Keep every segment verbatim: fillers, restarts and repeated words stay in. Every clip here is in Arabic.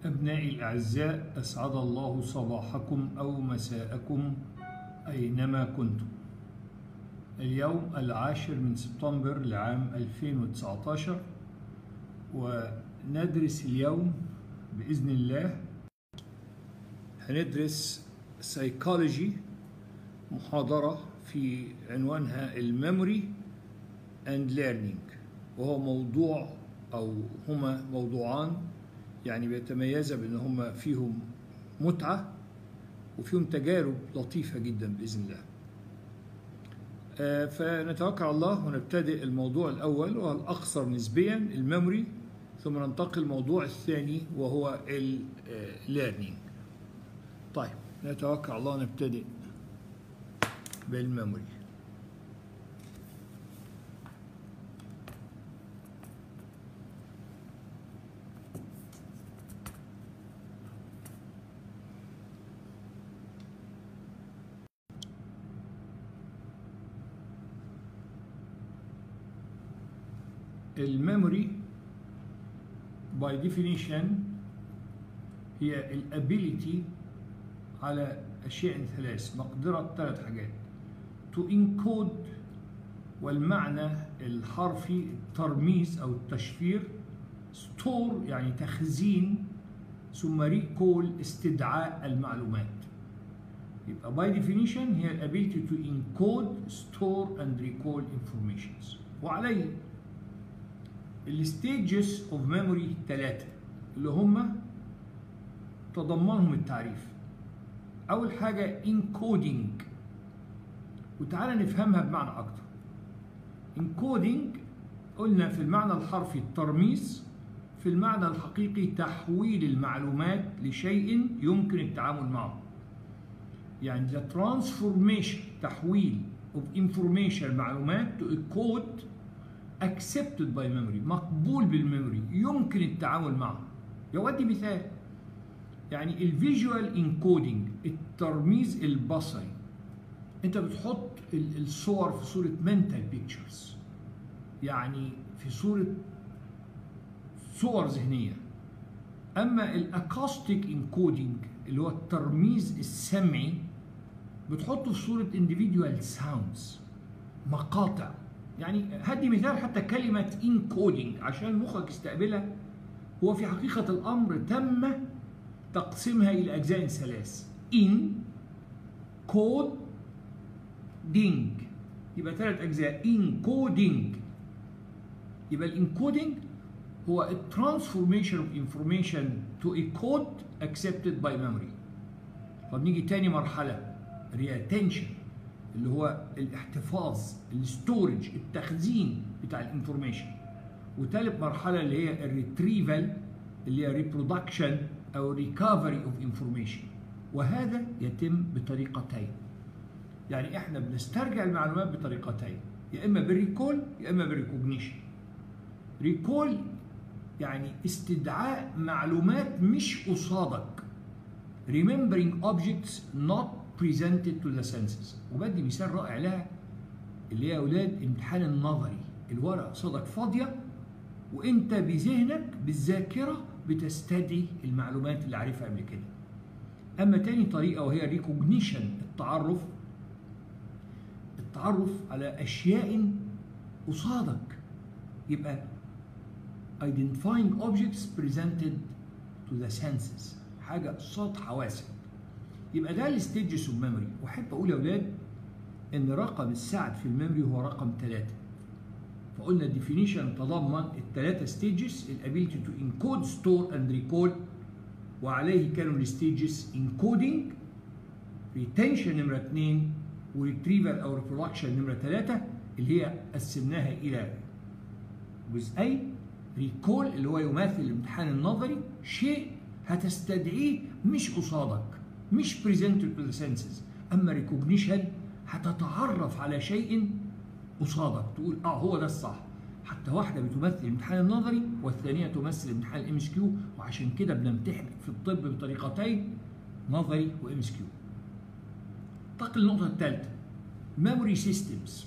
أبنائي الأعزاء، أسعد الله صباحكم أو مساءكم أينما كنتم. اليوم العاشر من سبتمبر لعام ألفين وتسعة عشر، وندرس اليوم بإذن الله هندرس سايكولوجي، محاضرة في عنوانها الميموري اند ليرنينج، وهو موضوع أو هما موضوعان يعني بيتميزا بأن هما فيهم متعة وفيهم تجارب لطيفة جدا بإذن الله. آه فنتوكل على الله ونبتدئ الموضوع الأول وهو الأقصر نسبيا، الميموري، ثم ننتقل الموضوع الثاني وهو الليرنينج. طيب نتوكل على الله ونبتدئ بالميموري. الميموري by definition هي الابيليتي على أشياء ثلاث، مقدرة ثلاث حاجات: to encode، والمعنى الحرفي الترميز أو التشفير، store يعني تخزين، ثم recall استدعاء المعلومات. يبقى by definition هي الابيليتي to encode, store and recall informations. وعليه الستيجز اوف ميموري ثلاثة اللي هم تضمنهم التعريف. أول حاجة encoding، وتعالى نفهمها بمعنى أكتر. encoding قلنا في المعنى الحرفي الترميز، في المعنى الحقيقي تحويل المعلومات لشيء يمكن التعامل معه. يعني the transformation، تحويل of information معلومات to a code accepted by memory، مقبول بالميموري، يمكن التعامل معه. يودي مثال، يعني الفيجوال انكودينج، الترميز البصري، انت بتحط الصور في صورة mental pictures، يعني في صورة صور ذهنية. اما الاكوستيك انكودينج اللي هو الترميز السمعي، بتحطه في صورة individual sounds، مقاطع. يعني هدي مثال، حتى كلمة encoding عشان مخك يستقبلها، هو في حقيقة الأمر تم تقسيمها إلى أجزاء ثلاث: in coding، يبقى ثلاث أجزاء: encoding. يبقى الانكودينج هو a transformation of information to a code accepted by memory. طب نيجي تاني مرحلة، retention، اللي هو الاحتفاظ، الستورج، التخزين بتاع الانفورميشن. وثالث مرحله اللي هي الريتريفال، اللي هي ريبرودكشن او ريكفري اوف انفورميشن. وهذا يتم بطريقتين، يعني احنا بنسترجع المعلومات بطريقتين، يا اما بالريكول يا اما بالريكوجنيشن. ريكول يعني استدعاء معلومات مش قصادك، remembering objects not presented to the senses. وبدي مثال رائع لها، اللي هي يا اولاد امتحان النظري، الورقه قصادك فاضيه وانت بذهنك بالذاكره بتستدعي المعلومات اللي عارفها قبل كده. اما تاني طريقه وهي ريكوجنيشن، التعرف، التعرف على اشياء قصادك، يبقى identifying objects presented to the senses، حاجه قصاد حواسك. يبقى ده الستيجز اوف ميموري. واحب اقول يا اولاد ان رقم السعد في الميموري هو رقم ثلاثة. فقلنا الديفينيشن تضمن الثلاثه ستيجز: الابيلتي تو انكود، ستور اند ريكول. وعليه كانوا الستيجز انكودينج، ريتنشن نمره اثنين، وريتريفال او ريبرودكشن نمره ثلاثة، اللي هي قسمناها الى جزئين: ريكول اللي هو يماثل الامتحان النظري، شيء هتستدعيه مش قصادك، مش presented to the senses. اما ريكوجنيشن هتتعرف على شيء قصادك، تقول اه هو ده الصح. حتى واحده بتمثل الامتحان النظري والثانيه تمثل امتحان الام اس كيو، وعشان كده بنمتحن في الطب بطريقتين، نظري وام اس كيو. انتقل للنقطه الثالثه، memory systems.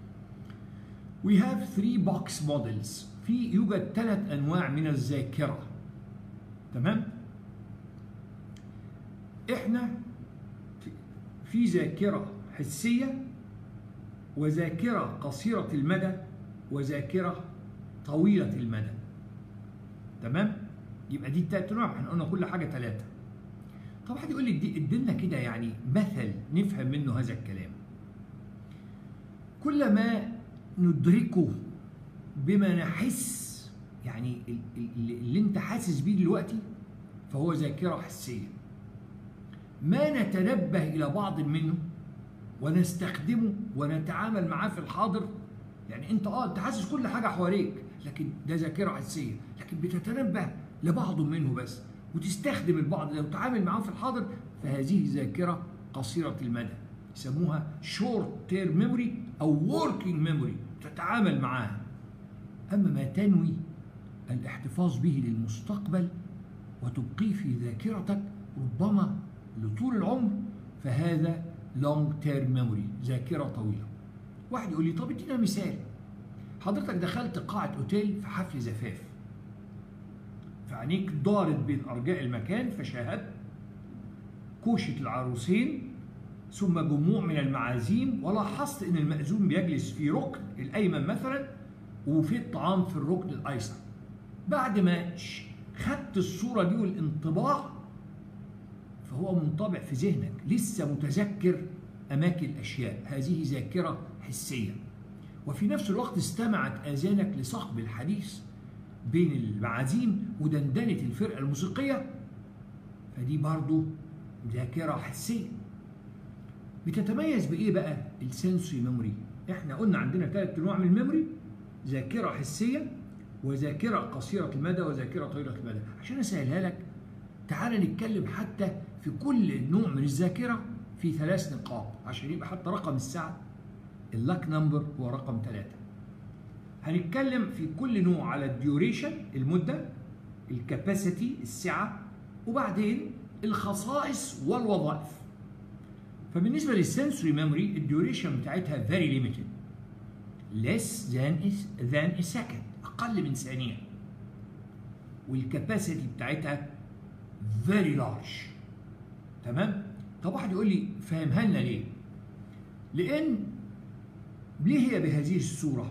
We have three box models. في يوجد ثلاث انواع من الذاكره، تمام؟ احنا في ذاكرة حسية وذاكرة قصيرة المدى وذاكرة طويلة المدى. تمام؟ يبقى دي التلات انواع، احنا قلنا كل حاجة ثلاثة. طب واحد يقول لي ادينا كده يعني مثل نفهم منه هذا الكلام. كل ما ندركه بما نحس، يعني اللي انت حاسس بيه دلوقتي فهو ذاكرة حسية. ما نتنبه إلى بعض منه ونستخدمه ونتعامل معاه في الحاضر، يعني انت اه انت حاسس كل حاجة حواليك، لكن ده ذاكرة حسية، لكن بتتنبه لبعض منه بس وتستخدم البعض ده وتتعامل معاه في الحاضر، فهذه ذاكرة قصيرة المدى، يسموها شورت تيرم ميموري أو وركينج ميموري، تتعامل معاها. أما ما تنوي الاحتفاظ به للمستقبل وتبقيه في ذاكرتك ربما لطول العمر، فهذا لونج تيرم ميموري، ذاكرة طويلة. واحد يقول لي طب ادينا مثال. حضرتك دخلت قاعة اوتيل في حفل زفاف، فعينيك دارت بين أرجاء المكان فشاهدت كوشة العروسين ثم جموع من المعازيم، ولاحظت ان المأذون بيجلس في ركن الأيمن مثلا وفي الطعام في الركن الأيسر. بعد ما خدت الصورة دي والانطباع فهو منطبع في ذهنك، لسه متذكر أماكن الأشياء، هذه ذاكرة حسية. وفي نفس الوقت استمعت آذانك لصخب الحديث بين المعازيم ودندنة الفرقة الموسيقية، فدي برضو ذاكرة حسية. بتتميز بإيه بقى السنسوري ميموري؟ احنا قلنا عندنا ثلاث أنواع من الميموري، ذاكرة حسية وذاكرة قصيرة المدى وذاكرة طويلة المدى. عشان أسهلها لك تعال نتكلم حتى في كل نوع من الذاكرة في ثلاث نقاط عشان يبقى حتى رقم الساعة اللاك نمبر هو رقم ثلاثة. هنتكلم في كل نوع على الديوريشن المدة، الكاباسيتي السعة، وبعدين الخصائص والوظائف. فبالنسبة للسنسوري ميموري الديوريشن بتاعتها very limited less than than a second، أقل من ثانية، والكاباسيتي بتاعتها very large. تمام؟ طب واحد يقول لي فهمها لنا ليه؟ لأن ليه هي بهذه الصورة؟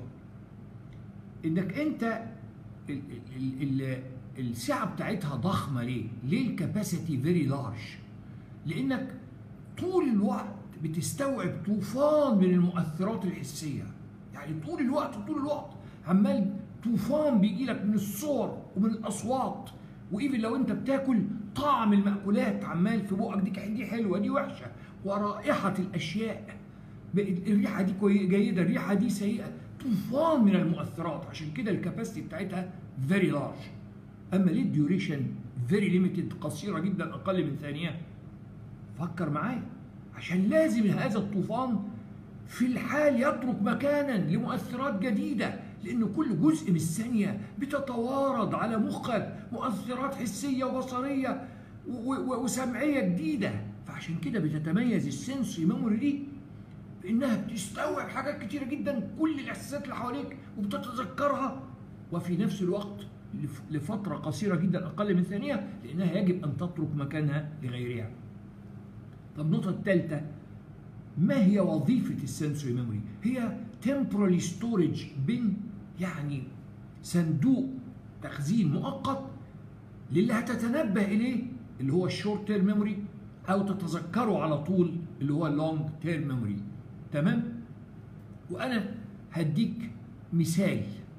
إنك أنت ال ال ال السعة بتاعتها ضخمة ليه؟ ليه الكاباسيتي فيري لارج؟ لأنك طول الوقت بتستوعب طوفان من المؤثرات الحسية، يعني طول الوقت طول الوقت عمال طوفان بيجي لك من الصور ومن الأصوات، وإيفن لو أنت بتاكل طعم المأكولات عمال في بقك، دي دي حلوة دي وحشة، ورائحة الأشياء، الريحة دي جيدة الريحة دي سيئة، طوفان من المؤثرات. عشان كده الكاباسيتي بتاعتها فيري لارج. أما ليه الديوريشن فيري ليميتد، قصيرة جدا أقل من ثانية؟ فكر معايا، عشان لازم هذا الطوفان في الحال يترك مكانا لمؤثرات جديدة، لأن كل جزء من الثانية بتتوارد على مخك مؤثرات حسية وبصرية وسمعية جديدة. فعشان كده بتتميز السنسوري ميموري دي بأنها بتستوعب حاجات كتيرة جدا، كل الإحساسات اللي حواليك وبتتذكرها، وفي نفس الوقت لفترة قصيرة جدا أقل من ثانية، لأنها يجب أن تترك مكانها لغيرها. طب النقطة الثالثة، ما هي وظيفة السنسوري ميموري؟ هي temporary storage بين يعني صندوق تخزين مؤقت للي هتتنبه إليه اللي هو الشورت تيرم ميموري، أو تتذكره على طول اللي هو اللونج تيرم ميموري. تمام؟ وأنا هديك مثال.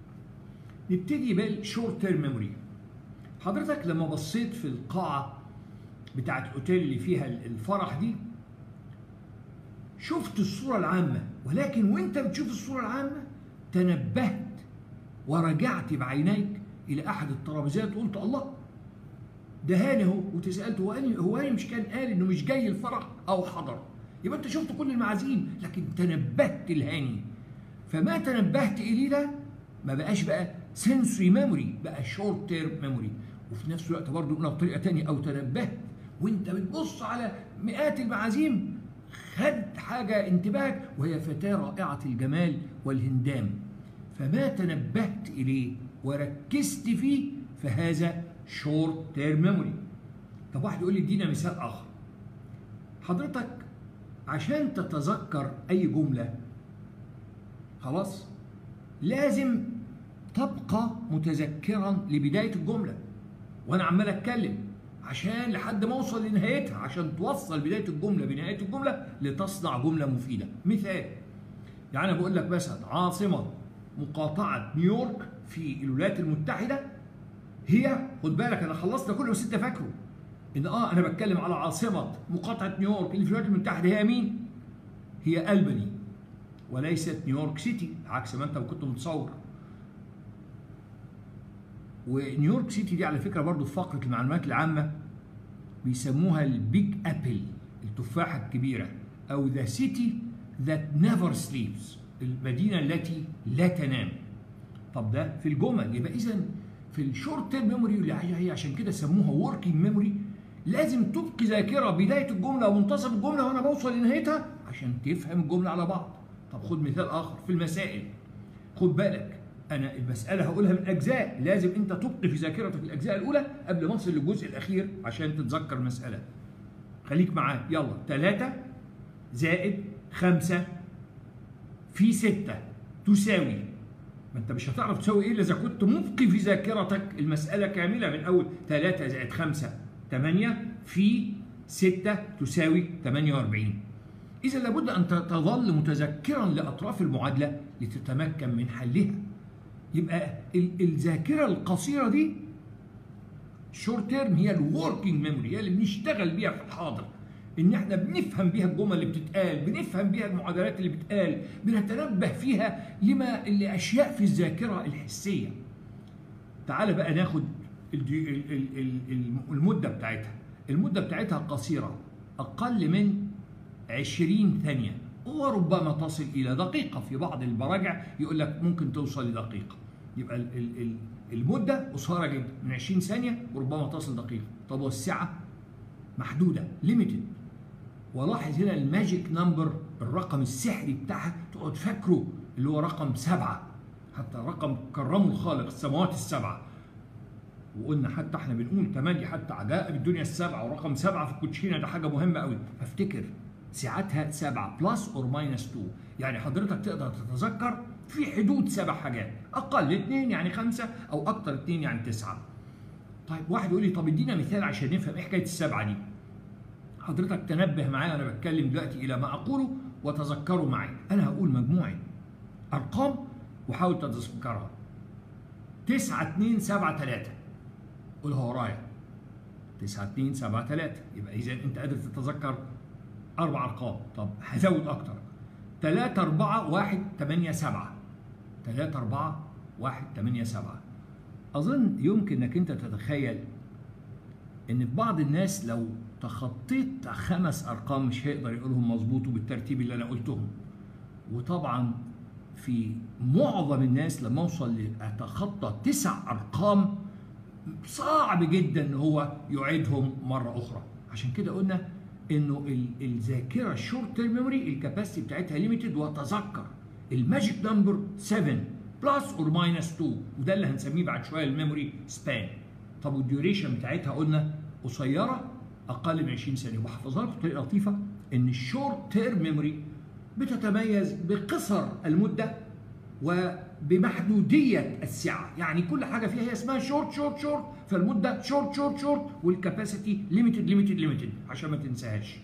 نبتدي بالشورت تيرم ميموري. حضرتك لما بصيت في القاعة بتاعت الأوتيل اللي فيها الفرح دي شفت الصورة العامة، ولكن وانت بتشوف الصورة العامة تنبهت ورجعت بعينيك إلى أحد الترابيزات وقلت الله ده هاني اهو، وتسألت هو هاني هو هاني مش كان قال إنه مش جاي الفرح أو حضر؟ يبقى أنت شفت كل المعازيم لكن تنبهت الهاني. فما تنبهت إليه ده ما بقاش بقى سنسوري ميموري، بقى شورت تيرم ميموري. وفي نفس الوقت برضه قلنا بطريقة تانية، أو تنبهت وأنت بتبص على مئات المعازيم خد حاجة انتباهك وهي فتاة رائعة الجمال والهندام، فما تنبهت إليه وركزت فيه فهذا شورت تيرم ميموري. طب واحد يقول لي ادينا مثال آخر. حضرتك عشان تتذكر اي جمله خلاص لازم تبقى متذكرا لبدايه الجمله وانا عمال اتكلم عشان لحد ما اوصل لنهايتها، عشان توصل بدايه الجمله بنهايه الجمله لتصنع جمله مفيده. مثال، يعني انا بقول لك مثلا عاصمه مقاطعه نيويورك في الولايات المتحده هي، خد بالك انا خلصت كله بس انت فاكره ان اه انا بتكلم على عاصمه مقاطعه نيويورك اللي في الولايات المتحده هي مين؟ هي ألباني وليست نيويورك سيتي عكس ما انت كنت متصور. ونيويورك سيتي دي على فكره برضو في فقره المعلومات العامه بيسموها البيج ابل، التفاحه الكبيره، او ذا سيتي ذات نيفر سليبس، المدينه التي لا تنام. طب ده في الجمل، يبقى اذا في الشورت تيرم ميموري اللي هي عشان كده سموها وركينج ميموري لازم تبقي ذاكره بدايه الجمله ومنتصف الجمله وانا بوصل لنهايتها عشان تفهم الجمله على بعض. طب خد مثال اخر في المسائل، خد بالك انا المساله هقولها من اجزاء، لازم انت تبقي في ذاكرتك الاجزاء الاولى قبل ما اصل للجزء الاخير عشان تتذكر المساله. خليك معايا، يلا ثلاثة زائد خمسة في ستة تساوي، ما انت مش هتعرف تساوي ايه الا اذا كنت مبقي في ذاكرتك المساله كامله من اول ثلاثة زائد خمسة ثمانية في ستة تساوي ثمانية وأربعين. اذا لابد ان تظل متذكرا لاطراف المعادله لتتمكن من حلها. يبقى الذاكره القصيره دي شورت تيرم هي الوركينج ميموري، هي اللي بنشتغل بيها في الحاضر، ان احنا بنفهم بيها الجمل اللي بتتقال، بنفهم بيها المعادلات اللي بتتقال، بنتنبه فيها لما لاشياء في الذاكره الحسيه. تعال بقى ناخد المده بتاعتها، المده بتاعتها قصيره اقل من عشرين ثانيه وربما تصل الى دقيقه، في بعض المراجع يقول لك ممكن توصل لدقيقه. يبقى المده قصيره جدا من عشرين ثانيه وربما تصل دقيقه. طب والسعه محدوده ليميتد. ولاحظ هنا الماجيك نمبر، الرقم السحري بتاعها تقعد فاكره اللي هو رقم سبعه، حتى رقم كرمه الخالق السماوات السبعه. وقلنا حتى احنا بنقول تملي حتى عجائب الدنيا السبعه، ورقم سبعه في الكوتشينه ده حاجه مهمه قوي، فافتكر ساعتها سبعه بلس اور ماينس اتنين، يعني حضرتك تقدر تتذكر في حدود سبع حاجات، اقل اثنين يعني خمسه او اكثر اثنين يعني تسعه. طيب واحد يقول لي طب ادينا مثال عشان نفهم ايه حكايه السبعه دي. حضرتك تنبه معايا انا بتكلم دلوقتي الى ما اقوله وتذكروا معي. انا هقول مجموعه ارقام وحاول تتذكرها. تسعة اتنين سبعة ثلاثة، قولها ورايا. تسعة اتنين سبعة ثلاثة، يبقى اذا انت قادر تتذكر اربع ارقام. طب هزود اكتر، ثلاثة أربعة واحد ثمانية سبعة، ثلاثة أربعة واحد ثمانية سبعة. اظن يمكن انك انت تتخيل ان في بعض الناس لو تخطيت خمس ارقام مش هيقدر يقولهم مظبوط وبالترتيب اللي انا قلتهم. وطبعا في معظم الناس لما اوصل لاتخطى تسع ارقام صعب جدا ان هو يعيدهم مره اخرى. عشان كده قلنا انه الذاكره الشورت تيرم ميموري الكاباسيتي بتاعتها ليميتد، وتذكر الماجيك نمبر سبعة بلس اور ماينس اتنين، وده اللي هنسميه بعد شويه الميموري سبان. طب والديوريشن بتاعتها قلنا قصيره اقل من عشرين ثانيه. وبحفظها لكم بطريقه لطيفه ان الشورت تيرم ميموري بتتميز بقصر المده وبمحدوديه السعه، يعني كل حاجه فيها هي اسمها شورت شورت شورت، فالمده شورت شورت شورت والكاباسيتي ليميتد ليميتد ليميتد عشان ما تنساهاش.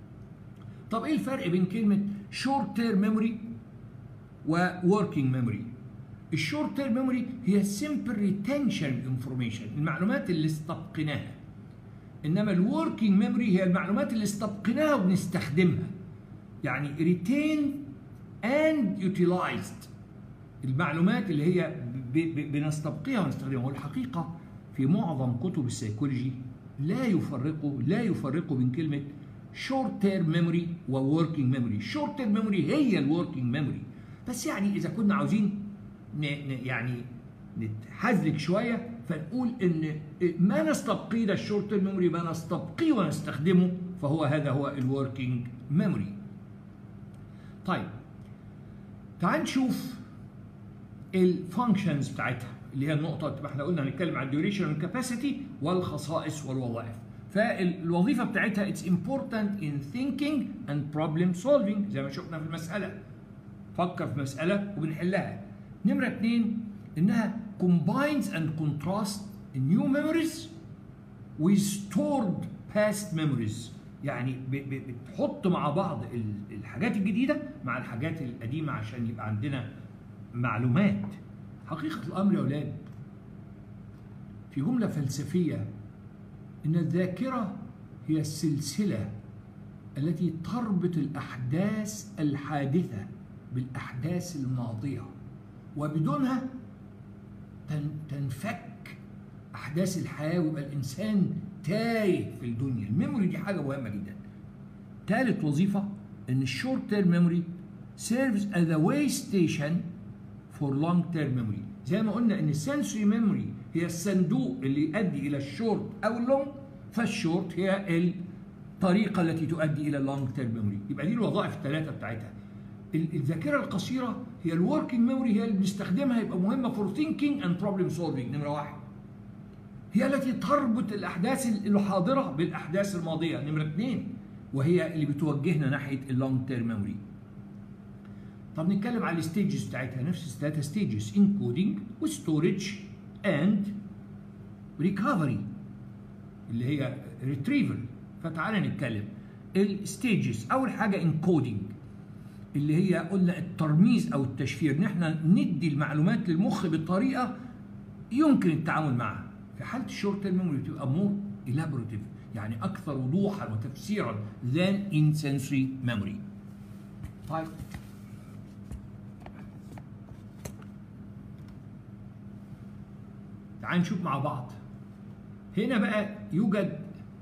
طب ايه الفرق بين كلمه شورت تيرم ميموري ووركينج ميموري؟ الشورت تيرم ميموري هي سمبل ريتنشن انفورميشن، المعلومات اللي استبقيناها. انما الوركينج ميموري هي المعلومات اللي استبقيناها وبنستخدمها، يعني ريتين اند يوتيلايزد، المعلومات اللي هي بنستبقيها ونستخدمها. والحقيقه في معظم كتب السيكولوجي لا يفرقوا لا يفرقوا بين كلمه شورت تيرم ميموري ووركينج ميموري. الشورت تيرم ميموري هي الوركينج ميموري، بس يعني اذا كنا عاوزين يعني نتحزلك شويه فنقول ان ما نستبقيه ده الشورت تيرم ميموري، ما نستبقيه ونستخدمه فهو هذا هو الوركينج ميموري. طيب تعال نشوف الفانكشنز بتاعتها اللي هي النقطه، ما احنا قلنا هنتكلم عن الديوريشن والكاباسيتي والخصائص والوظائف. فالوظيفه بتاعتها it's important in thinking and problem solving زي ما شفنا في المساله. فكر في مساله وبنحلها. نمره اثنين انها combines and contrasts new memories with stored past memories. يعني بتحط مع بعض الحاجات الجديده مع الحاجات القديمه عشان يبقى عندنا معلومات. حقيقه الامر يا اولاد في جمله فلسفيه ان الذاكره هي السلسله التي تربط الاحداث الحادثه بالاحداث الماضيه، وبدونها تنفك احداث الحياه ويبقى الانسان تايه في الدنيا. الميموري دي حاجه مهمه جدا. ثالث وظيفه ان الشورت تيرم ميموري serves as a way station for long term memory. زي ما قلنا ان السنسوري ميموري هي الصندوق اللي يؤدي الى الشورت او اللونج، فالشورت هي الطريقه التي تؤدي الى اللونج تيرم ميموري. يبقى دي الوظائف الثلاثه بتاعتها. الذاكره القصيره هي الوركينج ميموري، هي اللي بنستخدمها يبقى مهمه فور ثينكينج اند بروبلم سولفينج. نمره واحد هي التي تربط الاحداث الحاضره بالاحداث الماضيه. نمره اثنين وهي اللي بتوجهنا ناحيه اللونج تيرم ميموري. طب نتكلم على الستيجز بتاعتها. نفس الثلاثه ستيجز: انكودنج وستورج اند ريكفري اللي هي ريتريفل. فتعالى نتكلم الستيجز. اول حاجه انكودنج اللي هي قلنا الترميز او التشفير، ان احنا ندي المعلومات للمخ بطريقه يمكن التعامل معها. في حاله الشورت تيرم ميموري بتبقى مور elaborative، يعني اكثر وضوحا وتفسيرا than in sensory memory. طيب تعال نشوف مع بعض. هنا بقى يوجد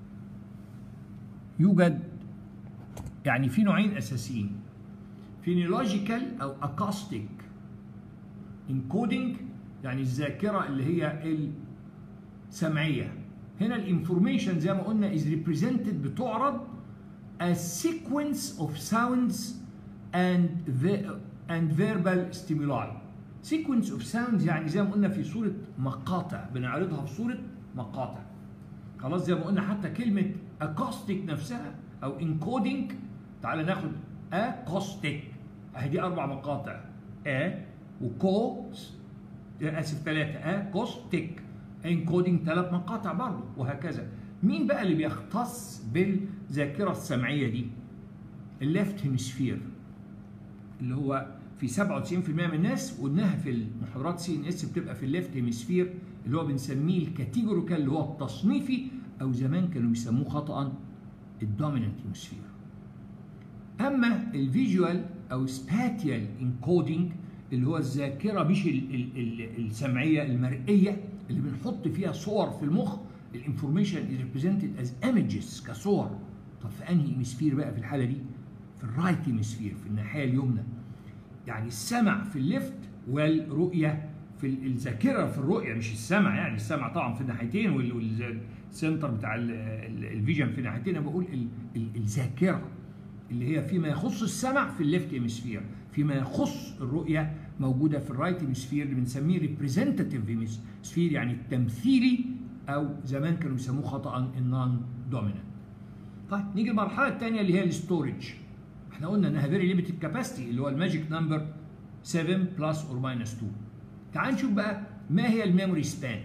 يوجد يعني في نوعين اساسيين: فينولوجيكال او اكاستيك انكودنج، يعني الذاكره اللي هي السمعيه. هنا الانفورميشن زي ما قلنا is represented بتعرض as sequence of sounds and and verbal stimuli. sequence of sounds يعني زي ما قلنا في صوره مقاطع، بنعرضها في صوره مقاطع. خلاص زي ما قلنا حتى كلمه اكاستيك نفسها او انكودنج. تعال ناخد اكوستيك اهي دي اربع مقاطع، ا وكو اسف ثلاثه، اكوستيك انكودنج ثلاث مقاطع برضه، وهكذا. مين بقى اللي بيختص بالذاكره السمعيه دي؟ الليفت هيمسفير اللي هو في سبعة وتسعين بالمئة من الناس، قلناها في المحاضرات سي ان اس بتبقى في الليفت هيمسفير اللي هو بنسميه الكاتيجوريكال اللي هو التصنيفي، او زمان كانوا بيسموه خطأ الدومينانت هيمسفير. اما الفيجوال او سباتيال انكودنج اللي هو الذاكره مش ال ال ال السمعيه المرئيه اللي بنحط فيها صور في المخ. الانفورميشن از ريبريزنتد از ايمجز كصور. طب في انهي هيمسفير بقى في الحاله دي؟ في الرايت هيمسفير، في الناحيه اليمنى. يعني السمع في الليفت والرؤيه في الذاكره في الرؤيه، مش السمع. يعني السمع طبعا في الناحيتين والسنتر بتاع الفيجن في الناحيتين. انا بقول الذاكره اللي هي فيما يخص السمع في الليفت هيمسفير، فيما يخص الرؤيه موجوده في الرايت هيمسفير اللي بنسميه ريبريزنتاتيف هيمسفير، يعني التمثيلي، او زمان كانوا بيسموه خطا النون دومينانت. طيب نيجي المرحله الثانيه اللي هي الستورج. احنا قلنا انها فيري ليميتد كاباسيتي اللي هو الماجيك نمبر سبعة بلس اور ماينس اتنين. تعال نشوف بقى ما هي الميموري سبان.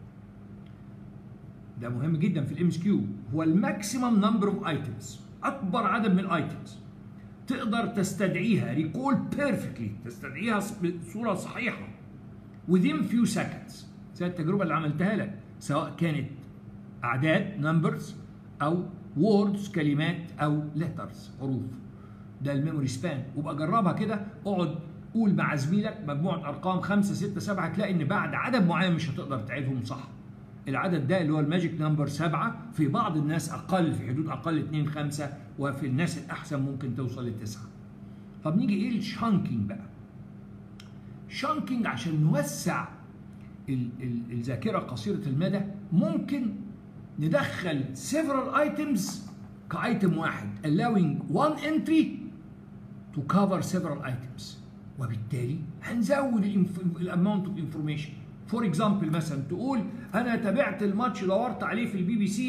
ده مهم جدا في الام اس كيو. هو الماكسيمم نمبر اوف ايتمز، اكبر عدد من الايتمز تقدر تستدعيها ريكول بيرفكتلي، تستدعيها بصوره صحيحه within few seconds، زي التجربه اللي عملتها لك، سواء كانت اعداد نمبرز او ووردز كلمات او ليترز حروف. ده الميموري سبان. وبقى جربها كده، اقعد قول مع زميلك مجموعه ارقام خمسة ستة سبعة، هتلاقي ان بعد عدد معين مش هتقدر تعيدهم صح. العدد ده اللي هو الماجيك نمبر سبعة، في بعض الناس اقل، في حدود اقل اتنين خمسة، وفي الناس الاحسن ممكن توصل لتسعة. طب نيجي ايه الشانكينج بقى؟ شانكينج عشان نوسع الذاكره قصيره المدى، ممكن ندخل several items كايتم واحد، allowing one entry to cover several items، وبالتالي هنزود الاماونت اوف انفورميشن. فور اكزامبل مثلا تقول انا تابعت الماتش دورت عليه في البي بي سي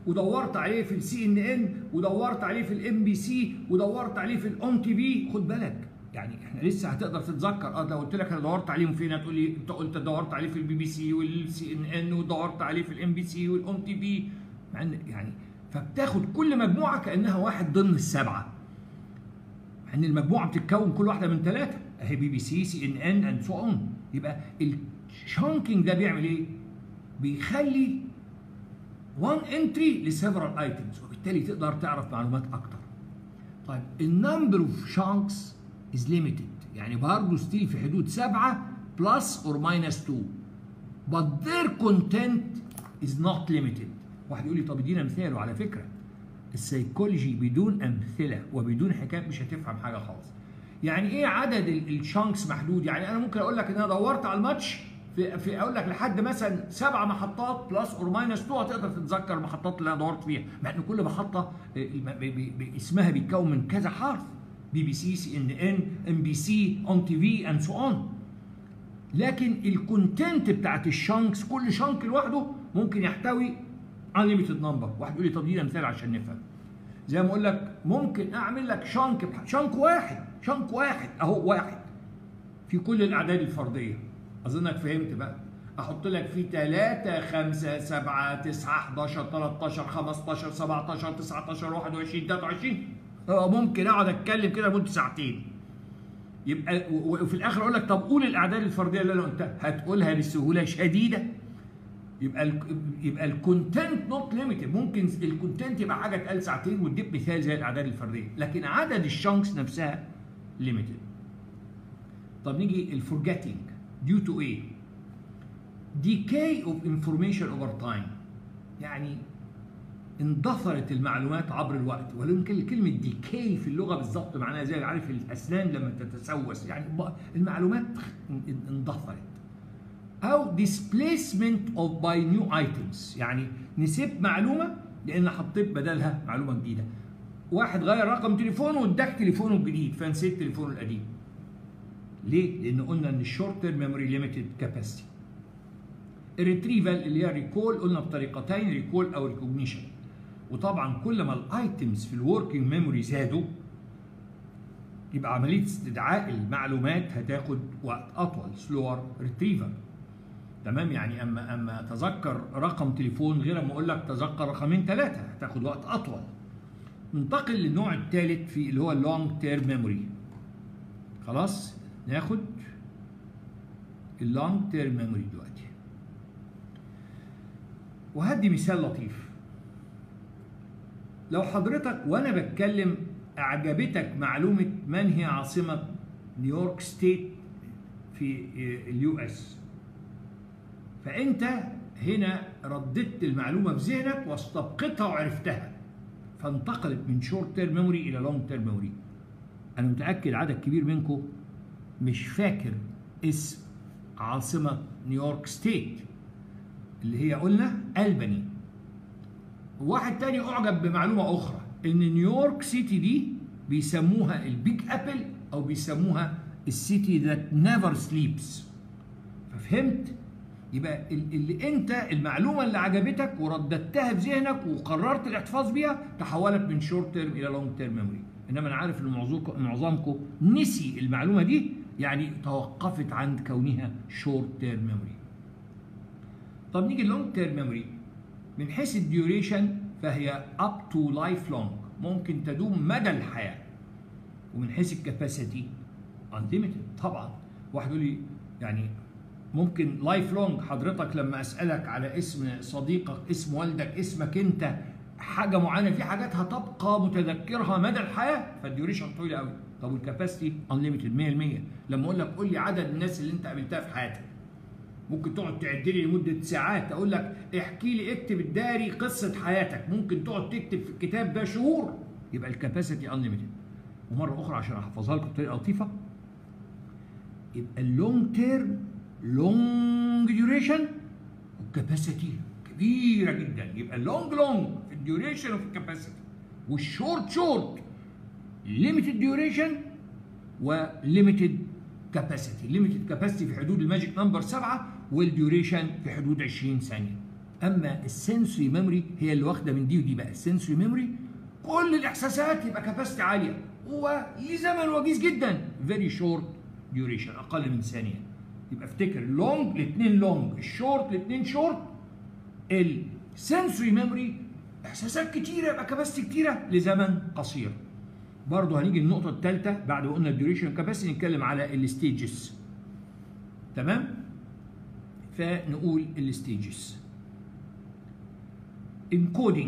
ودورت عليه في السي ان ان ودورت عليه في الام بي سي ودورت عليه في الاون تي في، خد بالك يعني احنا لسه هتقدر تتذكر. اه لو قلت لك انا دورت عليهم فين هتقول لي انت قلت دورت عليه في البي بي سي والسي ان ان ودورت عليه في الام بي سي والاون تي في، يعني فبتاخد كل مجموعه كانها واحد ضمن السبعه، مع ان المجموعه بتتكون كل واحده من ثلاثه اهي بي بي سي سي ان ان اند سو اون. يبقى الشانكينج ده بيعمل ايه؟ بيخلي وان انتري لسيفرال ايتمز، وبالتالي تقدر تعرف معلومات اكتر. طيب النمبر اوف شانكس از ليميتد، يعني برضه ستيل في حدود سبعه بلس اور ماينس اتنين، but their content is not limited. واحد يقول لي طب ادينا مثال، وعلى فكره السيكولوجي بدون امثله وبدون حكايات مش هتفهم حاجه خالص. يعني ايه عدد الشانكس محدود؟ يعني انا ممكن اقول لك ان انا دورت على الماتش في, في اقول لك لحد مثلا سبع محطات بلس اور ماينس اتنين، هتقدر تتذكر المحطات اللي انا دورت فيها، مع ان كل محطه اسمها بيتكون من كذا حرف، بي بي سي سي ان ان ام بي سي اون تي في اند سو اون. لكن الكونتنت بتاعت الشانكس كل شانك لوحده ممكن يحتوي unlimited number. واحد يقول لي طب دي مثال عشان نفهم. زي ما اقول لك ممكن اعمل لك شانك شانك واحد شانك واحد اهو واحد في كل الاعداد الفرديه. اظنك فهمت بقى. احط لك فيه ثلاثة خمسة سبعة تسعة حداشر تلتاشر خمستاشر سبعتاشر تسعتاشر واحد وعشرين تلاتة وعشرين. ممكن اقعد اتكلم كده لمده ساعتين. يبقى وفي الاخر اقول لك طب قول الاعداد الفرديه اللي انا قلتها، هتقولها بسهوله شديده. يبقى ال يبقى الكونتنت نوت ليميتد، ممكن الكونتنت يبقى حاجه اتقال ساعتين واديك مثال زي الاعداد الفرديه، لكن عدد الشانكس نفسها ليميتد. طب نيجي الفورجيتنج ديو تو ايه؟ decay of information over time، يعني اندثرت المعلومات عبر الوقت. ولو كان كلمه ديكاي في اللغه بالظبط معناها زي عارف الاسنان لما تتسوس، يعني المعلومات اندثرت. او displacement of by new items، يعني نسيت معلومه لان حطيت بدلها معلومه جديده. واحد غير رقم تليفونه واداك تليفونه الجديد فنسيت تليفونه القديم. ليه؟ لان قلنا ان الشورت تيرم ميموري ليميتد كاباسيتي. الريتريفال اللي هي ريكول قلنا بطريقتين، ريكول او ريكوجنيشن. وطبعا كل ما الايتمز في الوركينج ميموري زادوا يبقى عمليه استدعاء المعلومات هتاخد وقت اطول، سلور ريتريفال. تمام؟ يعني اما اما اتذكر رقم تليفون غير اما اقول لك تذكر رقمين ثلاثه هتاخد وقت اطول. ننتقل للنوع الثالث في اللي هو اللونج تيرم ميموري. خلاص؟ ناخد اللونج تيرم ميموري دلوقتي. وهدي مثال لطيف. لو حضرتك وانا بتكلم اعجبتك معلومه من هي عاصمه نيويورك ستيت في اليو اس، فانت هنا رددت المعلومه في ذهنك واستبقيتها وعرفتها، فانتقلت من شورت تيرم ميموري الى لونج تيرم ميموري. انا متاكد عدد كبير منكم مش فاكر اسم عاصمه نيويورك ستيت اللي هي قلنا ألباني. واحد تاني اعجب بمعلومه اخرى ان نيويورك سيتي دي بيسموها البيج ابل او بيسموها السيتي ذات نيفر سليبس. ففهمت؟ يبقى اللي انت المعلومه اللي عجبتك ورددتها في ذهنك وقررت الاحتفاظ بيها تحولت من شورت تيرم الى لونج تيرم ميموري. انما انا عارف ان معظمكم نسي المعلومه دي، يعني توقفت عند كونها شورت تيرم ميموري. طب نيجي اللونج تيرم ميموري. من حيث الديوريشن فهي اب تو لايف لونج، ممكن تدوم مدى الحياه. ومن حيث الكاباسيتي unlimited طبعا. واحد يقول لي يعني ممكن لايف لونج، حضرتك لما اسالك على اسم صديقك، اسم والدك، اسمك انت، حاجه معينه، في حاجات هتبقى متذكرها مدى الحياه فالديوريشن طويله قوي. طب والكاباسيتي unlimited مية بالمية. لما اقول لك قول لي عدد الناس اللي انت قابلتها في حياتك، ممكن تقعد تعد لي لمده ساعات. اقول لك احكي لي، اكتب الداري قصه حياتك، ممكن تقعد تكتب في الكتاب ده شهور. يبقى الكاباسيتي unlimited. ومره اخرى عشان احفظها لكم بطريقه لطيفه، يبقى اللونج تيرم لونج ديوريشن والكاباسيتي كبيره جدا. يبقى اللونج لونج في الديوريشن وفي الكاباسيتي، والشورت شورت ليميتد ديوريشن وليميتد كاباسيتي. ليميتد كاباسيتي في حدود الماجيك نمبر سبعة، والديوريشن في حدود عشرين ثانيه. اما السنسوري ميموري هي اللي واخده من دي ودي. بقى السنسوري ميموري كل الاحساسات يبقى كاباسيتي عاليه ولزمن وجيز جدا، فيري شورت ديوريشن اقل من ثانيه. يبقى افتكر لونج الاثنين لونج، الشورت الاثنين شورت. السنسوري ميموري احساسات كتيره يبقى كاباسيتي كتيره لزمن قصير. برضه هنيجي النقطه الثالثه بعد ما قلنا الديوريشن كاباسيتي نتكلم على الستيجز. تمام؟ فنقول الستيجز. encoding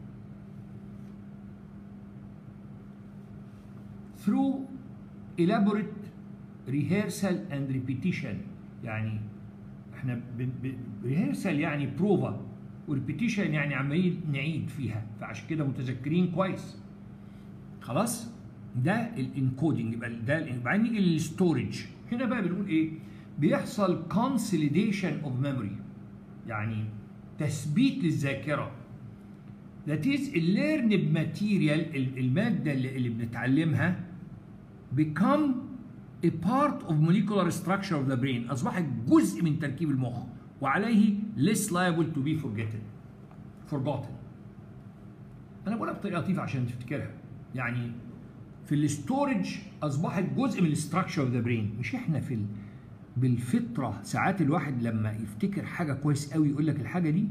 through elaborate rehearsal and repetition. يعني احنا ريهرسال يعني بروفا، وريبيتيشن يعني عمالين نعيد فيها، فعشان كده متذكرين كويس. خلاص؟ ده الانكودنج. يبقى ده بعدين نيجي للستورج. هنا بقى بنقول ايه؟ بيحصل consolidation of memory، يعني تثبيت للذاكره. that is learned material، الماده اللي بنتعلمها become a part of molecular structure of the brain، اصبحت جزء من تركيب المخ، وعليه less liable to be forgotten forgotten. انا بقولها بطريقه لطيفه عشان تفتكرها. يعني في الاستورج اصبحت جزء من الستراكشر اوف ذا برين. مش احنا في ال... بالفطره ساعات الواحد لما يفتكر حاجه كويس قوي يقول لك الحاجه دي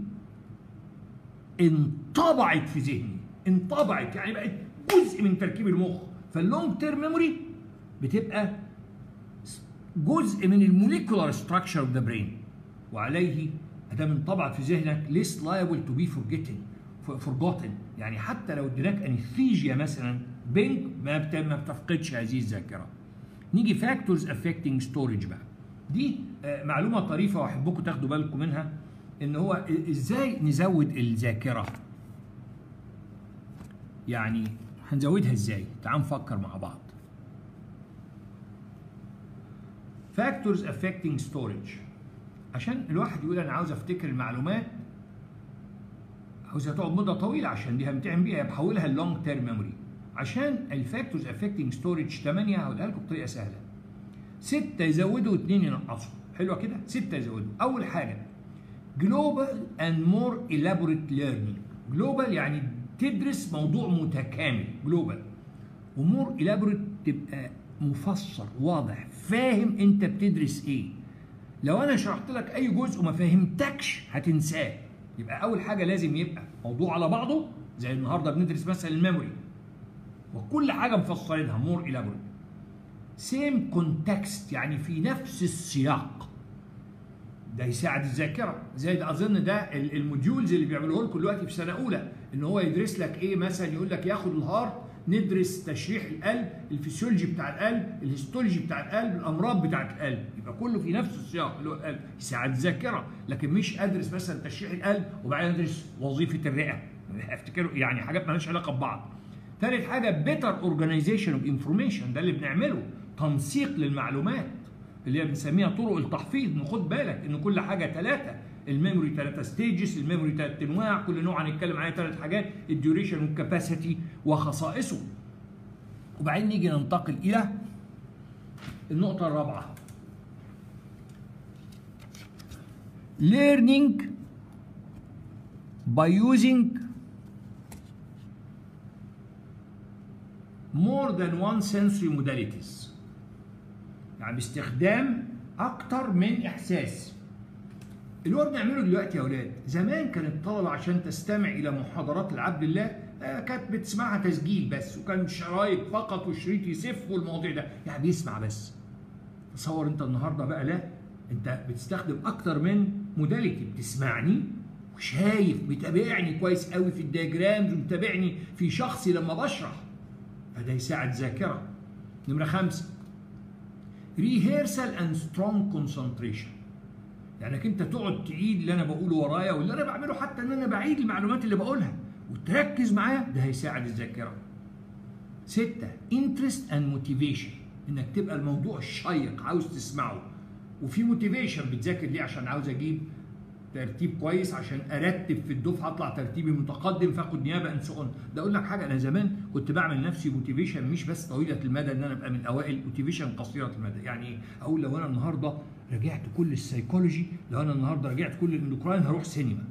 انطبعت في ذهني، انطبعت يعني بقت جزء من تركيب المخ. فاللونج تيرم ميموري بتبقى جزء من الموليكولار ستراكشر اوف ذا برين، وعليه ادام انطبعت في ذهنك less liable to be forgotten forgotten. يعني حتى لو اديناك انستيجيا مثلا بينج ما ما بتفقدش هذه الذاكره. نيجي فاكتورز افكتنج ستورج بقى. دي معلومه طريفه واحبكم تاخدوا بالكم منها، ان هو ازاي نزود الذاكره. يعني هنزودها ازاي؟ تعالوا نفكر مع بعض. فاكتورز افكتنج ستورج، عشان الواحد يقول انا عاوز افتكر المعلومات عاوزها تقعد مده طويله عشان دي همتحن بيها، بحولها اللونج تيرم ميموري. عشان الفاكتورز افكتنج ستورج ثمانية هقولها لكم بطريقه سهله. ستة يزودوا واثنين ينقصوا. حلوه كده؟ ستة يزودوا. اول حاجه جلوبال اند مور elaborate ليرنينج. جلوبال يعني تدرس موضوع متكامل جلوبال، ومور elaborate تبقى مفسر واضح فاهم انت بتدرس ايه. لو انا شرحت لك اي جزء وما فهمتكش هتنساه. يبقى اول حاجه لازم يبقى موضوع على بعضه، زي النهارده بندرس مثلا الميموري وكل حاجه مفسرينها مور elaborate. سيم كونتكست يعني في نفس السياق، ده يساعد الذاكره. زي ده اظن ده الموديولز اللي بيعملوه لكم دلوقتي في سنه اولى، ان هو يدرس لك ايه مثلا، يقول لك ياخد الهارت ندرس تشريح القلب، الفسيولوجي بتاع القلب، الهيستولوجي بتاع القلب، الامراض بتاعه القلب، يبقى كله في نفس السياق اللي هو القلب، يساعد الذاكره. لكن مش ادرس مثلا تشريح القلب وبعدين ادرس وظيفه الرئه، افتكروا يعني حاجات مالهاش علاقه ببعض. ثالث حاجه بيتر اورجانيزيشن اوف انفورميشن، ده اللي بنعمله تنسيق للمعلومات اللي هي بنسميها طرق التحفيظ. ناخد بالك ان كل حاجه ثلاثه، الميموري ثلاثه ستيجز، الميموري ثلاث انواع، كل نوع هنتكلم عليه ثلاث حاجات، الديوريشن والكاباسيتي وخصائصه. وبعدين نيجي ننتقل الى النقطه الرابعه، learning by using more than one sensory modalities، يعني باستخدام اكتر من احساس. اللي هو بنعمله دلوقتي يا اولاد، زمان كان الطلبه عشان تستمع الى محاضرات العبد الله كانت بتسمعها تسجيل بس، وكان شرايط فقط وشريط يسف والمواضيع ده، يعني بيسمع بس. تصور انت النهارده بقى لا، انت بتستخدم اكتر من موداليتي، بتسمعني وشايف بتابعني كويس قوي في الدياجرامز، ومتابعني في شخصي لما بشرح، فده يساعد ذاكره. نمره خمسه rehearsal and strong concentration، يعني انك انت تقعد تعيد اللي انا بقوله ورايا واللي انا بعمله، حتى ان انا بعيد المعلومات اللي بقولها وتركز معايا، ده هيساعد الذاكره. ستة interest and motivation، انك تبقى الموضوع شيق عاوز تسمعه، وفي موتيفيشن بتذاكر ليه عشان عاوز اجيب ترتيب كويس، عشان ارتب في الدفعه اطلع ترتيبي متقدم فاخد نيابه ان سو. ده اقول لك حاجه، انا زمان كنت بعمل لنفسي موتيفيشن مش بس طويله المدى ان انا ابقى من اوائل، موتيفيشن قصيره المدى. يعني اقول لو انا النهارده رجعت كل السيكولوجي، لو انا النهارده رجعت كل الاندوكراين هروح سينما،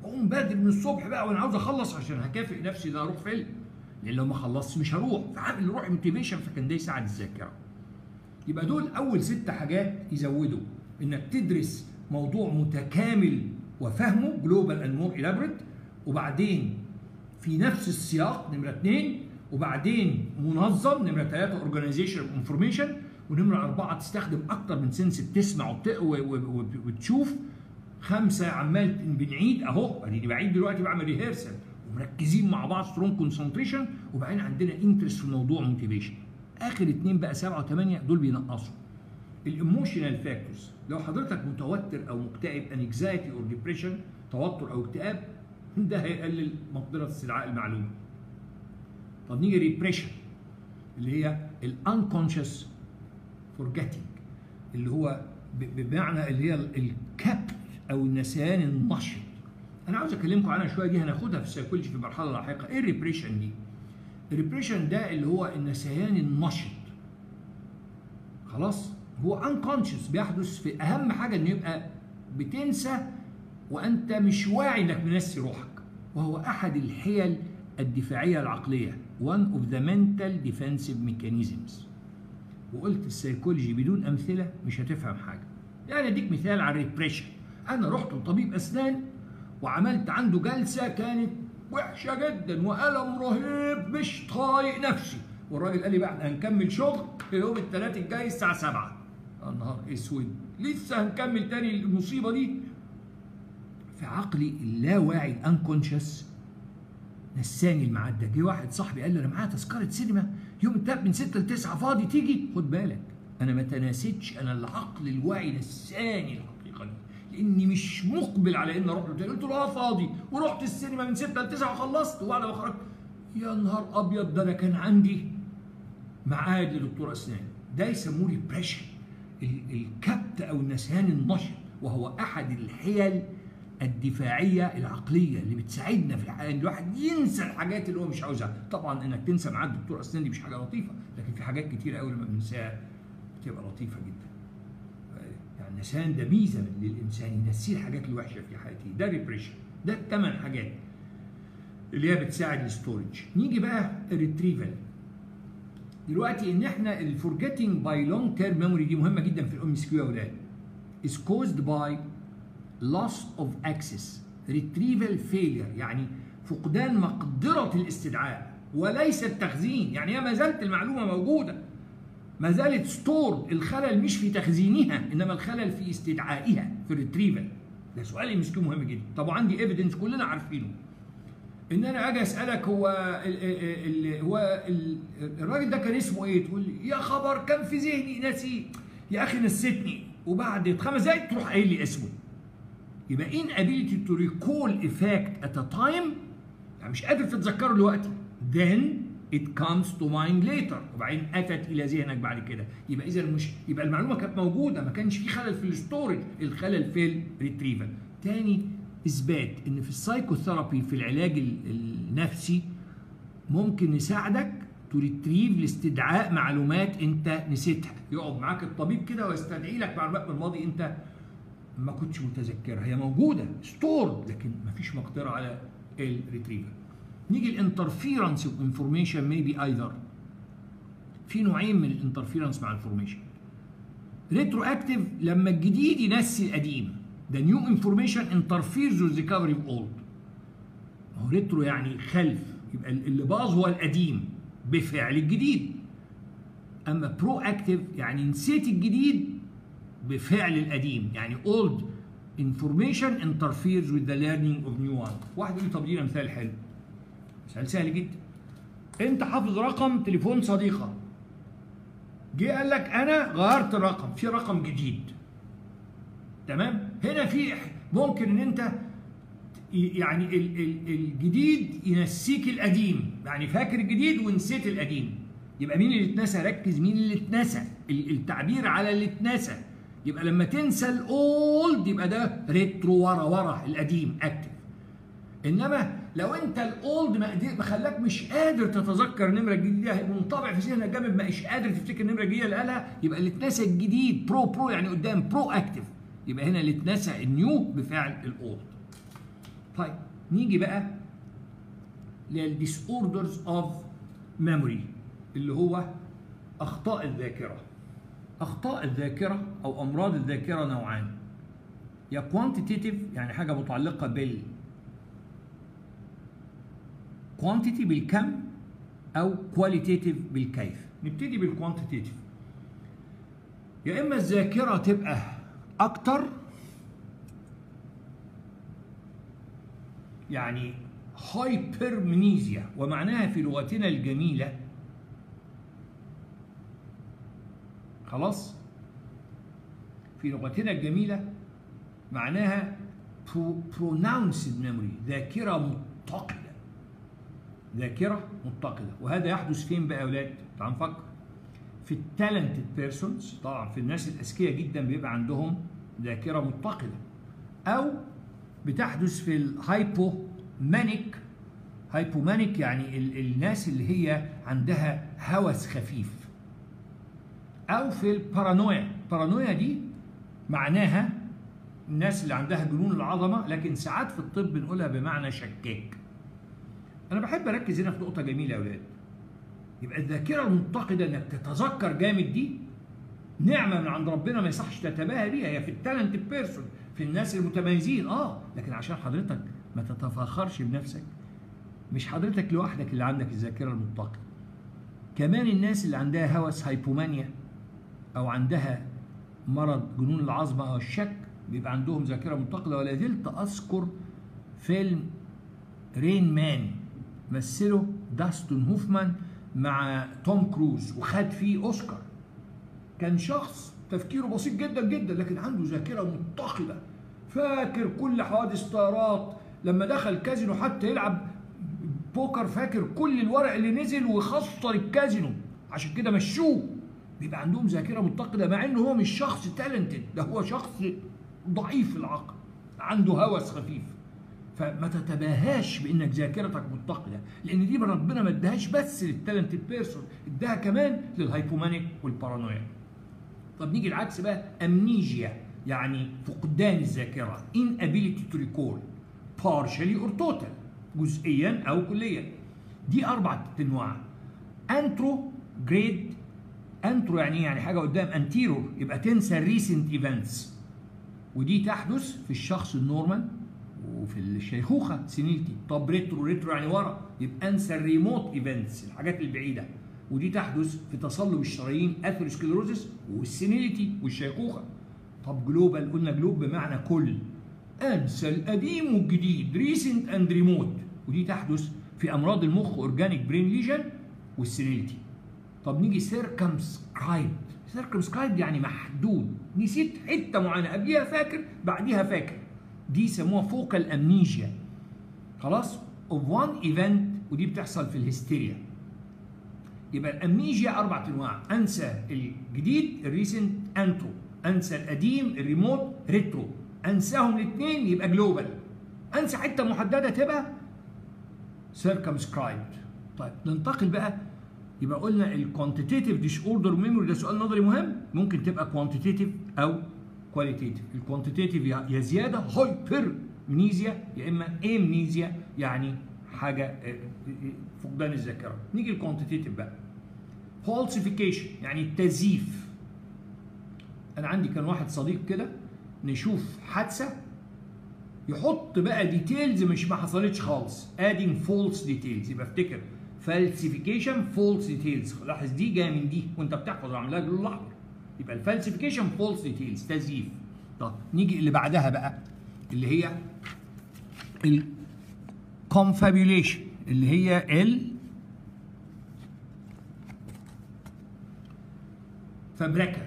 اقوم بدري من الصبح بقى وانا عاوز اخلص عشان هكافئ نفسي ده اروح فيلم، لان لو ما خلصتش مش هروح، فعامل روح موتيفيشن، فكان ده يساعد الذاكره. يبقى دول اول ست حاجات يزودوا انك تدرس موضوع متكامل وفهمه جلوبال اند مور الابريت، وبعدين في نفس السياق نمره اثنين، وبعدين منظم نمره ثلاثه اورجانيزيشن انفورميشن، ونمره اربعه تستخدم اكتر من سنس، بتسمع وتشوف. خمسه عمال بنعيد اهو، اديني بعيد دلوقتي بعمل ريهرسل ومركزين مع بعض سترونج كونسنتريشن، وبعدين عندنا انترست في الموضوع موتيفيشن. اخر اثنين بقى سبعه وثمانيه دول بينقصوا. الايموشنال فاكتورز، لو حضرتك متوتر او مكتئب انكزايتي اور ديبريشن، توتر او اكتئاب، ده هيقلل مقدره استدعاء المعلومه. طب نيجي ريبريشن اللي هي الانكونشس فورجيتنج، اللي هو بمعنى اللي هي الكبت او النسيان النشط. انا عاوز اكلمكم عنها شويه، دي هناخدها في السيكولوجي في مرحله لاحقه. ايه الريبريشن دي؟ الريبريشن ده اللي هو النسيان النشط. خلاص؟ هو انكونشس بيحدث في اهم حاجه انه يبقى بتنسى وانت مش واعي انك منسي روحك، وهو احد الحيل الدفاعيه العقليه، one of the mental defensive mechanisms. وقلت السيكولوجي بدون امثله مش هتفهم حاجه. يعني اديك مثال على الريبريشن. انا رحت لطبيب اسنان وعملت عنده جلسه كانت وحشه جدا والم رهيب مش طايق نفسي، والراجل قال لي بعد هنكمل شغل يوم الثلاث الجاي الساعه سبعة. النهار اسود، لسه هنكمل تاني المصيبه دي. في عقلي اللاواعي الانكونشس نساني الميعاد ده. جه واحد صاحبي قال لي انا معايا تذكره سينما يوم الثلاث من ستة ل تسعة فاضي تيجي؟ خد بالك انا ما تناسيتش، انا العقل الواعي نساني الحقيقه دي، لاني مش مقبل على ان اروح له. قلت له اه فاضي، ورحت السينما من ستة ل تسعة وخلصت، وبعد ما خرجت يا نهار ابيض ده انا كان عندي ميعاد لدكتور اسنان. ده يسموه ريبريشن، الكبت او النسيان النشط، وهو احد الحيل الدفاعيه العقليه اللي بتساعدنا في ان الواحد ينسى الحاجات اللي هو مش عاوزها. طبعا انك تنسى ميعاد دكتور اسنان دي مش حاجه لطيفه، لكن في حاجات كتير قوي لما بننساها بتبقى لطيفه جدا. يعني النسيان ده ميزه للانسان، ينسيه الحاجات الوحشه في حياته. ده ريبريشن. ده الثمان حاجات اللي هي بتساعد الستورج. نيجي بقى الريتريفال. دلوقتي ان احنا الفورجيتنج باي لونج تيرم ميموري دي مهمه جدا في الام اس كيو يا اولاد. is caused by loss of access retrieval failure، يعني فقدان مقدره الاستدعاء وليس التخزين. يعني هي ما زالت المعلومه موجوده، ما زالت ستور، الخلل مش في تخزينها انما الخلل في استدعائها في الريتريفال. ده سؤال ام اس كيو مهم جدا. طب وعندي ايفيدنس كلنا عارفينه، ان انا اجي اسالك هو ال ال ال هو ال الراجل ده كان اسمه ايه؟ تقول لي يا خبر كان في ذهني ناسي. يا اخي نسيتني، وبعد خمس دقايق تروح قايل لي اسمه. يبقى inability to recall effect at a time، يعني مش قادر تتذكره دلوقتي. then it comes to mind later، وبعدين اتت الى ذهنك بعد كده. يبقى اذا مش يبقى المعلومه كانت موجوده، ما كانش في خلل في الستورج، الخلل في الريتريفال. تاني اثبات ان في السايكوثيرابي في العلاج النفسي ممكن نساعدك تريتريف لاستدعاء معلومات انت نسيتها. يقعد معاك الطبيب كده ويستدعي لك معلومات من الماضي انت ما كنتش متذكرها، هي موجوده ستور لكن ما فيش مقدره على الريتريفال. نيجي الانترفيرنس اوف انفورميشن ميبي ايذر. في نوعين من الانترفيرنس مع الانفورميشن. ريترو اكتيف لما الجديد ينسي القديم، ده نيو انفورميشن انترفيرز وذ ريكفري اوف اولد. هو ريترو يعني خلف، يبقى اللي باظ هو القديم بفعل الجديد. اما برو اكتيف يعني نسيت الجديد بفعل القديم، يعني old information interferes with the learning of new one. واحد يقول لي طب دي مثال حلو. مثال سهل جدا. انت حافظ رقم تليفون صديقه، جه قال لك انا غيرت الرقم في رقم جديد. تمام؟ هنا في ممكن ان انت يعني ال ال الجديد ينسيك القديم، يعني فاكر الجديد ونسيت القديم. يبقى مين اللي اتنسى؟ ركز مين اللي اتنسى، التعبير على اللي اتنسى. يبقى لما تنسى الاولد يبقى ده ريترو، ورا ورا القديم اكتف. انما لو انت الاولد ما خلاك مش قادر تتذكر النمره الجديده، منطبع في ذهنك جامد ما مش قادر تفتكر النمره الجديده اللي قالها، يبقى اللي اتنسى الجديد برو برو يعني قدام برو اكتف. يبقى هنا اللي اتنسى النيو بفعل الاولد. طيب نيجي بقى للديس اوردرز اوف ميموري اللي هو اخطاء الذاكره. اخطاء الذاكره او امراض الذاكره نوعان، يا كوانتيتيف يعني حاجه متعلقه بال كوانتيتي بالكم او كواليتيتيف بالكيف. نبتدي بالكوانتيتيف. يا اما الذاكره تبقى اكتر، يعني هايبرمنيزيا، ومعناها في لغتنا الجميله خلاص في لغتنا الجميله معناها pronounced memory، ذاكره متقده. ذاكره متقده، وهذا يحدث فين بقى يا اولاد؟ تعالوا نفكر. في التالنتد بيرسونز، طبعا في الناس الاذكياء جدا بيبقى عندهم ذاكره متقده، او بتحدث في الهايبومانيك. هايبومانيك يعني ال الناس اللي هي عندها هوس خفيف، او في البارانويا. البارانويا دي معناها الناس اللي عندها جنون العظمه، لكن ساعات في الطب بنقولها بمعنى شكاك. انا بحب اركز هنا في نقطه جميله يا اولاد. يبقى الذاكره المتقده انك تتذكر جامد دي نعمه من عند ربنا ما يصحش تتباهى بيها. هي في التالنت بيرسون، في الناس المتميزين، اه لكن عشان حضرتك ما تتفاخرش بنفسك، مش حضرتك لوحدك اللي عندك الذاكره المتقده، كمان الناس اللي عندها هوس هايبومانيا او عندها مرض جنون العظمه او الشك بيبقى عندهم ذاكره متقده. ولا زلت اذكر فيلم رين مان مثله داستون هوفمان مع توم كروز وخد فيه اوسكار. كان شخص تفكيره بسيط جدا جدا، لكن عنده ذاكره متقده، فاكر كل حوادث طيارات، لما دخل كازينو حتى يلعب بوكر فاكر كل الورق اللي نزل وخسر الكازينو، عشان كده مشوه. بيبقى عندهم ذاكره متقده مع انه هو مش شخص تالنتد، ده هو شخص ضعيف العقل، عنده هوس خفيف. فما تتباهاش بانك ذاكرتك متقده، لان دي ربنا ما اداهاش بس للتالنتد بيرسون، اداها كمان للهايبومانيك والبارانويا. طب نيجي العكس بقى، امنيجيا يعني فقدان الذاكره، inability to recall partially or total، جزئيا او كليا. دي اربع انواع. انترو جريد، انترو يعني يعني حاجه قدام، انتيرو يبقى تنسى الريسنت ايفنتس، ودي تحدث في الشخص النورمال وفي الشيخوخه سينيلتي. طب ريترو، ريترو يعني ورا، يبقى انسى الريموت ايفنتس، الحاجات البعيده، ودي تحدث في تصلب الشرايين اثيروسكليروزس والسينيلتي والشيخوخه. طب جلوبال، قلنا جلوب بمعنى كل، انسى القديم والجديد، ريسنت اند ريموت، ودي تحدث في امراض المخ اورجانيك برين ليجن والسينيلتي. طب نيجي سيركمسكرايب. سيركمسكرايب يعني محدود، نسيت حته معينه قبليها فاكر بعديها فاكر، دي يسموها فوكال امنيجيا. خلاص اوف وان ايفنت، ودي بتحصل في الهستيريا. يبقى الامنيجيا اربع انواع، انسى الجديد الريسنت انترو، انسى القديم الريموت ريترو، انساهم الاثنين يبقى جلوبال، انسى حته محدده تبقى سيركمسكرايبد. طيب ننتقل بقى، يبقى قلنا الكوانتيتيف ديس اوردر ميموري ده سؤال نظري مهم، ممكن تبقى كوانتيتيف او كواليتيتيف. الكوانتيتيف يا زياده هايبرمنيزيا، يا اما امنيزيا يعني حاجه فقدان الذاكره. نيجي الكوانتيتيف بقى، فالسيفيكيشن يعني التزييف. انا عندي كان واحد صديق كده نشوف حادثه يحط بقى ديتيلز مش ما حصلتش خالص، ادينج فولس ديتيلز، يبقى افتكر فالسيفيكيشن فولس ديتيلز. لاحظ دي جايه من دي وانت بتحفظ عاملاها باللون الاحمر، يبقى الفالسيفيكيشن فولس ديتيلز تزييف. طب نيجي اللي بعدها بقى اللي هي الكونفابيوليشن، اللي هي ال فبركه،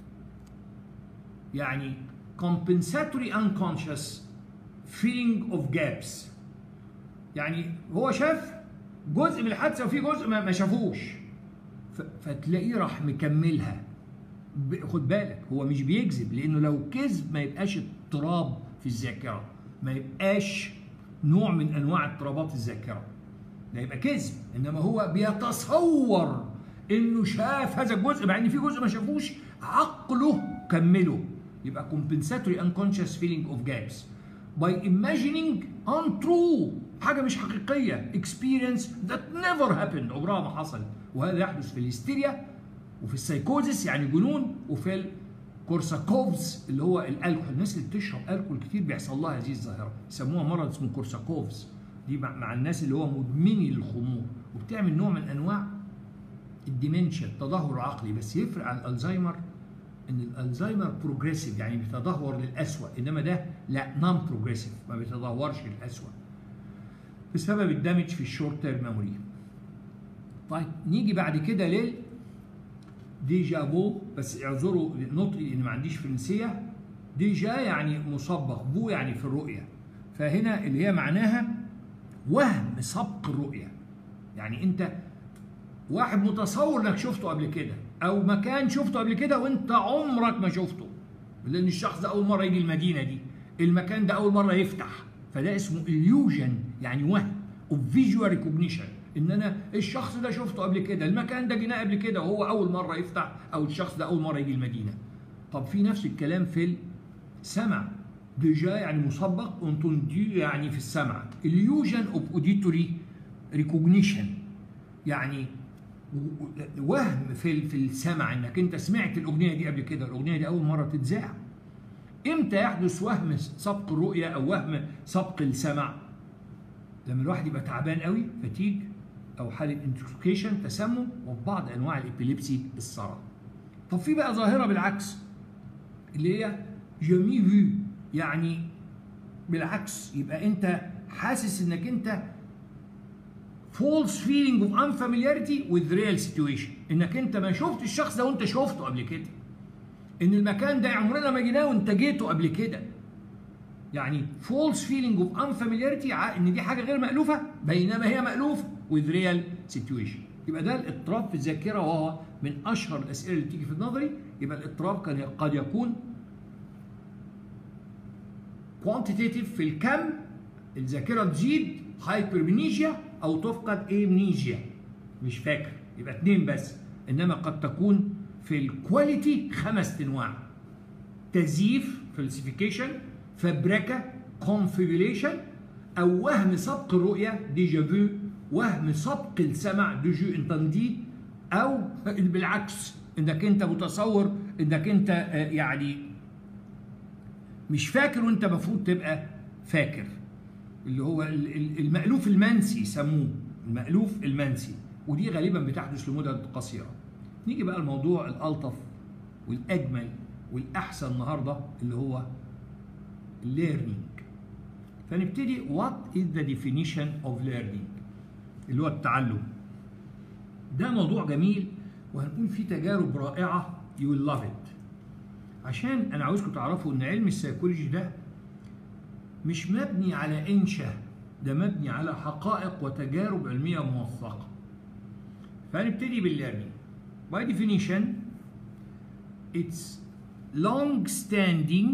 يعني compensatory unconscious feeling of gaps. يعني هو شاف جزء من الحادثه وفي جزء ما شافوش، فتلاقيه راح مكملها. خد بالك هو مش بيكذب، لانه لو كذب ما يبقاش اضطراب في الذاكره، ما يبقاش نوع من انواع اضطرابات الذاكره، ده يبقى كذب. انما هو بيتصور انه شاف هذا الجزء مع ان في جزء ما شافوش، عقله كمله، يبقى compensatory unconscious feeling of gaps. by imagining untrue حاجة مش حقيقية experience that never happened عمرها ما حصلت. وهذا يحدث في الهستيريا وفي السايكوزيس يعني جنون، وفي الكورساكوفز اللي هو الالكحول. الناس اللي بتشرب الكحول كتير بيحصل لها هذه الظاهرة، يسموها مرض اسمه كورساكوفز. دي مع الناس اللي هو مدمني للخمور، وبتعمل نوع من انواع الديمنشيا التدهور العقلي. بس يفرق عن الالزهايمر ان الالزهايمر بروجريسيف يعني بيتدهور للأسوأ، انما ده لا نون بروجريسيف ما بيتدهورش للأسوأ بسبب الدمج في الشورت تيرم ميموري. طيب نيجي بعد كده لل ديجا فو، بس اعذروا نطقي لان ما عنديش فرنسيه. ديجا يعني مسبق، فو يعني في الرؤيه، فهنا اللي هي معناها وهم سبق الرؤيه. يعني انت واحد متصور انك شفته قبل كده، او مكان شفته قبل كده وانت عمرك ما شفته، لان الشخص ده اول مره يجي المدينه دي، المكان ده اول مره يفتح، فده اسمه illusion يعني وهم of visual recognition، ان انا الشخص ده شفته قبل كده، المكان ده جيناه قبل كده وهو اول مره يفتح، او الشخص ده اول مره يجي المدينه. طب في نفس الكلام في السمع، ديجا يعني مسبق، انتوندي يعني في السمع، illusion of auditory recognition يعني وهم في في السمع، انك انت سمعت الاغنيه دي قبل كده، الاغنيه دي اول مره تتذاع. امتى يحدث وهم سبق الرؤيه او وهم سبق السمع؟ لما الواحد يبقى تعبان قوي، فتيج، او حاله انتوكسيكيشن تسمم، وفي بعض انواع الابيليبسي الصرع. طب في بقى ظاهره بالعكس اللي هي جامي فيو، يعني بالعكس، يبقى انت حاسس انك انت false feeling of unfamiliarity with real situation، انك انت ما شفت الشخص ده وانت شفته قبل كده، ان المكان ده عمرنا ما جيناه وانت جيته قبل كده. يعني false feeling of unfamiliarity ان دي حاجه غير مألوفه بينما هي مألوفه with real situation. يبقى ده الاضطراب في الذاكره، وهو من اشهر الاسئله اللي بتيجي في النظري. يبقى الاضطراب كان قد يكون quantitative في الكم، الذاكره تزيد هايبرمنيجيا، او تفقد امنيجيا مش فاكر، يبقى اتنين بس. انما قد تكون في الكواليتي خمس انواع: تزييف فالسيفيكيشن، فبركه كونفيبيليشن، او وهم سبق الرؤيه ديجا فيو، وهم سبق السمع ديجو انتندي، او بالعكس انك انت متصور انك انت يعني مش فاكر وانت المفروض تبقى فاكر، اللي هو المألوف المنسي يسموه، المألوف المنسي، ودي غالبا بتحدث لمدد قصيره. نيجي بقى الموضوع الألطف والأجمل والأحسن النهارده اللي هو learning. فنبتدي what is the definition of learning اللي هو التعلم. ده موضوع جميل وهنقول فيه تجارب رائعة you will love it. عشان أنا عاوزكم تعرفوا إن علم السيكولوجي ده مش مبني على إنشاء، ده مبني على حقائق وتجارب علمية موثقة. فهنبتدي بالlearning. By definition it's long-standing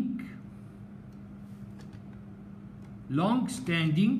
long-standing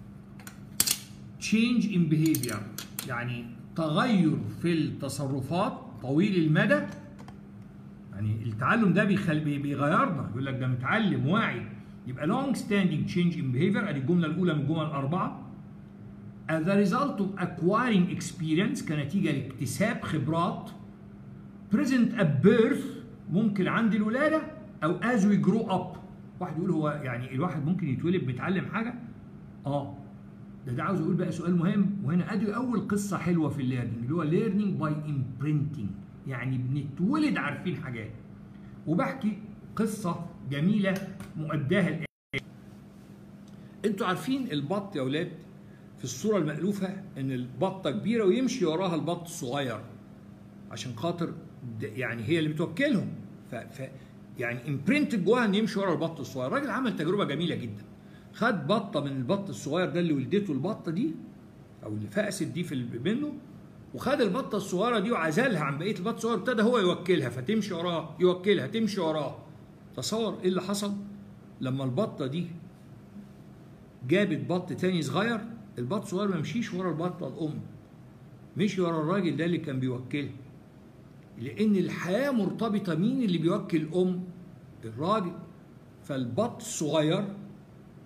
change in behavior، يعني تغير في التصرفات طويل المدى. يعني التعلم ده بيخل... بيغيرنا، يقول لك ده متعلم واعي. يبقى long-standing change in behavior، ادي الجملة الأولى من الجمل الأربعة. as a result of acquiring experience، كنتيجة لاكتساب خبرات. present at birth، ممكن عند الولادة، أو as we grow up. واحد يقول هو يعني الواحد ممكن يتولد بيتعلم حاجة؟ آه ده ده عاوز أقول بقى سؤال مهم، وهنا أدي أول قصة حلوة في الليرنينج اللي هو learning by imprinting، يعني بنتولد عارفين حاجات. وبحكي قصة جميلة مؤداها الآن. أنتوا عارفين البط يا أولاد في الصورة المألوفة إن البطة كبيرة ويمشي وراها البط الصغير عشان خاطر يعني هي اللي بتوكلهم، ف, ف يعني امبرنت جواها ان يمشي ورا البط الصغير. الراجل عمل تجربة جميلة جدا، خد بطة من البط الصغير ده اللي ولدته البطة دي أو اللي فقست دي في منه، وخد البطة الصغيرة دي وعزلها عن بقية البط الصغير، ابتدى هو يوكلها فتمشي وراه، يوكلها تمشي وراه. تصور ايه اللي حصل لما البطة دي جابت بط تاني صغير. البط الصغير ما مشيش ورا البطة الأم، مشي ورا الراجل ده اللي كان بيوكلها، لأن الحياة مرتبطة مين اللي بيوكل الأم؟ الراجل. فالبط الصغير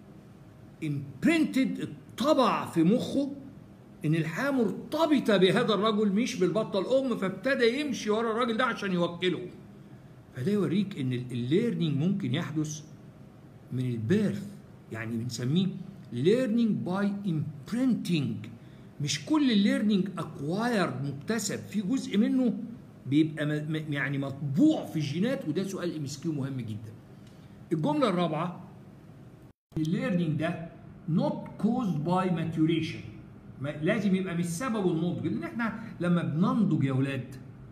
imprinted اتطبع في مخه ان الحياه مرتبطه بهذا الرجل مش بالبطه الام، فابتدى يمشي ورا الراجل ده عشان يوكله. فده يوريك ان الليرنينج ممكن يحدث من البيرث، يعني بنسميه learning by imprinting. مش كل الليرنينج acquired مكتسب، في جزء منه بيبقى يعني مطبوع في الجينات، وده سؤال ام اس كيو مهم جدا. الجمله الرابعه الليرنينج ده not caused by maturation، لازم يبقى مش سببه النضج، لان احنا لما بننضج يا اولاد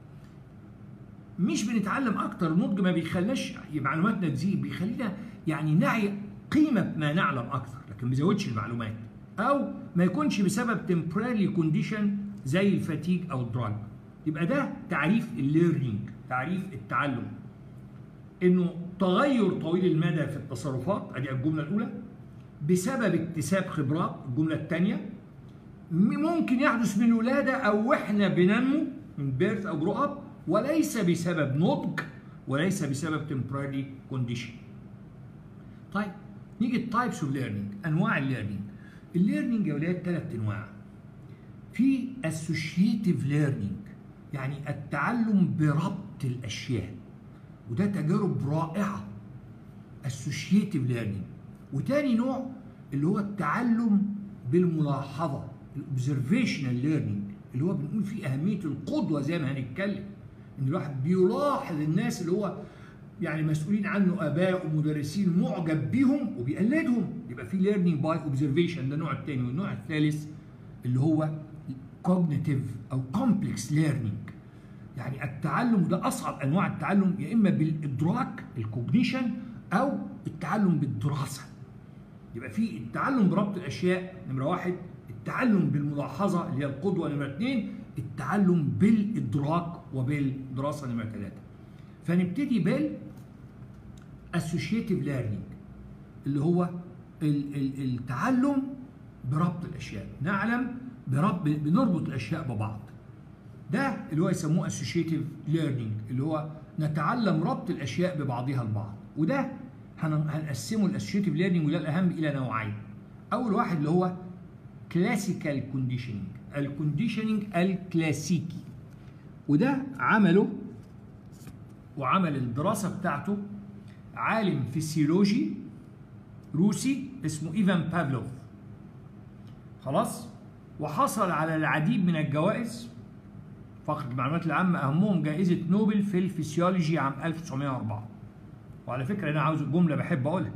مش بنتعلم اكتر. النضج ما بيخليناش معلوماتنا تزيد، بيخلينا يعني نعي قيمه ما نعلم اكتر، لكن ما بيزودش المعلومات، او ما يكونش بسبب temporary condition زي الفاتيج او الدراج. يبقى ده تعريف الليرنينج، تعريف التعلم، انه تغير طويل المدى في التصرفات، ادي الجمله الاولى، بسبب اكتساب خبرات. الجمله الثانيه ممكن يحدث من ولاده او احنا بننمو من بيرث او جرو اب، وليس بسبب نضج وليس بسبب temporary condition. طيب نيجي التايبس اوف ليرنينج، انواع الليرنينج. الليرنينج يا ولاد ثلاث انواع. في associative learning، يعني التعلم بربط الاشياء، وده تجارب رائعه associative learning. وتاني نوع اللي هو التعلم بالملاحظه الobservational learning، اللي هو بنقول فيه اهميه القدوه زي ما هنتكلم، ان الواحد بيلاحظ الناس اللي هو يعني مسؤولين عنه، اباء ومدرسين، معجب بيهم وبيقلدهم، يبقى في learning by observation، ده النوع الثاني. والنوع الثالث اللي هو cognitive او complex learning، يعني التعلم، ده اصعب انواع التعلم، يا اما بالادراك الكوجنيشن او التعلم بالدراسه. يبقى في التعلم بربط الاشياء نمره واحد، التعلم بالملاحظه اللي هي القدوه نمره اثنين، التعلم بالادراك وبالدراسه نمره ثلاثه. فنبتدي بال associative learning اللي هو التعلم بربط الاشياء، نعلم بربط، بنربط الاشياء ببعض. ده اللي هو يسموه associative learning، اللي هو نتعلم ربط الاشياء ببعضها البعض. وده هنقسمه الاسوشيتيف ليرنينج، وده الاهم، الى نوعين. اول واحد اللي هو كلاسيكال كونديشننج، الكونديشننج الكلاسيكي، وده عمله وعمل الدراسه بتاعته عالم فسيولوجي روسي اسمه ايفان بافلوف. خلاص، وحصل على العديد من الجوائز، فقط المعلومات العامه اهمهم جائزه نوبل في الفسيولوجي عام ألف وتسعمائة وأربعة. وعلى فكرة أنا عاوز الجملة بحب أقولها،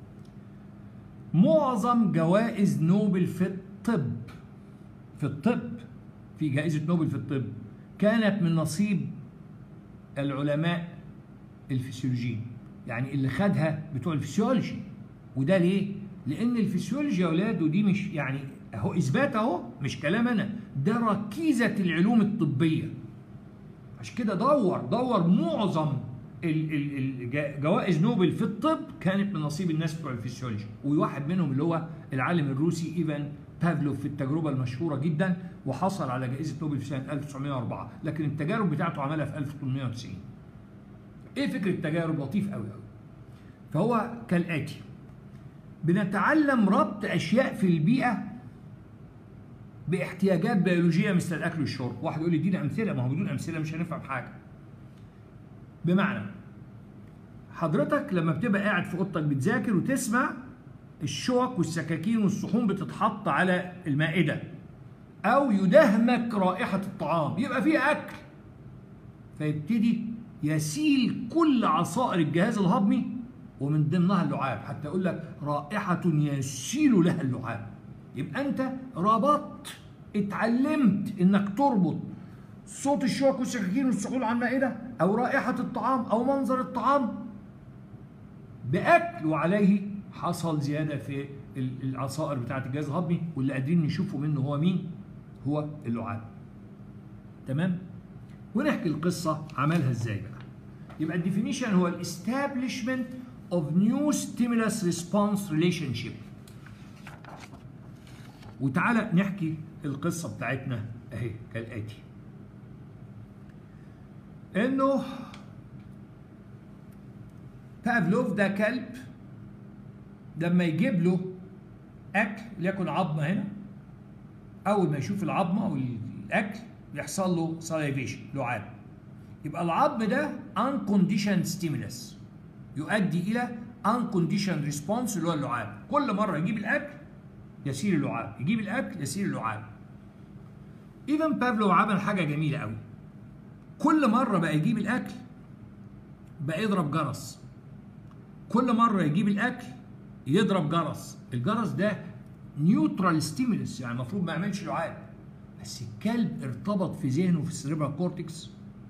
معظم جوائز نوبل في الطب، في الطب في جائزة نوبل في الطب كانت من نصيب العلماء الفسيولوجيين، يعني اللي خدها بتوع الفسيولوجي. وده ليه؟ لأن الفسيولوجي يا أولاد، ودي مش يعني أهو إثبات أهو، مش كلام أنا، ده ركيزة العلوم الطبية. عشان كده دور دور معظم الجوائز نوبل في الطب كانت من نصيب الناس بتوع الفسيولوجي، وواحد منهم اللي هو العالم الروسي ايفان بافلوف في التجربه المشهوره جدا، وحصل على جائزه نوبل في سنه ألف وتسعمائة وأربعة، لكن التجارب بتاعته عملها في ألف وثمانمائة وتسعين. ايه فكره التجارب؟ لطيف قوي قوي. فهو كالاتي، بنتعلم ربط اشياء في البيئه باحتياجات بيولوجيه مثل الاكل والشرب. واحد يقول لي ادينا امثله، ما هو بدون امثله مش هنفهم حاجه. بمعنى حضرتك لما بتبقى قاعد في اوضتك بتذاكر وتسمع الشوك والسكاكين والصحون بتتحط على المائده، او يدهمك رائحه الطعام، يبقى فيه اكل، فيبتدي يسيل كل عصائر الجهاز الهضمي ومن ضمنها اللعاب، حتى يقول لك رائحه يسيل لها اللعاب. يبقى انت ربطت، اتعلمت انك تربط صوت الشوك والسكاكين والصحون على المائده، او رائحه الطعام، او منظر الطعام باكل، وعليه حصل زياده في العصائر بتاعه الجهاز الهضمي، واللي قادرين نشوفه منه هو مين؟ هو اللعاب. تمام؟ ونحكي القصه عملها ازاي بقى. يبقى الديفينيشن هو الاستابليشمنت اوف نيو ستيمولس ريسبونس ريليشن شيب. وتعالى نحكي القصه بتاعتنا اهي كالاتي، انه بافلوف ده كلب لما يجيب له اكل ليكن عظمه هنا، اول ما يشوف العظمه او الاكل يحصل له ساليفيشن لعاب. يبقى العظم ده unconditioned stimulus يؤدي الى unconditioned response اللي هو اللعاب. كل مره يجيب الاكل يسير اللعاب، يجيب الاكل يسير اللعاب. ايفان بافلو عمل حاجه جميله قوي. كل مره بقى يجيب الاكل بقى يضرب جرس. كل مره يجيب الاكل يضرب جرس. الجرس ده نيوترال ستيمولس، يعني المفروض ما يعملش لعاب، بس الكلب ارتبط في ذهنه في السيريبرال كورتكس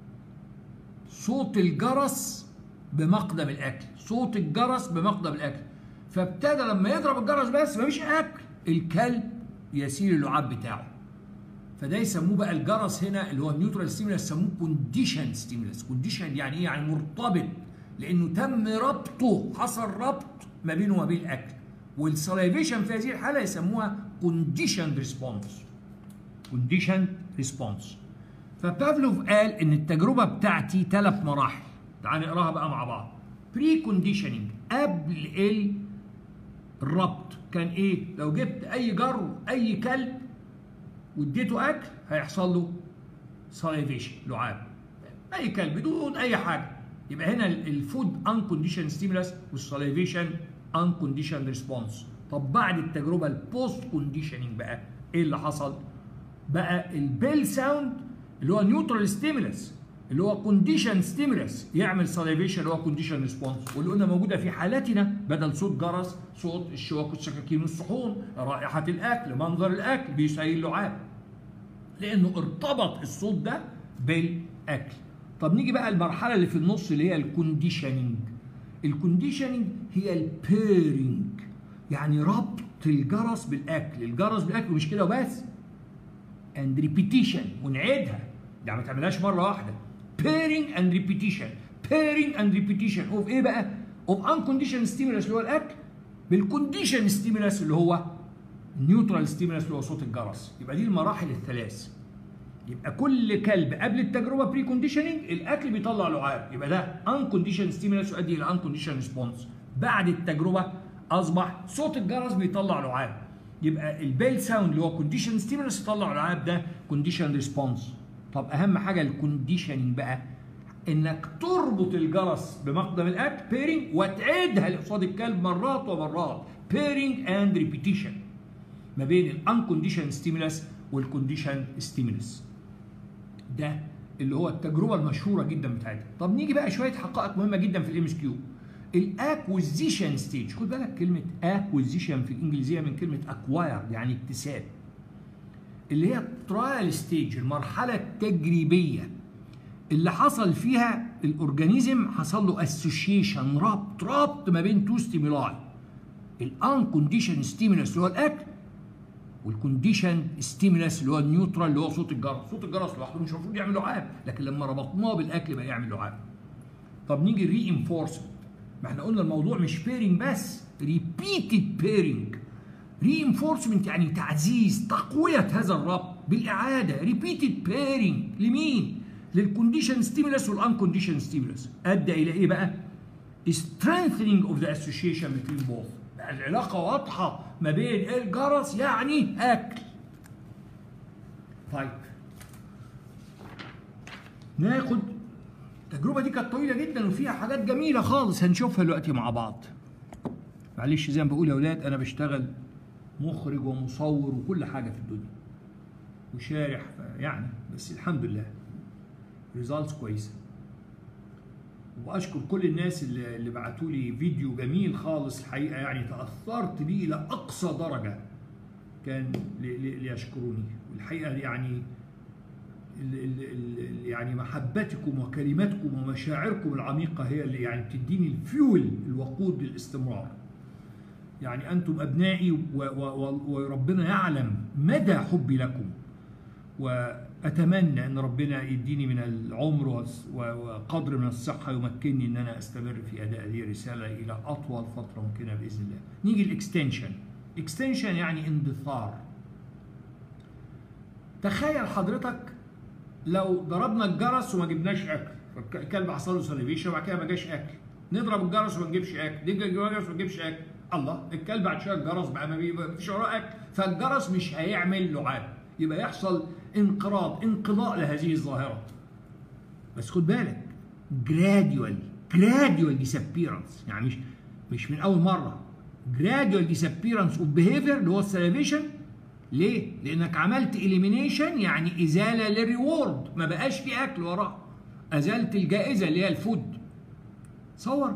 صوت الجرس بمقدم الاكل، صوت الجرس بمقدم الاكل، فابتدى لما يضرب الجرس بس مفيش اكل الكلب يسير اللعاب بتاعه. فده يسموه بقى الجرس هنا اللي هو النيوترال ستيمولس يسموه كونديشن ستيمولس. كونديشن يعني ايه؟ يعني مرتبط، لانه تم ربطه، حصل ربط ما بينه وما بين الاكل. والسلايفيشن في هذه الحاله يسموها كونديشن ريسبونس. كونديشن ريسبونس. فبافلوف قال ان التجربه بتاعتي ثلاث مراحل. تعال نقراها بقى مع بعض. بري كونديشننج قبل الربط كان ايه؟ لو جبت اي جرو اي كلب واديته اكل هيحصل له سلايفيشن لعاب. اي كلب بدون اي حاجه. يبقى هنا الفود انكونديشن ستيمولس والسلايفيشن انكونديشن ريسبونس. طب بعد التجربه البوست كونديشننج بقى ايه اللي حصل؟ بقى البيل ساوند اللي هو نيوترال ستيمولس اللي هو كونديشن ستيمولس يعمل سلايفيشن اللي هو كونديشن ريسبونس، واللي قلنا موجوده في حالتنا بدل صوت جرس صوت الشواك والسكاكين والصحون، رائحه الاكل، منظر الاكل بيسيل لعاب، لانه ارتبط الصوت ده بالاكل. طب نيجي بقى المرحله اللي في النص اللي هي الكونديشننج. الكونديشننج هي البيرنج، يعني ربط الجرس بالاكل، الجرس بالاكل مش كده وبس، اند ريبيتيشن، ونعيدها يعني ما تعملهاش مره واحده. pairing and repetition pairing and repetition of ايه بقى؟ of unconditioned stimulus اللي هو الاكل بالconditioned stimulus اللي هو neutral stimulus اللي هو صوت الجرس. يبقى دي المراحل الثلاث. يبقى كل كلب قبل التجربه بري كونديشننج الاكل بيطلع لعاب، يبقى ده unconditioned stimulus يؤدي الى unconditioned response. بعد التجربه اصبح صوت الجرس بيطلع لعاب، يبقى البيل ساوند اللي هو conditioned stimulus يطلع لعاب، ده conditioned response. طب اهم حاجه الكونديشننج بقى انك تربط الجرس بمقدم الاكل بيرنج وتعيدها لقصاد الكلب مرات ومرات بيرنج اند ريبيتيشن ما بين الانكونديشن ستيمولس والكونديشن ستيمولس. ده اللي هو التجربه المشهوره جدا بتاعتها. طب نيجي بقى شويه حقائق مهمه جدا في الام اس كيو. الاكوزيشن ستيج، خد بالك كلمه اكوزيشن في الانجليزيه من كلمه اكواير يعني اكتساب، اللي هي الترايل ستيج، المرحله التجريبيه اللي حصل فيها الاورجانيزم حصل له اسوشيشن، ربط ربط ما بين تو ستيمولاي، الانكونديشن ستيمولس اللي هو الاكل والكونديشن ستيمولس اللي هو النيوترال اللي هو صوت الجرس. صوت الجرس لوحده مش المفروض يعمل لعاب، لكن لما ربطناه بالاكل بقى يعمل لعاب. طب نيجي الري انفورسمنت. ما احنا قلنا الموضوع مش بيرنج بس، ريبيتد بيرنج. ري انفورسمنت يعني تعزيز تقويه هذا الربط بالاعاده، ريبيتد بيرنج لمين؟ للكونديشن ستيمولس والانكونديشن ستيمولس. ادى الى ايه بقى؟ strengthening of the association between both. بقى العلاقه واضحه ما بين الجرس يعني اكل. طيب ناخد التجربه دي كانت طويله جدا وفيها حاجات جميله خالص هنشوفها دلوقتي مع بعض. معلش زي ما بقول يا اولاد انا بشتغل مخرج ومصور وكل حاجه في الدنيا وشارح يعني، بس الحمد لله ريزالتس كويسه. واشكر كل الناس اللي, اللي بعتوا لي فيديو جميل خالص الحقيقه، يعني تاثرت بيه الى اقصى درجه كان ليشكروني. والحقيقه يعني ال ال ال يعني محبتكم وكلماتكم ومشاعركم العميقه هي اللي يعني بتديني الفيول الوقود للاستمرار. يعني انتم ابنائي وربنا يعلم مدى حبي لكم، واتمنى ان ربنا يديني من العمر وقدر من الصحه يمكنني ان انا استمر في اداء هذه الرساله الى اطول فتره ممكنه باذن الله. نيجي الاكستنشن. اكستنشن يعني اندثار. تخيل حضرتك لو ضربنا الجرس وما جبناش اكل، الكلب حصل له سليفيشن وبعد كده ما جاش اكل، نضرب الجرس وما نجيبش اكل، نيجي الجرس وما نجيبش اكل، الله الكلب بعد شويه الجرس بقى ما فيش وراه اكل، فالجرس مش هيعمل لعاب، يبقى يحصل انقراض انقضاء لهذه الظاهره. بس خد بالك جراديوال جراديوال ديسابيرنس، يعني مش مش من اول مره. جراديوال ديسابيرنس اوف بيهيفير اللي هو السلافيشن. ليه؟ لانك عملت اليمينيشن يعني ازاله للريورد، ما بقاش في اكل وراه، ازلت الجائزه اللي هي الفود. تصور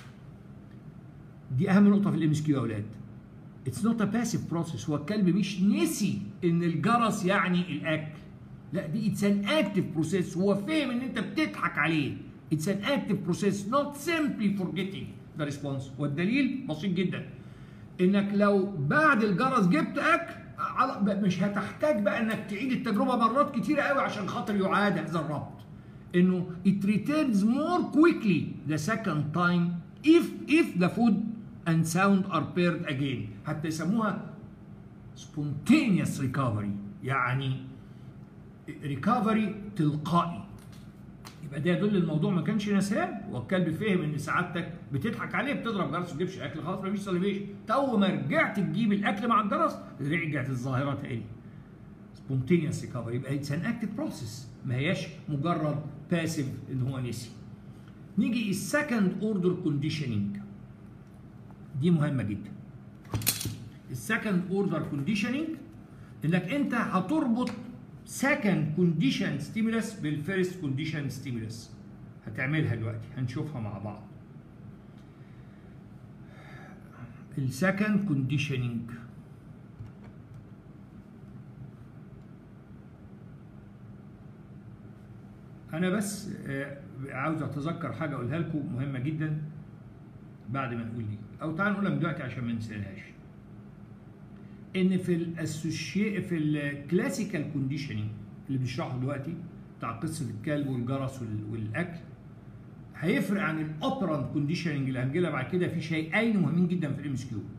دي اهم نقطه في الام اس كيو يا اولاد. اتس نوت ا باسيف بروسيس، هو الكلب مش نسي ان الجرس يعني الاكل، لا دي اتس ان اكتيف بروسيس، هو فاهم ان انت بتضحك عليه. اتس ان اكتيف بروسيس نوت سيمبلي فورجيتنج ذا ريسبونس. والدليل بسيط جدا، انك لو بعد الجرس جبت اكل مش هتحتاج بقى انك تعيد التجربه مرات كتيره قوي عشان خاطر يعاد هذا الربط، انه it returns more quickly the second time if if the food and sound are paired again. حتى يسموها spontaneous recovery، يعني recovery تلقائي. يبقى ده يدل الموضوع ما كانش نسيان، والكلب فهم ان سعادتك بتضحك عليه، بتضرب جرس وما تجيبش اكل، خلاص مفيش سلفيشن. اول ما رجعت تجيب الاكل مع الجرس رجعت الظاهره تاني. spontaneous recovery، يبقى اتس ان اكتيف بروسيس، ما هياش مجرد باسيف ان هو نسي. نيجي السكند اوردر كونديشننج، دي مهمه جدا. السكند اوردر كونديشننج انك انت هتربط سكند كونديشن ستيمولس بالفيرست كونديشن ستيمولس. هتعملها دلوقتي هنشوفها مع بعض. السكند كونديشننج انا بس عاوز اتذكر حاجه اقولها لكم مهمه جدا بعد ما نقول دي، او تعالوا نقولها من دلوقتي عشان ما ننساهاش. ان في الاسوشي في الكلاسيكال كونديشننج اللي بنشرحه دلوقتي بتاع قصه الكلب والجرس والاكل، هيفرق عن الاوبرانت كونديشننج اللي هنجيلها بعد كده في شيئين مهمين جدا في الام اس كيو.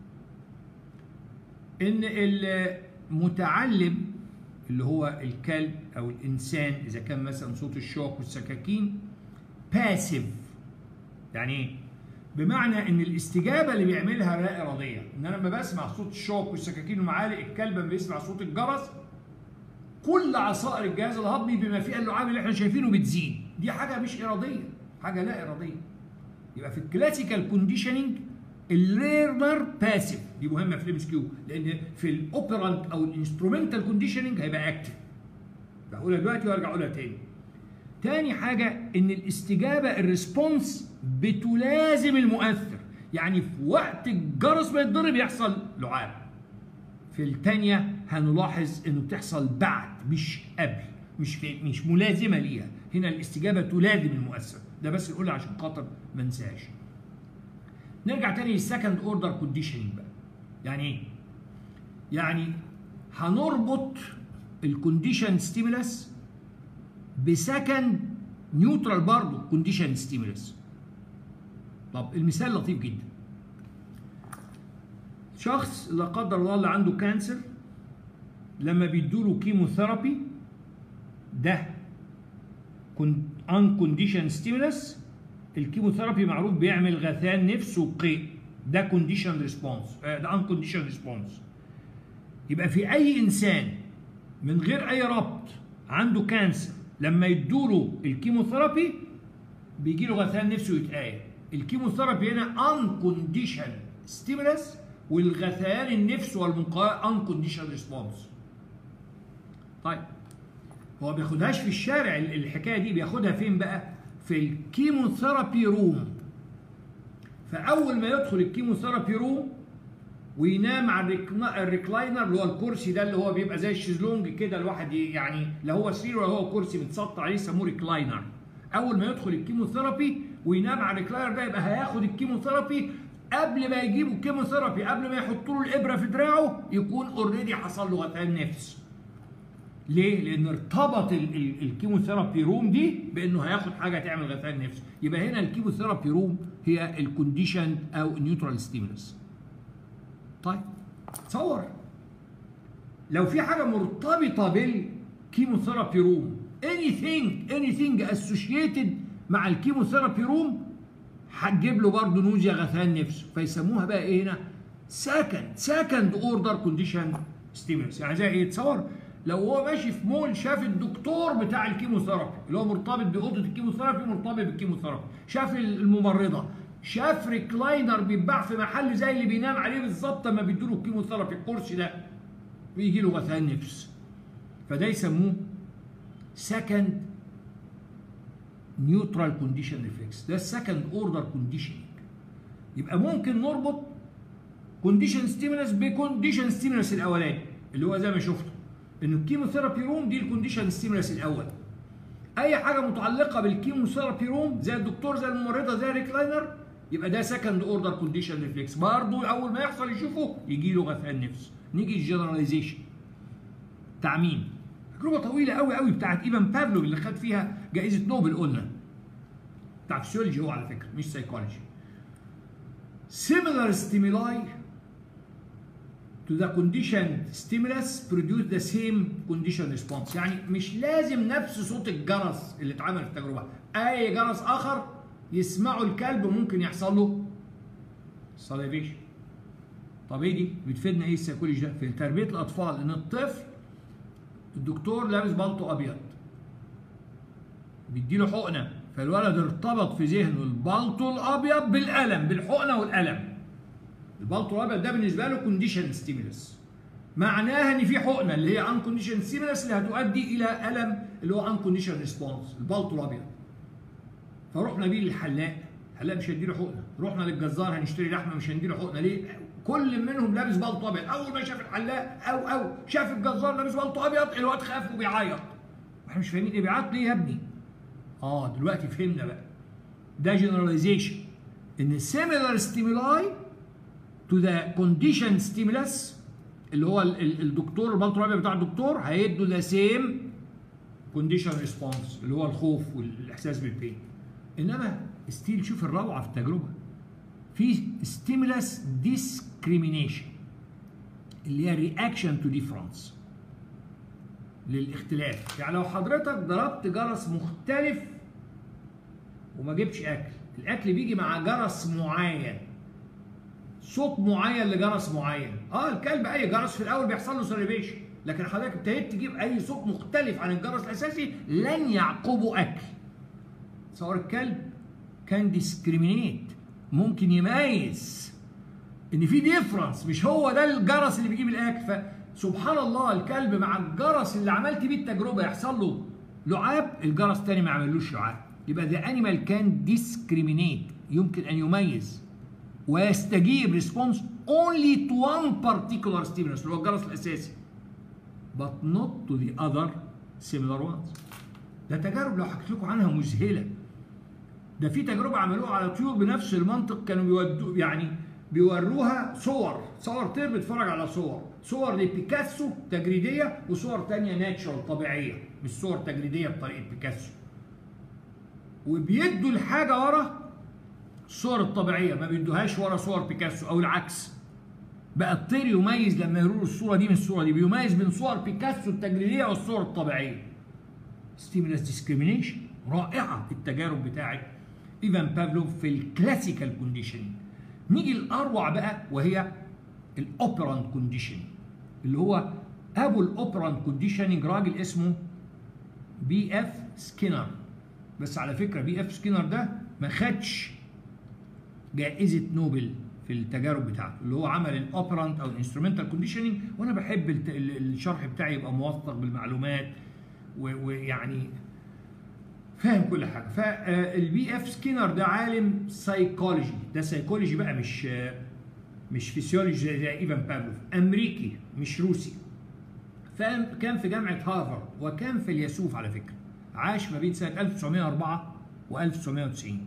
ان المتعلم اللي هو الكلب او الانسان اذا كان مثلا صوت الشوك والسكاكين باسيف. يعني ايه؟ بمعنى ان الاستجابه اللي بيعملها لا اراديه، ان انا لما بسمع صوت الشوك والسكاكين ومعالق، الكلب لما بيسمع صوت الجرس كل عصائر الجهاز الهضمي بما فيها اللعاب اللي احنا شايفينه بتزيد. دي حاجه مش اراديه، حاجه لا اراديه. يبقى في الكلاسيكال كونديشننج الليرنر باسيف، دي مهمه في الام اس كيو، لان في الاوبرانت او الانسترومنتال كونديشننج هيبقى اكتف. بقولها دلوقتي وارجع اقولها تاني. تاني حاجه ان الاستجابه الريسبونس بتلازم المؤثر، يعني في وقت الجرس ما يتضرب يحصل لعاب. في الثانيه هنلاحظ انه بتحصل بعد مش قبل، مش في مش ملازمه ليها. هنا الاستجابه تلازم المؤثر، ده بس نقولها عشان خاطر ما ننساهاش. نرجع تاني للسكند اوردر كونديشننج بقى. يعني ايه؟ يعني هنربط الكونديشن ستيمولس بسكند نيوترال برضه كونديشن ستيمولس. طب المثال لطيف جدا. شخص لا قدر الله اللي عنده كانسر لما بيدوا له كيموثيرابي، ده ان كونديشن ستيمولس. الكيموثيرابي معروف بيعمل غثيان نفس وقيء، ده كونديشن ريسبونس، ده ان كونديشن ريسبونس. يبقى في اي انسان من غير اي ربط عنده كانسر لما يدوا له الكيموثيرابي بيجي له غثيان نفس ويتقايل. الكيموثيرابي هنا ان كونديشن ستيمولس، والغثيان النفس والمنقاء ان كونديشن ريسبونس. طيب هو ما بياخدهاش في الشارع الحكايه دي، بياخدها فين بقى؟ في الكيموثيرابي روم. فاول ما يدخل الكيموثيرابي روم وينام على الريكلاينر اللي هو الكرسي ده اللي هو بيبقى زي الشيزلونج كده، الواحد يعني لا هو سرير ولا هو كرسي متسطح عليه يسموه ريكلاينر. اول ما يدخل الكيموثيرابي وينام على الريكلاينر ده يبقى هياخد الكيموثيرابي. قبل ما يجيبوا الكيموثيرابي، قبل ما يحطوا له الابره في دراعه، يكون اوريدي حصل له غثيان نفس. ليه؟ لأن ارتبط الكيموثيرابي روم دي بأنه هياخد حاجة تعمل غثيان نفس. يبقى هنا الكيموثيرابي روم هي الكونديشن أو نيوترال ستيمولس. طيب تصور لو في حاجة مرتبطة بالكيموثيرابي روم، anything anything associated مع الكيموثيرابي روم هتجيب له برضه نوزيا غثيان نفس. فيسموها بقى إيه هنا؟ سكند سكند اوردر كونديشن ستيمولس. يعني زي ايه؟ تصور لو هو ماشي في مول شاف الدكتور بتاع الكيموثيرابي اللي هو مرتبط باوضه الكيموثيرابي مرتبط بالكيموثيرابي، شاف الممرضه، شاف ريكلاينر بيتباع في محل زي اللي بينام عليه بالظبط لما بيدوا له الكيموثيرابي، الكرسي ده بيجي له غثيان نفس. فده يسموه سكند نيوترال كونديشن ريفلكس، ده السكند اوردر كونديشننج. يبقى ممكن نربط كونديشن ستيمولس بكونديشن ستيمولس الاولاني اللي هو زي ما شفته ان الكيموثيرابي روم دي الكونديشن ستيمولس الاول. اي حاجه متعلقه بالكيموثيرابي روم زي الدكتور زي الممرضه زي الريكلاينر يبقى ده سكند اوردر كونديشن ريفلكس، برضه اول ما يحصل يشوفه يجي له غثيان نفس. نيجي الجنراليزيشن، تعميم. تجربه طويله قوي قوي بتاعت ايفان بافلوف اللي خد فيها جائزه نوبل، قلنا بتاع فسيولوجي هو على فكره مش سايكولوجي. similar stimuli to the conditioned stimulus produce the same condition response. يعني مش لازم نفس صوت الجرس اللي اتعمل في التجربه، اي جرس اخر يسمعه الكلب ممكن يحصل له salivation. طب ايه دي؟ بتفيدنا ايه السيكولوجي ده؟ في تربيه الاطفال ان الطفل الدكتور لابس بالطو ابيض بيديله حقنه، فالولد ارتبط في ذهنه البلطو الابيض بالالم، بالحقنه والالم. البلطو الابيض ده بالنسبه له كونديشن ستيمولس، معناها ان في حقنه اللي هي ان كونديشن ستيمولس اللي هتؤدي الى الم اللي هو ان كونديشن ريسبونس، البلطو الابيض. فرحنا بيه للحلاق، الحلاق مش هيديله حقنه، رحنا للجزار هنشتري لحمه مش هنديله حقنه، ليه؟ كل منهم لابس بلطو ابيض، اول ما شاف الحلاق او او شاف الجزار لابس بلطو ابيض الواد خاف وبيعيط. واحنا مش فاهمين ايه بيعيط ليه يا ابني؟ اه دلوقتي فهمنا بقى. ده جنراليزيشن ان similar stimuli to the condition stimulus اللي هو الدكتور البلطو الابيض بتاع الدكتور هيدوا ذا سيم كونديشن ريسبونس اللي هو الخوف والاحساس بالبين. انما ستيل شوف الروعه في التجربه، في ستيمولس ديسكريمينيشن اللي هي رياكشن تو ديفرنس للاختلاف. يعني لو حضرتك ضربت جرس مختلف وما جبتش اكل، الاكل بيجي مع جرس معين، صوت معين لجرس معين. اه الكلب اي جرس في الاول بيحصل له سليفيشن، لكن حضرتك ابتديت تجيب اي صوت مختلف عن الجرس الاساسي لن يعقبه اكل. تصور الكلب كان ديسكريمينيت، ممكن يميز ان في ديفرنس، مش هو ده الجرس اللي بيجيب الاكل. فسبحان الله الكلب مع الجرس اللي عملت بيه التجربه يحصل له لعاب، الجرس الثاني ما عملوش لعاب. يبقى ذا انيمال كان ديسكريمينيت، يمكن ان يميز ويستجيب ريسبونس only to one particular stimulus اللي هو الجرس الاساسي but not to the other similar ones. ده تجارب لو حكيت لكم عنها مذهله. ده في تجربه عملوها على طيور بنفس المنطق، كانوا بيودوا يعني بيوروها صور صور طير بتتفرج على صور صور لبيكاسو تجريديه وصور ثانيه ناتشورال طبيعيه مش صور تجريديه بطريقه بيكاسو، وبيدوا الحاجه ورا الصور الطبيعيه ما بيدوهاش ورا صور بيكاسو او العكس. بقى الطير يميز لما يروا الصوره دي من الصوره دي، بيميز بين صور بيكاسو التجريديه والصور الطبيعيه. ستيمولس ديسكريمينيشن رائعه التجارب بتاعت ايفان بافلوف في الكلاسيكال كونديشننج. نيجي الاروع بقى وهي الاوبرانت كونديشننج اللي هو ابو الاوبرانت كونديشننج راجل اسمه بي اف سكينر. بس على فكره بي اف سكينر ده ما خدش جائزه نوبل في التجارب بتاعته، اللي هو عمل الاوبرانت او الانسترومنتال كونديشننج. وانا بحب الشرح بتاعي يبقى موثق بالمعلومات ويعني فاهم كل حاجه. فالبي اف سكينر ده عالم سايكولوجي، ده سايكولوجي بقى مش مش فيسيولوجي زي ايفان بافلوف، امريكي مش روسي. كان في جامعه هارفارد وكان في الياسوف على فكره، عاش ما بين سنه ألف وتسعمائة وأربعة وألف وتسعمائة وتسعين،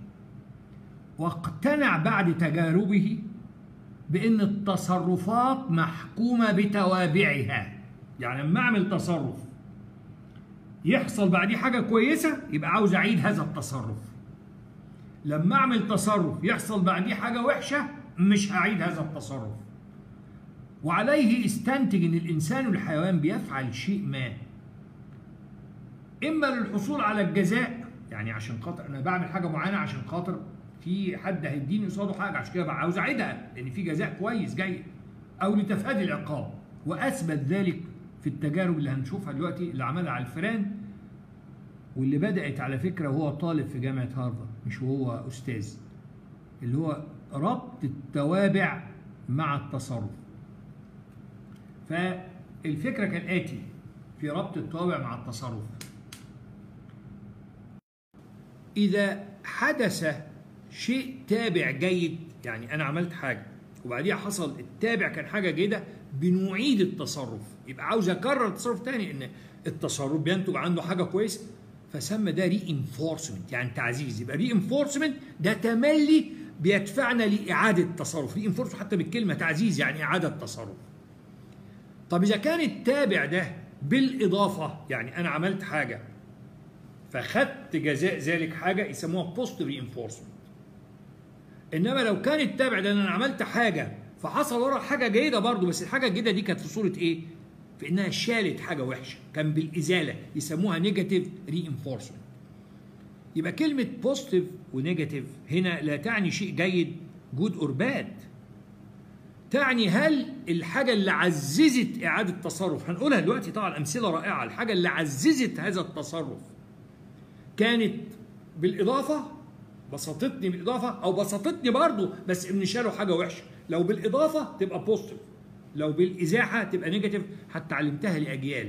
واقتنع بعد تجاربه بان التصرفات محكومه بتوابعها. يعني لما اعمل تصرف يحصل بعديه حاجه كويسه يبقى عاوز اعيد هذا التصرف، لما اعمل تصرف يحصل بعديه حاجه وحشه مش هعيد هذا التصرف. وعليه استنتج ان الانسان والحيوان بيفعل شيء ما اما للحصول على الجزاء، يعني عشان خاطر انا بعمل حاجه معينه عشان خاطر في حد هيديني قصاده حاجه عشان كده عاوز اعيدها لان في جزاء كويس جاي، أو لتفادي العقاب، وأثبت ذلك في التجارب اللي هنشوفها دلوقتي اللي عملها على الفئران، واللي بدأت على فكرة وهو طالب في جامعة هارفارد مش وهو أستاذ، اللي هو ربط التوابع مع التصرف. فالفكرة كالآتي في ربط التوابع مع التصرف: إذا حدث شيء تابع جيد، يعني أنا عملت حاجة وبعديها حصل التابع كان حاجة جيدة، بنعيد التصرف. يبقى عاوز أكرر التصرف تاني، إن التصرف بينتج عنه حاجة كويسة، فسمى ده reinforcement، يعني تعزيز. يبقى reinforcement ده تملي بيدفعنا لإعادة التصرف. reinforcement حتى بالكلمة تعزيز يعني إعادة تصرف. طب إذا كان التابع ده بالإضافة، يعني أنا عملت حاجة فخدت جزاء ذلك حاجة، يسموها positive reinforcement. إنما لو كان التابع ده أنا عملت حاجة فحصل ورا حاجة جيدة برضه، بس الحاجة الجيدة دي كانت في صورة إيه؟ في إنها شالت حاجة وحشة، كان بالإزالة، يسموها نيجاتيف reinforcement. يبقى كلمة بوزيتيف ونيجاتيف هنا لا تعني شيء جيد جود أور باد، تعني هل الحاجة اللي عززت إعادة التصرف، هنقولها دلوقتي طبعا أمثلة رائعة، الحاجة اللي عززت هذا التصرف كانت بالإضافة، بسطتني بالإضافة، أو بسطتني برضه بس إن شالوا حاجة وحشة. لو بالإضافة تبقى بوزيتيف، لو بالإزاحة تبقى نيجاتيف، حتى علمتها لأجيال.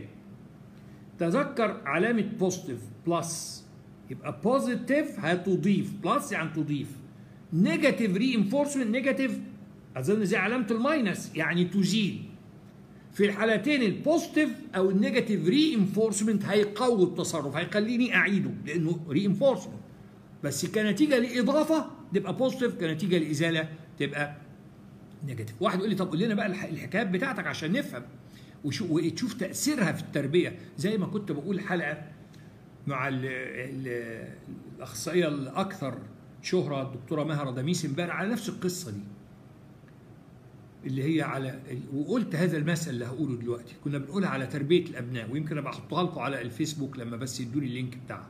تذكر علامة بوزيتيف بلس، يبقى بوزيتيف هتضيف، بلس يعني تضيف. نيجاتيف رينفورسمنت، نيجاتيف أظن زي علامة الماينس يعني تزيل. في الحالتين البوزيتيف أو النيجاتيف رينفورسمنت هيقوي التصرف، هيخليني أعيده لأنه رينفورسمنت، بس كنتيجة لإضافة تبقى بوزيتيف، كنتيجة لإزالة تبقى نيجاتيف. واحد يقول لي طب قول لنا بقى الحكايات بتاعتك عشان نفهم وتشوف تأثيرها في التربية، زي ما كنت بقول حلقة مع ال ال الأخصائية الأكثر شهرة الدكتورة مها رضاميس امبارح على نفس القصة دي، اللي هي على، وقلت هذا المثل اللي هقوله دلوقتي كنا بنقولها على تربية الأبناء، ويمكن أبقى أحطها لكم على الفيسبوك لما بس يدوني اللينك بتاعها.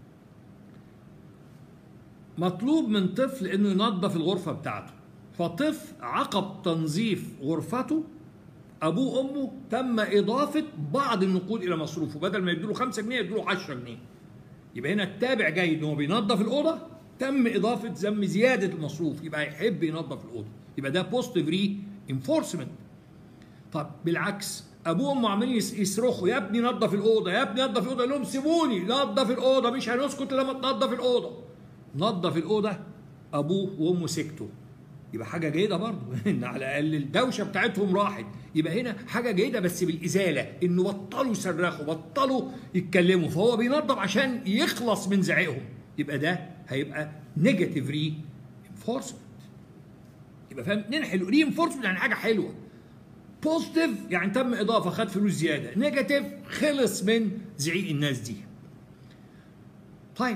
مطلوب من طفل إنه ينظف الغرفة بتاعته، فطفل عقب تنظيف غرفته أبوه وأمه تم إضافة بعض النقود إلى مصروفه، بدل ما يدوله خمسة جنيه يدوله عشرة جنيه. يبقى هنا التابع جيد إن هو بينظف الأوضة، تم إضافة زم زيادة المصروف، يبقى يحب ينظف الأوضة، يبقى ده بوزيتيف ري انفورسمنت. طب بالعكس، أبوه وأمه عمالين يصرخوا يا ابني نظف الأوضة، يا ابني نظف الأوضة، لهم سيبوني نظف الأوضة، مش هنسكت لما تنظف الأوضة. نظف الأوضة، أبوه وأمه سكتوا، يبقى حاجة جيدة برضه إن على الأقل الدوشة بتاعتهم راحت. يبقى هنا حاجة جيدة بس بالإزالة، إنه بطلوا يصرخوا، بطلوا يتكلموا، فهو بينظف عشان يخلص من زعيقهم. يبقى ده هيبقى نيجاتيف ري انفورسمنت. يبقى فاهم؟ ننحل ري انفورسمنت يعني حاجة حلوة، بوزيتيف يعني تم إضافة خد فلوس زيادة، نيجاتيف خلص من زعيق الناس دي. طيب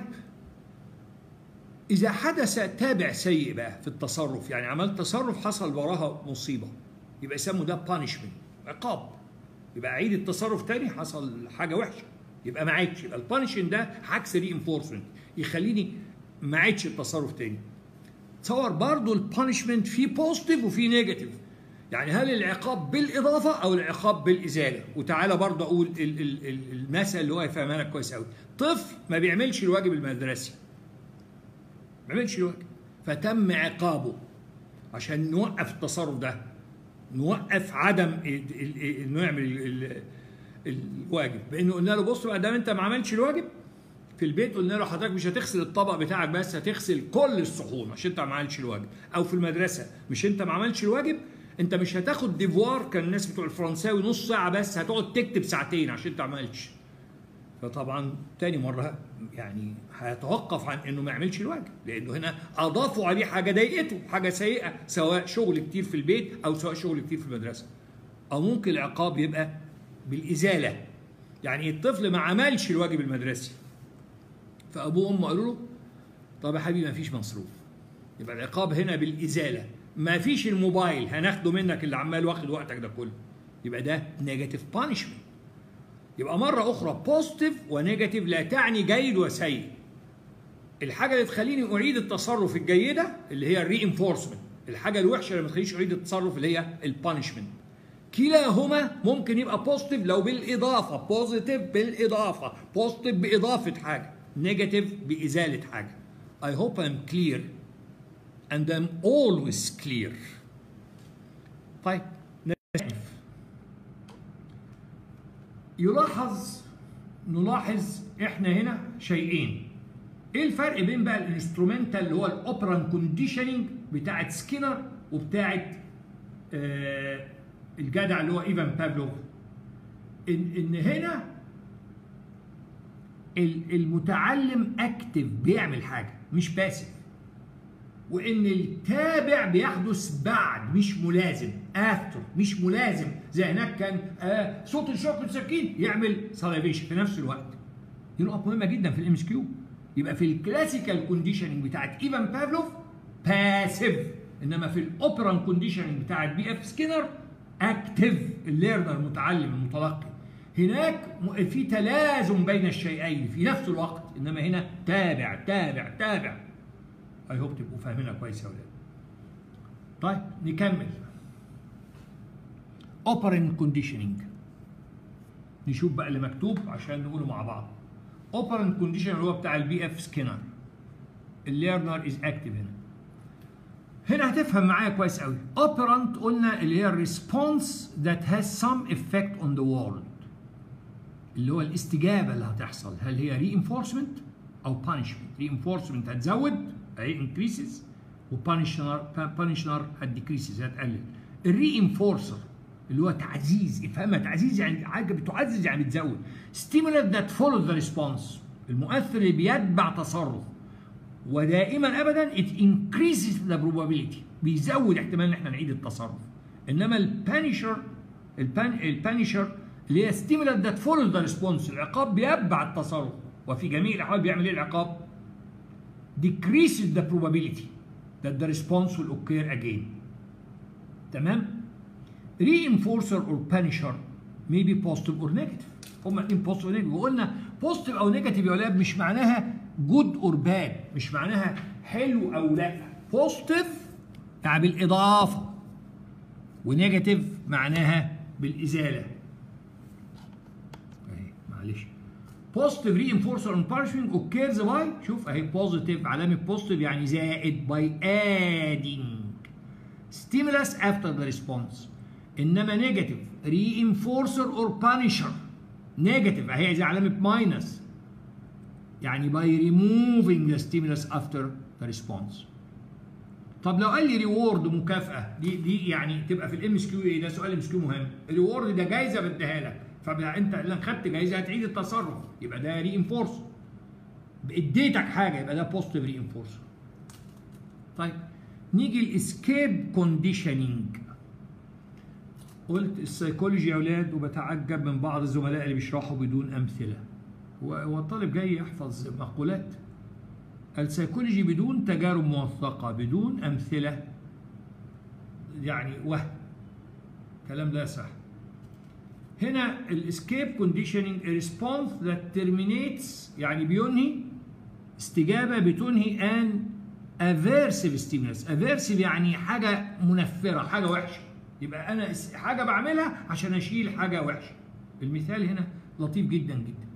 إذا حدث تابع سيء بقى في التصرف، يعني عملت تصرف حصل وراها مصيبة، يبقى يسموا ده punishment، عقاب. يبقى أعيد التصرف تاني، حصل حاجة وحشة يبقى ما عادش، يبقى البانشمنت ده عكس reinforcement، يخليني ما عادش التصرف تاني. تصور برضه البانشمنت فيه بوزيتيف وفيه نيجاتيف، يعني هل العقاب بالإضافة أو العقاب بالإزالة؟ وتعالى برضه أقول المثل اللي هو يفهمها لك كويس أوي. طفل ما بيعملش الواجب المدرسي، ما بيعملش الواجب، فتم عقابه عشان نوقف التصرف ده، نوقف عدم انه يعمل الواجب، بانه قلنا له بص بقى دام انت ما عملتش الواجب في البيت، قلنا له حضرتك مش هتغسل الطبق بتاعك بس، هتغسل كل الصحون عشان انت ما عملتش الواجب. او في المدرسه مش انت ما عملتش الواجب، انت مش هتاخد ديفوار، كان الناس بتوع الفرنساوي نص ساعه بس، هتقعد تكتب ساعتين عشان انت ما عملتش. فطبعا تاني مره يعني هيتوقف عن انه ما يعملش الواجب، لانه هنا اضافوا عليه حاجه ضايقته، حاجه سيئه، سواء شغل كتير في البيت او سواء شغل كتير في المدرسه. او ممكن العقاب يبقى بالازاله، يعني الطفل ما عملش الواجب المدرسي، فابوه وامه قالوا له طب يا حبيبي ما فيش مصروف، يبقى العقاب هنا بالازاله. ما فيش الموبايل هناخده منك اللي عمال واخد وقتك ده كله، يبقى ده نيجاتيف بانشمنت. يبقى مرة أخرى بوزيتيف ونيجاتيف لا تعني جيد وسيء. الحاجة اللي تخليني أعيد التصرف الجيدة اللي هي الري انفورسمنت، الحاجه الوحشه اللي ما تخليش يعيد التصرف اللي هي البانشمنت. كلاهما ممكن يبقى بوزيتيف لو بالاضافه، بوزيتيف بالاضافه، بوزيتيف باضافه حاجه، نيجاتيف بازاله حاجه. I hope I'm clear and I'm always clear. طيب يلاحظ نلاحظ احنا هنا شيئين. ايه الفرق بين بقى الانسترومنتال اللي هو الاوبران كونديشننج بتاعت سكينر وبتاعت آه الجدع اللي هو ايفان بافلوف؟ ان ان هنا المتعلم اكتف بيعمل حاجه مش باسف، وان التابع بيحدث بعد مش ملازم، افتر مش ملازم. زي هناك كان آه صوت الشوك بالسكين يعمل ساليفيشن في نفس الوقت. دي نقطه مهمه جدا في الام اس كيو. يبقى في الكلاسيكال كونديشننج بتاعت ايفان بافلوف باسيف، انما في الاوبران كونديشننج بتاعت بي اف سكينر اكتف، الليرنر المتعلم المتلقي. هناك في تلازم بين الشيئين في نفس الوقت، انما هنا تابع تابع تابع. اي هوب تبقوا فاهمينها كويس يا ولاد. طيب نكمل. اوبران كونديشننج نشوف بقى اللي مكتوب عشان نقوله مع بعض. اوبران كونديشن اللي هو بتاع البي اف سكينر، الليرنر از اكتف. هنا هنا هتفهم معايا كويس قوي. اوبرانت قلنا اللي هي الريسبونس ذات هاز سم افكت اون ذا وورلد، اللي هو الاستجابه اللي هتحصل. هل هي ري انفورسمنت او بانشمنت؟ ري انفورسمنت هتزود اهي انكريسز، وبانشنر بانشنر هتديكريسز هتقلل. الري انفورسر اللي هو تعزيز، افهمها تعزيز يعني حاجه بتعزز يعني بتزود. ستيمولانت ذات فولوز ذا ريسبونس، المؤثر اللي بيتبع تصرف، ودائما ابدا it increases the probability، بيزود احتمال ان احنا نعيد التصرف. انما البانشر البان البانشر اللي هي ستيمولانت ذات فولوز ذا ريسبونس، العقاب بيتبع التصرف، وفي جميع الاحوال بيعمل ايه العقاب؟ decreases the probability that the response will occur again. تمام؟ reinforcer or punisher may be positive or negative. هما الاثنين positive or negative. وقلنا positive او negative يا ولاد مش معناها good or bad، مش معناها حلو او لا. positive يعني بالاضافه، ونيجاتيف معناها بالازاله. اهي معلش. positive reinforcer and punishment occurs by، شوف اهي positive علامه positive يعني زائد by adding stimulus after the response. انما نيجاتيف reinforcer or punisher نيجاتيف اهي زي علامه ماينس، يعني by removing the stimulus after the response. طب لو قال لي ريورد مكافاه، دي دي يعني تبقى في الام اس كيو ايه؟ ده سؤال ام اس كيو مهم. الريورد ده جايزه بديها لك، فانت لما خدت جايزه هتعيد التصرف، يبقى ده رينفورس. اديتك حاجه يبقى ده بوزيتيف رينفورس. طيب نيجي الاسكيب كونديشننج. قلت السيكولوجي يا اولاد، وبتعجب من بعض الزملاء اللي بيشرحوا بدون امثله. هو الطالب جاي يحفظ مقولات. السيكولوجي بدون تجارب موثقه، بدون امثله، يعني وهم، كلام لا يصح. هنا الاسكيب كونديشننج ريسبونس ذات ترمينيتس، يعني بينهي استجابه بتنهي ان افيرسيف ستيمولس. افيرسيف يعني حاجه منفره، حاجه وحشه، يبقى انا حاجه بعملها عشان اشيل حاجه وحشه. المثال هنا لطيف جدا جدا.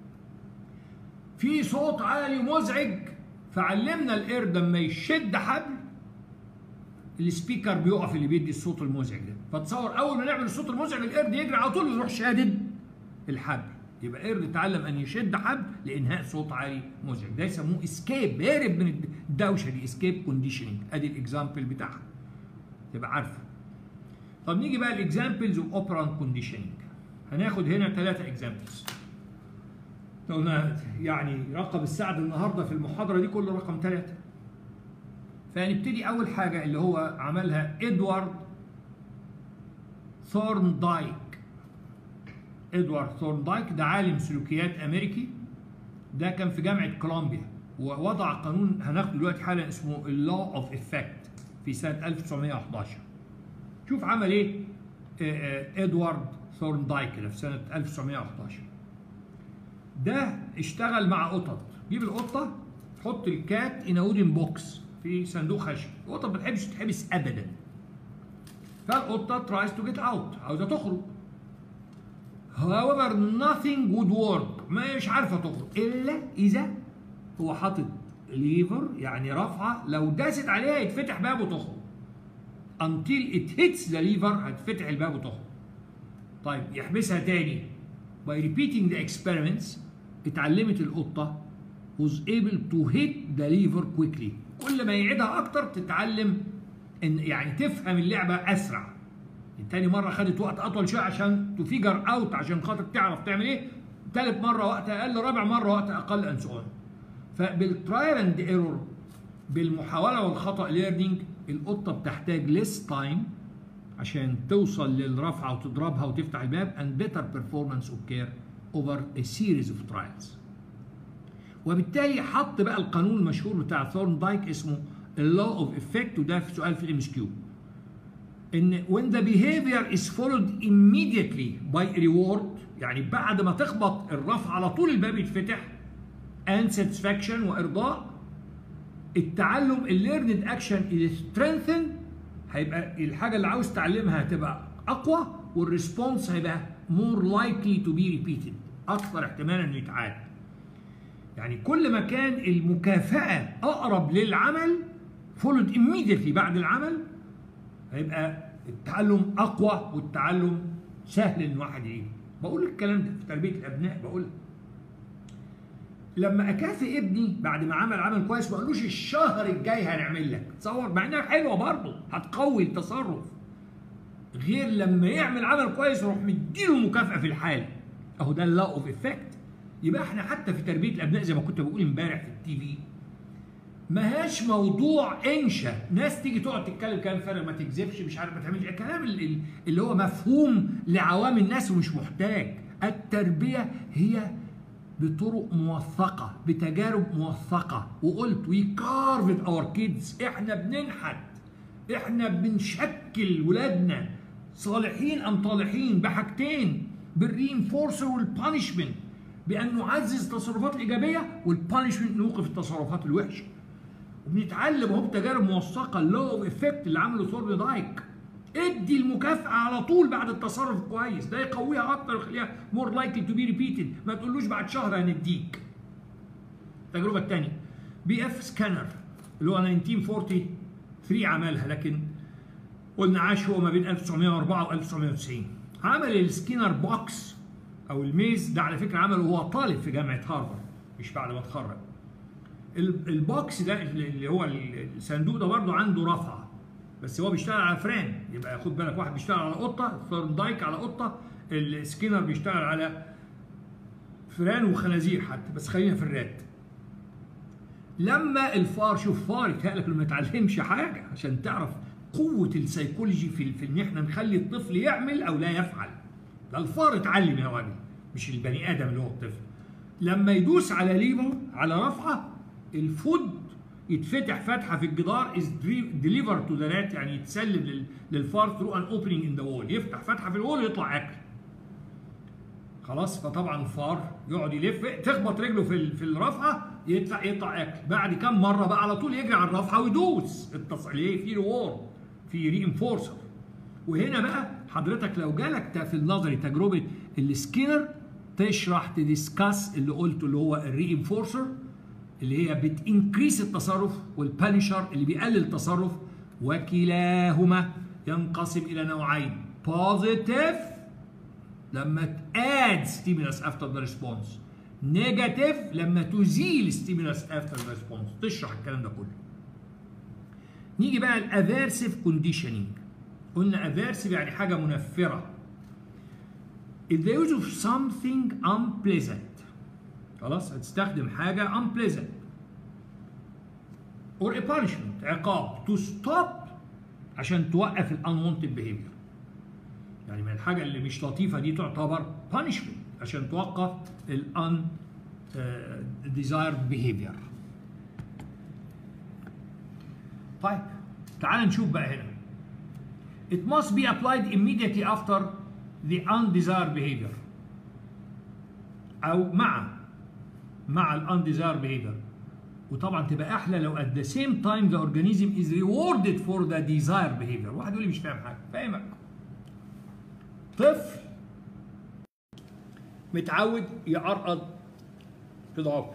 في صوت عالي مزعج، فعلمنا القرد لما يشد حبل السبيكر بيقف اللي بيدي الصوت المزعج ده. فتصور اول ما نعمل الصوت المزعج القرد يجري على طول يروح شادد الحبل. يبقى القرد اتعلم ان يشد حبل لانهاء صوت عالي مزعج. ده يسموه اسكيب، هرب من الدوشه دي، اسكيب كونديشننج. ادي الاكزامبل بتاعها تبقى عارفه. طب نيجي بقى الاكزامبلز اوف اوبرانت كونديشننج. هناخد هنا ثلاثه اكزامبلز. قلنا يعني رقم السعد النهارده في المحاضره دي كله رقم ثلاثه. فهنبتدي اول حاجه اللي هو عملها ادوارد ثورندايك. ادوارد ثورندايك ده عالم سلوكيات امريكي، ده كان في جامعه كولومبيا، ووضع قانون هناخده دلوقتي حالا اسمه اللو اوف افكت في سنه ألف وتسعمائة وأحد عشر. شوف عمل ايه ادوارد ثورندايك ده في سنه ألف وتسعمائة وأحد عشر. ده اشتغل مع قطط. جيب القطه، حط الكات ان وودن بوكس، في في صندوق خشب. القطه ما بتحبش تتحبس ابدا. فالقطه ترايز تو جيت اوت، عاوزه تخرج. however nothing would work، مش عارفه تخرج الا اذا هو حاطط ليفر يعني رافعه، لو داست عليها يتفتح باب وتخرج. until it hits the lever هتفتح الباب وتخرج. طيب يحبسها تاني. by repeating the experiments اتعلمت القطه was able to hit the lever quickly. كل ما يعيدها اكتر تتعلم ان يعني تفهم اللعبه اسرع. تاني مره خدت وقت اطول شويه عشان تفيجر اوت، عشان خاطر تعرف تعمل ايه. ثالث مره وقت اقل، رابع مره وقت اقل، اند سو اون. فبالترايل اند ايرور، بالمحاوله والخطا ليرنينج، القطه بتحتاج ليس تايم عشان توصل للرفعه وتضربها وتفتح الباب and better performance of care over a series of trials. وبالتالي حط بقى القانون المشهور بتاع ثورندايك اسمه law of effect، وده في سؤال في الام اس كيو. ان when the behavior is followed immediately by reward، يعني بعد ما تخبط الرفع على طول الباب يتفتح، and satisfaction وارضاء، التعلم الليرند اكشن is strengthened، هيبقى الحاجه اللي عاوز تعلمها هتبقى اقوى، والريسبونس هيبقى more likely to be repeated، اكثر احتمالا انه يتعاد. يعني كل ما كان المكافاه اقرب للعمل followed immediately بعد العمل، هيبقى التعلم اقوى والتعلم سهل ان واحد يعيده. بقول الكلام ده في تربيه الابناء. بقول لما اكافئ ابني بعد ما عمل عمل كويس، ما اقولوش الشهر الجاي هنعمل لك، تصور، مع انها حلوه برضه هتقوي التصرف، غير لما يعمل عمل كويس وروح مديله مكافاه في الحال. اهو ده اللا اوف افكت. يبقى احنا حتى في تربيه الابناء زي ما كنت بقول امبارح في التي في، ماهاش موضوع انشا ناس تيجي تقعد تتكلم كلام فارغ، ما تكذبش، مش عارف ما تعملش، الكلام اللي هو مفهوم لعوام الناس ومش محتاج. التربيه هي بطرق موثقه، بتجارب موثقه. وقلت وي كارفد اور كيدز، احنا بننحت، احنا بنشكل ولادنا صالحين ام طالحين بحاجتين، بالرينفورسر والبانشمنت، بان نعزز التصرفات الايجابيه، والبانشمنت نوقف التصرفات الوحشه. وبنتعلم اهو بتجارب موثقه، اللو اوف افكت اللي عمله ثورندايك. ادي المكافاه على طول بعد التصرف كويس، ده يقويها اكتر ويخليها مور لايكلي تو بي ريبيتد. ما تقولوش بعد شهر هنديك. التجربه الثانيه بي اف سكانر اللي هو ألف وتسعمائة وثلاثة وأربعين عملها، لكن قلنا عاش هو ما بين ألف وتسعمائة وأربعة و ألف وتسعمائة وتسعين. عمل السكينر بوكس او الميز ده، على فكره عمله وهو طالب في جامعه هارفارد مش بعد ما اتخرج. البوكس ده اللي هو الصندوق ده برضه عنده رفعه، بس هو بيشتغل على فران. يبقى خد بالك، واحد بيشتغل على قطه، ثورندايك على قطه، السكينر بيشتغل على فران وخنازير حتى، بس خلينا في الرات. لما الفار، شوف فار يتهيألك ما يتعلمش حاجه عشان تعرف قوه السيكولوجي في في ان احنا نخلي الطفل يعمل او لا يفعل. ده الفار اتعلم يا راجل، مش البني ادم اللي هو الطفل. لما يدوس على ليفر، على رفعه، الفود يتفتح فتحه في الجدار از ديليفر تو ذا رات، يعني يتسلم للفار ثرو ان اوبننج ان ذا وول، يفتح فتحه في الوول ويطلع اكل. خلاص، فطبعا الفار يقعد يلف، تخبط رجله في في الرفعه يطلع يطلع اكل. بعد كام مره بقى على طول يجري على الرفعه ويدوس. ليه؟ في ريورد، في ري انفورسر. وهنا بقى حضرتك لو جالك في النظري تجربه السكينر، تشرح تديسكاس اللي قلته اللي هو الري انفورسر اللي هي بتنكريس التصرف، والبانشر اللي بيقلل التصرف، وكلاهما ينقسم الى نوعين: بوزيتيف لما تاد ستيمولس افتر ذا ريسبونس، نيجاتيف لما تزيل ستيمولس افتر ذا ريسبونس. تشرح الكلام ده كله. نيجي بقى الافيرسيف كونديشننج. قلنا افيرسيف يعني حاجه منفره. If the use of something unpleasant، خلاص هتستخدم حاجه unpleasant or a punishment، عقاب، to stop عشان توقف ال unwanted behavior. يعني من الحاجه اللي مش لطيفه دي تعتبر punishment عشان توقف ال undesired behavior. طيب تعال نشوف بقى هنا. It must be applied immediately after the undesired behavior، أو مع مع ال undesired behavior. وطبعا تبقى احلى لو at the same time the organism is rewarded for the desired behavior. واحد يقول لي مش فاهم حاجه، فاهمك. طفل متعود يعرقد في ضعفه،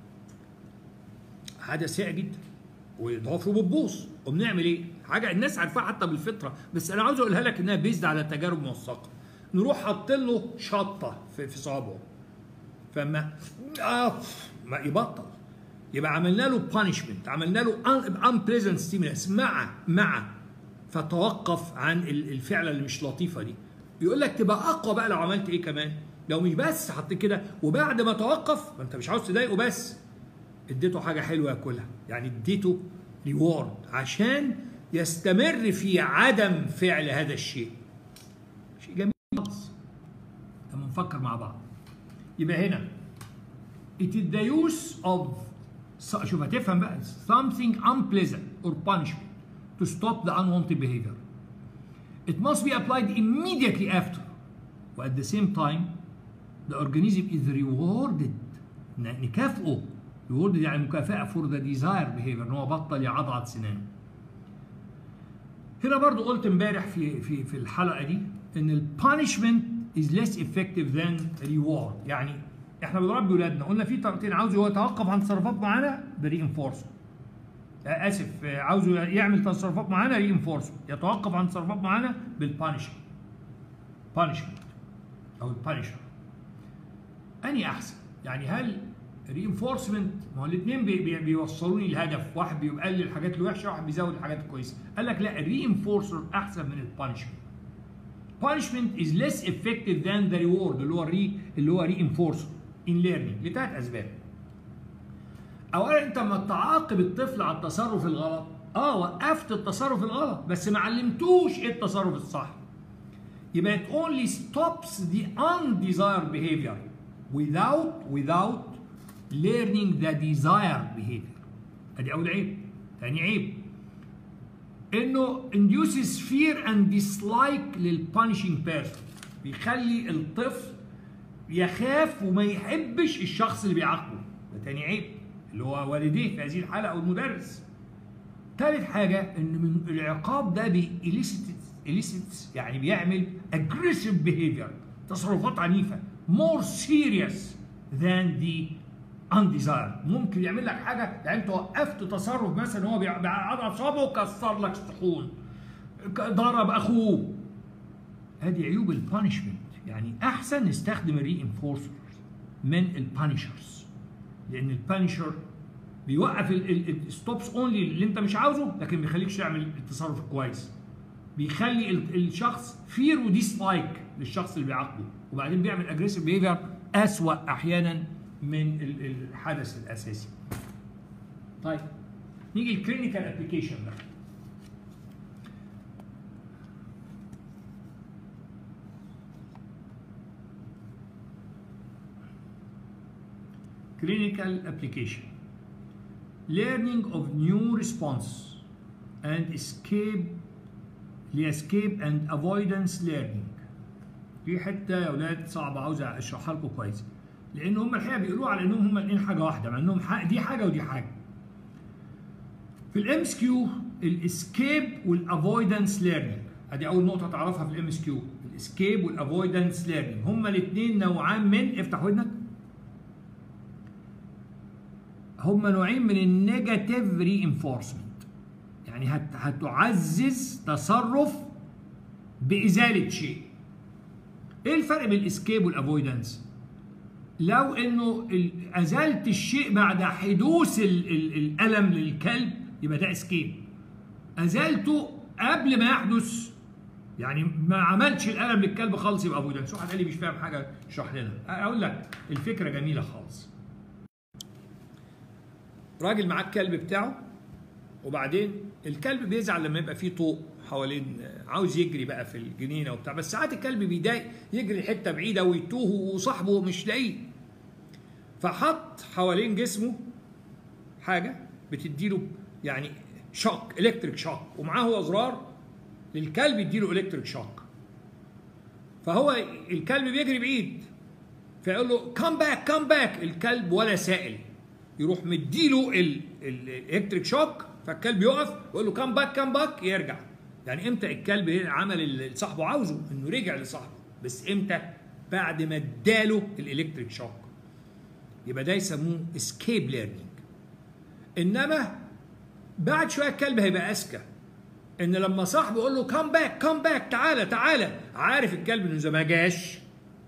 حاجه سيئه جدا وضعفه بتبوظ، وبنعمل ايه؟ حاجه الناس عارفاها حتى بالفطره، بس انا عاوز اقولها لك انها بيزد على تجارب موثقه. نروح حاطين له شطه في في صابعه، فما آه ما يبطل، يبقى عملنا له بانشمنت، عملنا له unpleasant stimulus مع مع فتوقف عن الفعله اللي مش لطيفه دي. يقول لك تبقى اقوى بقى لو عملت ايه كمان؟ لو مش بس حطيت كده وبعد ما توقف، ما انت مش عاوز تضايقه بس، اديته حاجه حلوه ياكلها، يعني اديته ريورد عشان يستمر في عدم فعل هذا الشيء. شيء جميل خالص لما نفكر مع بعض. يبقى هنا it is the use of، شوف هتفهم بقى، something unpleasant or punishment to stop the unwanted behavior. It must be applied immediately after. But at the same time the organism is rewarded، نكافئه. rewarded يعني مكافأة for the desired behavior، ان هو بطل يعضعض سنانه. هنا برضو قلت امبارح في في في الحلقة دي ان ال punishment is less effective than reward. يعني احنا بنربي ولادنا، قلنا في طريقتين، عاوز هو يتوقف عن تصرفات معينه برينفورسمنت، اسف عاوز يعمل تصرفات معينه رينفورسمنت، يتوقف عن تصرفات معينه بالبانشمنت، بانشمنت او البانشر. اني احسن؟ يعني هل رينفورسمنت، ما هو الاثنين بي بي بيوصلوني لهدف واحد، بيقلل الحاجات الوحشه واحد بيزود الحاجات الكويسه. قال لك لا، الرينفورسر احسن من البانشمنت. punishment is less effective than the reward اللي هو الري اللي هو reinforcer in learning لثلاث اسباب. اولا انت لما تعاقب الطفل على التصرف الغلط، اه وقفت التصرف الغلط بس ما علمتوش ايه التصرف الصح. يبقى it only stops the undesired behavior without without learning the desired behavior. ادي اول عيب. ثاني عيب انه induces fear and dislike للpunishing person، بيخلي الطفل يخاف وما يحبش الشخص اللي بيعاقبه. ده تاني عيب اللي هو والديه في هذه الحالة او المدرس. ثالث حاجة ان من العقاب ده بيليسيت يعني بيعمل aggressive behavior، تصرفات عنيفة more serious than the undesired. ممكن يعمل لك حاجة، يعني انت وقفت تصرف مثلا هو بيعض صابعه وكسر لك الصحون، ضرب اخوه. هذه عيوب البانشمنت. يعني احسن نستخدم الرينفورسرز من البانشرز، لان البانشر بيوقف الستوبس اونلي اللي انت مش عاوزه، لكن ما بيخليكش تعمل التصرف كويس، بيخلي الشخص فير وديسلايك للشخص اللي بيعاقبه، وبعدين بيعمل اجريسيف بيهيفير اسوأ احيانا من الحدث الاساسي. طيب نيجي الكلينيكال ابلكيشن بقى. Clinical application. Learning of new response and escape escape and avoidance learning. في حته يا اولاد صعبه عاوز اشرحها لكم كويس، لان هم الحقيقه بيقولوا على انهم هم الاثنين حاجه واحده، مع انهم دي حاجه ودي حاجه. في الام اس كيو الاسكيب والافويدنس ليرنينج، ادي اول نقطه تعرفها في الام اس كيو، الاسكيب والافويدنس ليرنينج هم الاثنين نوعان من، افتح ودنك، هم نوعين من النيجاتيف رينفورسمنت. يعني هت هتعزز تصرف بازاله شيء. ايه الفرق بين الاسكيب والافويدنس؟ لو انه ازلت الشيء بعد حدوث ال ال الالم للكلب يبقى ده اسكيب. ازلته قبل ما يحدث، يعني ما عملتش الالم للكلب خالص، يبقى افويدنس. واحد قال لي مش فاهم حاجه، اشرح لنا. اقول لك الفكره جميله خالص. راجل معاه الكلب بتاعه، وبعدين الكلب بيزعل لما يبقى فيه طوق حوالين، عاوز يجري بقى في الجنينه وبتاع، بس ساعات الكلب بيضايق يجري حته بعيده ويتوه وصاحبه مش لاقيه، فحط حوالين جسمه حاجه بتديله يعني شوك، الكتريك شوك، ومعاه هو زرار للكلب يديله الكتريك شوك. فهو الكلب بيجري بعيد، فيقول له كم باك كم باك، الكلب ولا سائل، يروح مديله الالكتريك شوك فالكلب يقف ويقول له كام باك كام باك يرجع. يعني امتى الكلب عمل اللي صاحبه عاوزه؟ انه رجع لصاحبه، بس امتى؟ بعد ما اداله الالكتريك شوك. يبقى ده يسموه اسكيب ليرنينج. انما بعد شويه الكلب هيبقى اذكى، ان لما صاحبه يقول له كام باك كام باك تعالى تعالى، عارف الكلب انه اذا ما جاش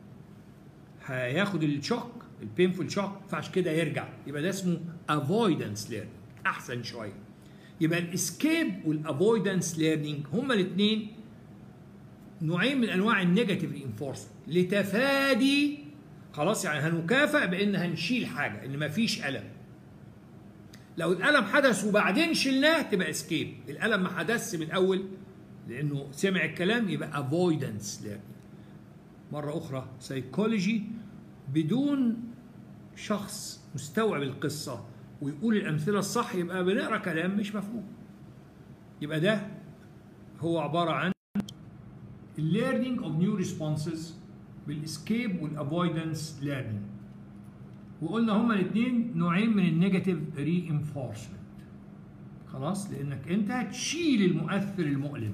هياخد الشوك البينفول شوك، فعشان كده يرجع. يبقى ده اسمه افويدنس ليرنينج، احسن شويه. يبقى الاسكيب والافويدنس ليرنينج هما الاثنين نوعين من انواع النيجاتيف رينفورسمنت لتفادي، خلاص يعني هنكافئ بان هنشيل حاجه، ان مفيش الم. لو الالم حدث وبعدين شلناه تبقى اسكيب، الالم ما حدثش من الاول لانه سمع الكلام يبقى افويدنس ليرنينج. مره اخرى سايكولوجي بدون شخص مستوعب القصه ويقول الامثله الصح يبقى بنقرا كلام مش مفهوم. يبقى ده هو عباره عن الليرنينج اوف نيو ريسبونسز بالاسكيب والافويدنس ليرنينج. وقلنا هما الاثنين نوعين من النيجاتيف ري انفورسمنت. خلاص، لانك انت هتشيل المؤثر المؤلم.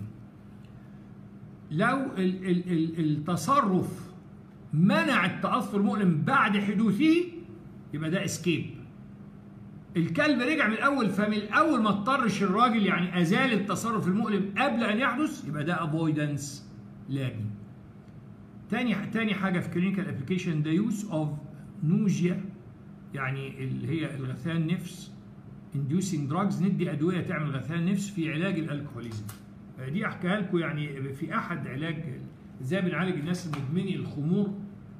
لو ال ال ال التصرف منع التاثر المؤلم بعد حدوثه يبقى ده اسكيب. الكلب رجع من الاول، فمن الاول ما اضطرش الراجل يعني ازال التصرف المؤلم قبل ان يحدث، يبقى ده افويدنس ليرنينج. تاني تاني حاجه في كلينيكال ابلكيشن ده يوز اوف نوجيا، يعني اللي هي الغثيان نفس inducing drugs، ندي ادويه تعمل غثيان نفس في علاج الالكحوليزم. دي احكيها لكم يعني في احد علاج ازاي بنعالج الناس المدمنين الخمور،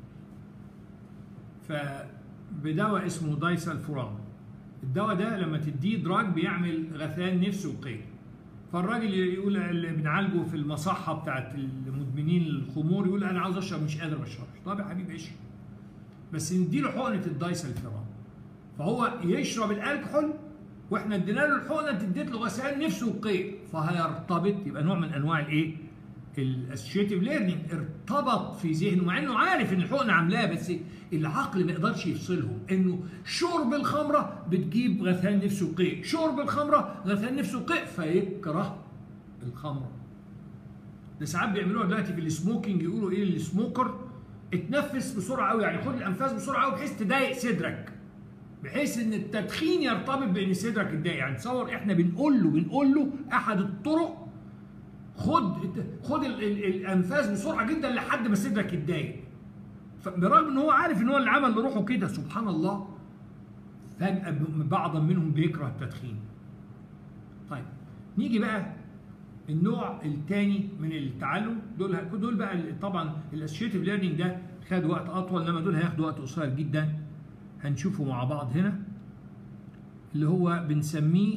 فبدواء اسمه دايسلفورام. الدواء ده لما تديه دراج بيعمل غثيان نفس وقيء. فالراجل يقول اللي بنعالجه في المصحه بتاعت المدمنين الخمور يقول انا عاوز اشرب مش قادر ما اشربش. طب يا حبيبي اشرب، بس نديله حقنه الدايسلفورام، فهو يشرب الالكحول واحنا ادينا له الحقنه اديت له غثيان نفس وقيء، فهيرتبط. يبقى نوع من انواع الايه؟ الاسوشيتيف ليرنينج، ارتبط في ذهنه مع انه عارف ان الحقنه عاملاه، بس العقل ما يقدرش يفصلهم، انه شرب الخمره بتجيب غثيان نفس وقيء، شرب الخمره غثيان نفس وقيء، فيكره الخمره. ده ساعات بيعملوها دلوقتي في السموكينج، يقولوا ايه للسموكر؟ اتنفس بسرعه قوي، يعني خد الانفاس بسرعه قوي بحيث تضايق صدرك، بحيث ان التدخين يرتبط بان صدرك يتضايق. يعني تصور احنا بنقول له بنقول له احد الطرق خد خد ال ال الانفاس بسرعه جدا لحد ما صدرك يتضايق، برغم ان هو عارف ان هو اللي عمل لروحه كده. سبحان الله، فجاه بعضا منهم بيكره التدخين. طيب نيجي بقى النوع الثاني من التعلم، دول دول بقى طبعا الاسوشيتيف ليرنينج ده خد وقت اطول، انما دول هياخدوا وقت قصير جدا. هنشوفه مع بعض هنا، اللي هو بنسميه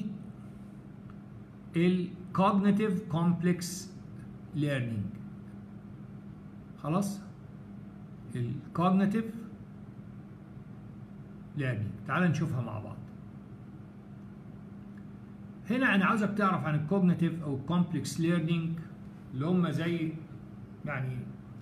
الكوجنيتيف كومبلكس ليرنينج. خلاص، الكوجنيتيف ليرنينج تعال نشوفها مع بعض. هنا انا عاوزك تعرف عن الكوجنيتيف او الكومبلكس ليرنينج، اللي هم زي يعني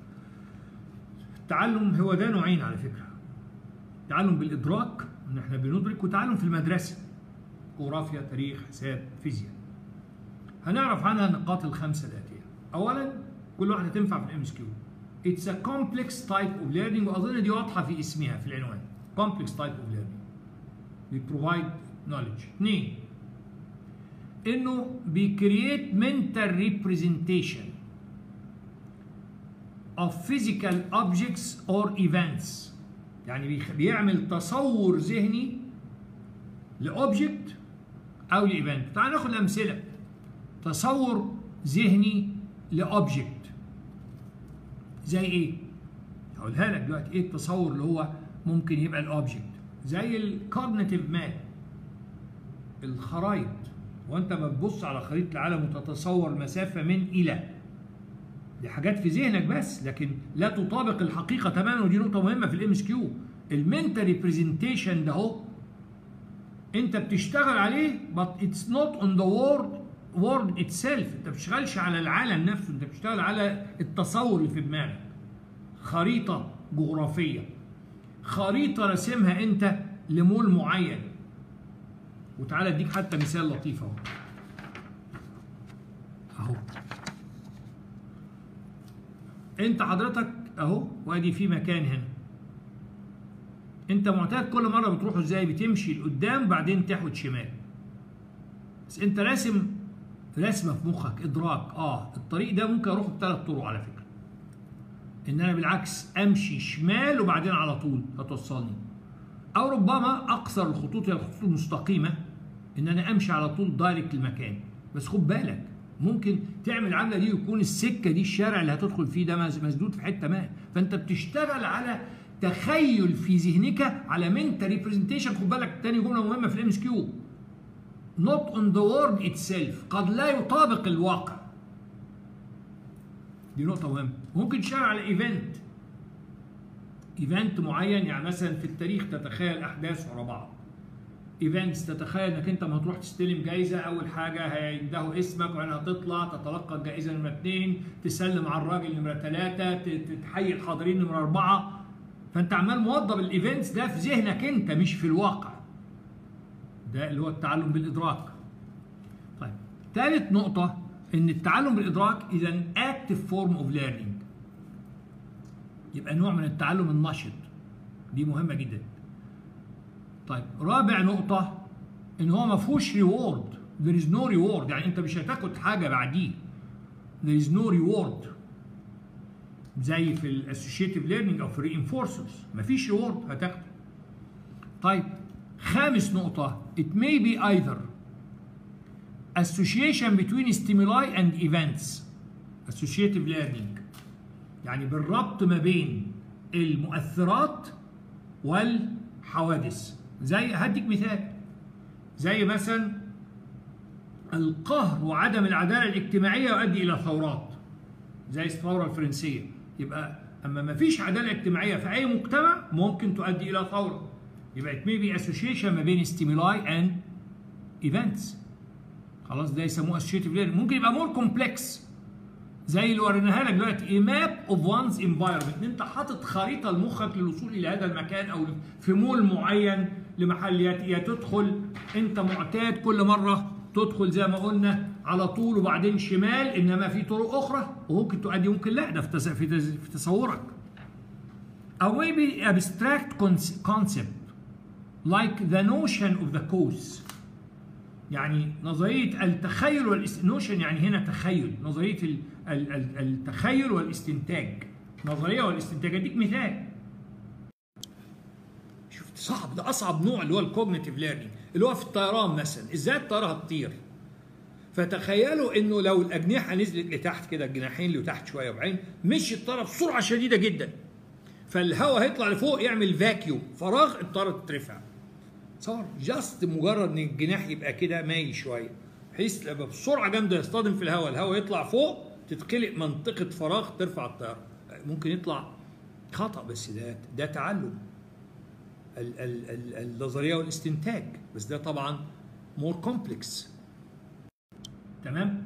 التعلم. هو ده نوعين على فكره، تعلم بالادراك ان احنا بندرك، وتعلم في المدرسه جغرافيا تاريخ حساب فيزياء. هنعرف عنها النقاط الخمسه الاتيه. اولا كل واحده تنفع في الام اس كيو. It's a complex type of learning، واظن دي واضحه في اسمها في العنوان. complex type of learning. We provide knowledge. اثنين، انه بيكرييت mental representation of physical objects or events. يعني بيعمل تصور ذهني لاوبجكت او لايفنت. تعال ناخد امثله. تصور ذهني لاوبجكت زي ايه؟ هقولها لك دلوقتي. ايه التصور اللي هو ممكن يبقى الاوبجكت؟ زي الكوجنيتيف ماب، الخرائط. وانت بتبص على خريطه العالم وتتصور مسافه من الى، دي حاجات في ذهنك بس، لكن لا تطابق الحقيقه تماما، ودي نقطه مهمه في الام اس كيو. المنتال ريبريزنتيشن ده هو انت بتشتغل عليه but it's not on the world world itself. انت ما بتشتغلش على العالم نفسه، انت بتشتغل على التصور اللي في دماغك. خريطه جغرافيه، خريطه رسمها انت لمول معين، وتعالى اديك حتى مثال لطيف اهو. اهو انت حضرتك اهو، وادي في مكان هنا. انت معتاد كل مره بتروحوا ازاي؟ بتمشي لقدام بعدين تحود شمال. بس انت راسم رسمه في مخك ادراك، اه الطريق ده ممكن اروحه بثلاث طرق على فكره. ان انا بالعكس امشي شمال وبعدين على طول هتوصلني. او ربما اقصر الخطوط هي الخطوط المستقيمه، ان انا امشي على طول دايركت المكان. بس خد بالك ممكن تعمل العمله دي ويكون السكه دي الشارع اللي هتدخل فيه ده مسدود في حته ما، فانت بتشتغل على تخيل في ذهنك على منتال ريبريزنتيشن. خد بالك تاني جمله مهمه في الام اس كيو، not on the word itself، قد لا يطابق الواقع. دي نقطه مهمه. ممكن تشتغل على ايفنت ايفنت معين، يعني مثلا في التاريخ تتخيل احداث ورا بعض. ايفنتس تتخيل انك انت ما تروح تستلم جايزه، اول حاجه هيندهوا اسمك وبعدين هتطلع تتلقى الجائزه نمره اثنين، تسلم على الراجل نمره ثلاثه، تحيي الحاضرين نمره اربعه. فانت عمال موظف الايفنتس ده في ذهنك انت مش في الواقع. ده اللي هو التعلم بالادراك. طيب ثالث نقطه ان التعلم بالادراك is an active form of learning، يبقى نوع من التعلم النشط. دي مهمه جدا. طيب رابع نقطة إن هو ما فيهوش ريورد، there is no reward، يعني أنت مش هتاخد حاجة بعديه. there is no reward زي في الاسوشيتيف ليرنينج أو في الرينفورسرز، ما فيش ريورد هتاخده. طيب خامس نقطة it may be either association between stimuli and events، associative learning يعني بالربط ما بين المؤثرات والحوادث. زي هديك مثال، زي مثلا القهر وعدم العداله الاجتماعيه يؤدي الى ثورات زي الثوره الفرنسيه. يبقى اما ما فيش عداله اجتماعيه في اي مجتمع ممكن تؤدي الى ثوره. يبقى it may be association ما بين stimuli and events. خلاص ده يسموه associative learning. ممكن يبقى more complex زي اللي وريناها لك دلوقتي a map of one's environment، ان انت حاطط خريطه لمخك للوصول الى هذا المكان او في مول معين لمحليات. يا تدخل انت معتاد كل مره تدخل زي ما قلنا على طول وبعدين شمال، انما في طرق اخرى وممكن تؤدي ممكن لا، ده في في تصورك. او maybe abstract concept like the notion of the cause، يعني نظريه التخيل والاستنوشن، يعني هنا تخيل، نظريه التخيل والاستنتاج، نظريه والاستنتاج. اديك مثال، شفت صعب، ده اصعب نوع اللي هو الكوجنيتيف ليرنينج، اللي هو في الطيران مثلا. ازاي الطياره هتطير؟ فتخيلوا انه لو الاجنحه نزلت لتحت كده، الجناحين لتحت شويه وبعدين مشي الطياره بسرعه شديده جدا، فالهواء هيطلع لفوق يعمل فاكيوم، فراغ، الطياره تترفع. صار جاست مجرد ان الجناح يبقى كده مايل شويه بحيث لما بسرعه جامده يصطدم في الهواء، الهواء يطلع فوق، تتخلق منطقه فراغ ترفع الطياره. ممكن يطلع خطا، بس ده ده تعلم النظريه والاستنتاج، بس ده طبعا مور كومبلكس. تمام؟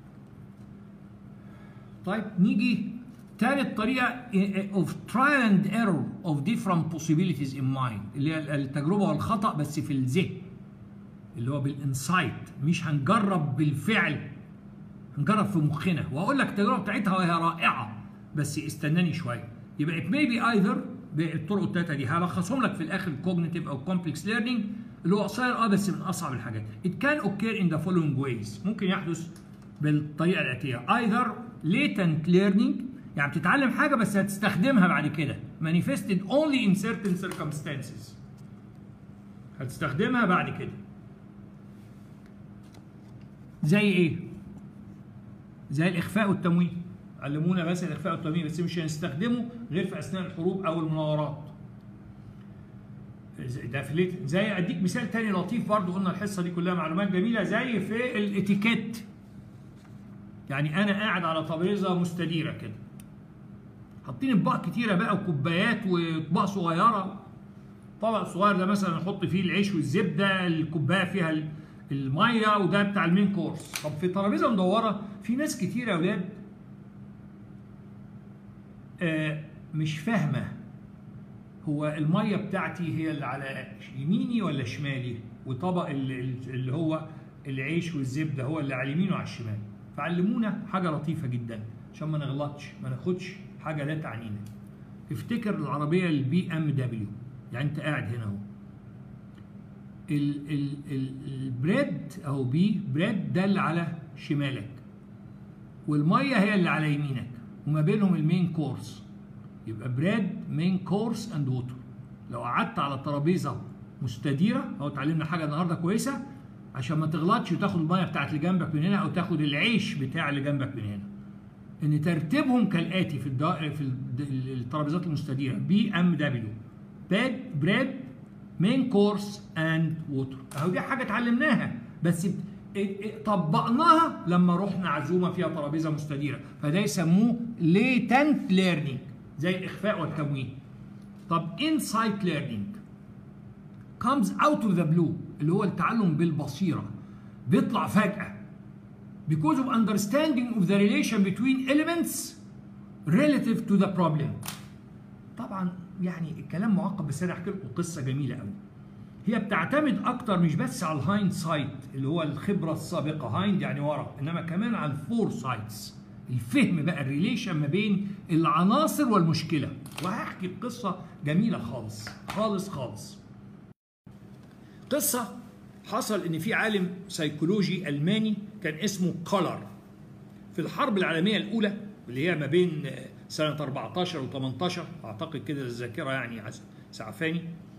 طيب نيجي ثالث طريقه of trial and error of different possibilities in mind، اللي هي التجربه والخطا بس في الذهن، اللي هو بالانسايت، مش هنجرب بالفعل، هنجرب في مخنا. وهقول لك التجربه بتاعتها وهي رائعه، بس استناني شويه. يبقى it may be either بالطرق الثلاثه دي، هلخصهم لك في الاخر كوجنيتيف او كومبلكس ليرنينج اللي هو قصير اه بس من اصعب الحاجات. it can occur in the following ways، ممكن يحدث بالطريقه الاتيه. either latent learning، يعني بتتعلم حاجه بس هتستخدمها بعد كده، manifested only in certain circumstances، هتستخدمها بعد كده. زي ايه؟ زي الاخفاء والتمويه. علمونا بس الاخفاء والتمويه، بس مش هنستخدمه غير في اثناء الحروب او المناورات. ده في زي اديك مثال تاني لطيف برضو، قلنا الحصه دي كلها معلومات جميله، زي في الاتيكيت. يعني انا قاعد على ترابيزه مستديره كده، حاطين اطباق كتيره بقى وكوبايات واطباق صغيره. طبق صغير ده مثلا نحط فيه العيش والزبده، الكوبايه فيها الميه، وده بتاع المين كورس. طب في ترابيزه مدوره في ناس كتيره يا اولاد آه مش فاهمه هو الميه بتاعتي هي اللي على يميني ولا شمالي، وطبق اللي هو العيش والزبده هو اللي على اليمين وعلى الشمال. فعلمونا حاجه لطيفه جدا عشان ما نغلطش، ما ناخدش حاجه لا تعنينا. افتكر العربيه البي ام دبليو، يعني انت قاعد هنا اهو، البريد اهو بي بريد ده اللي على شمالك، والميه هي اللي على يمينك، وما بينهم المين كورس، يبقى بريد مين كورس اند ووتر. لو قعدت على ترابيزه مستديره اهو، اتعلمنا حاجه النهارده كويسه عشان ما تغلطش وتاخد الميه بتاعت اللي جنبك من هنا او تاخد العيش بتاع اللي جنبك من هنا. ان ترتيبهم كالاتي في الدا... في الترابيزات المستديره: بي ام دبليو، بريد بريد مين كورس اند ووتر. اهو دي حاجه اتعلمناها بس طبقناها لما رحنا عزومه فيها ترابيزه مستديره، فده يسموه ليتنت ليرنينج زي الاخفاء والتموين. طب انسايت ليرنينج comes out of the blue اللي هو التعلم بالبصيره، بيطلع فجاه because of understanding of the relation between elements relative to the problem. طبعا يعني الكلام معقد بس انا احكي لكم قصه جميله قوي. هي بتعتمد اكتر مش بس على الهايند سايت اللي هو الخبره السابقه، هايند يعني ورا، انما كمان على الفور سايتس، الفهم بقى الريليشن ما بين العناصر والمشكله. وهحكي قصه جميله خالص خالص خالص. قصه حصل ان في عالم سيكولوجي الماني كان اسمه كولر في الحرب العالميه الاولى اللي هي ما بين سنه أربعتاشر و تمنتاشر اعتقد كده الذاكره يعني سعفاني،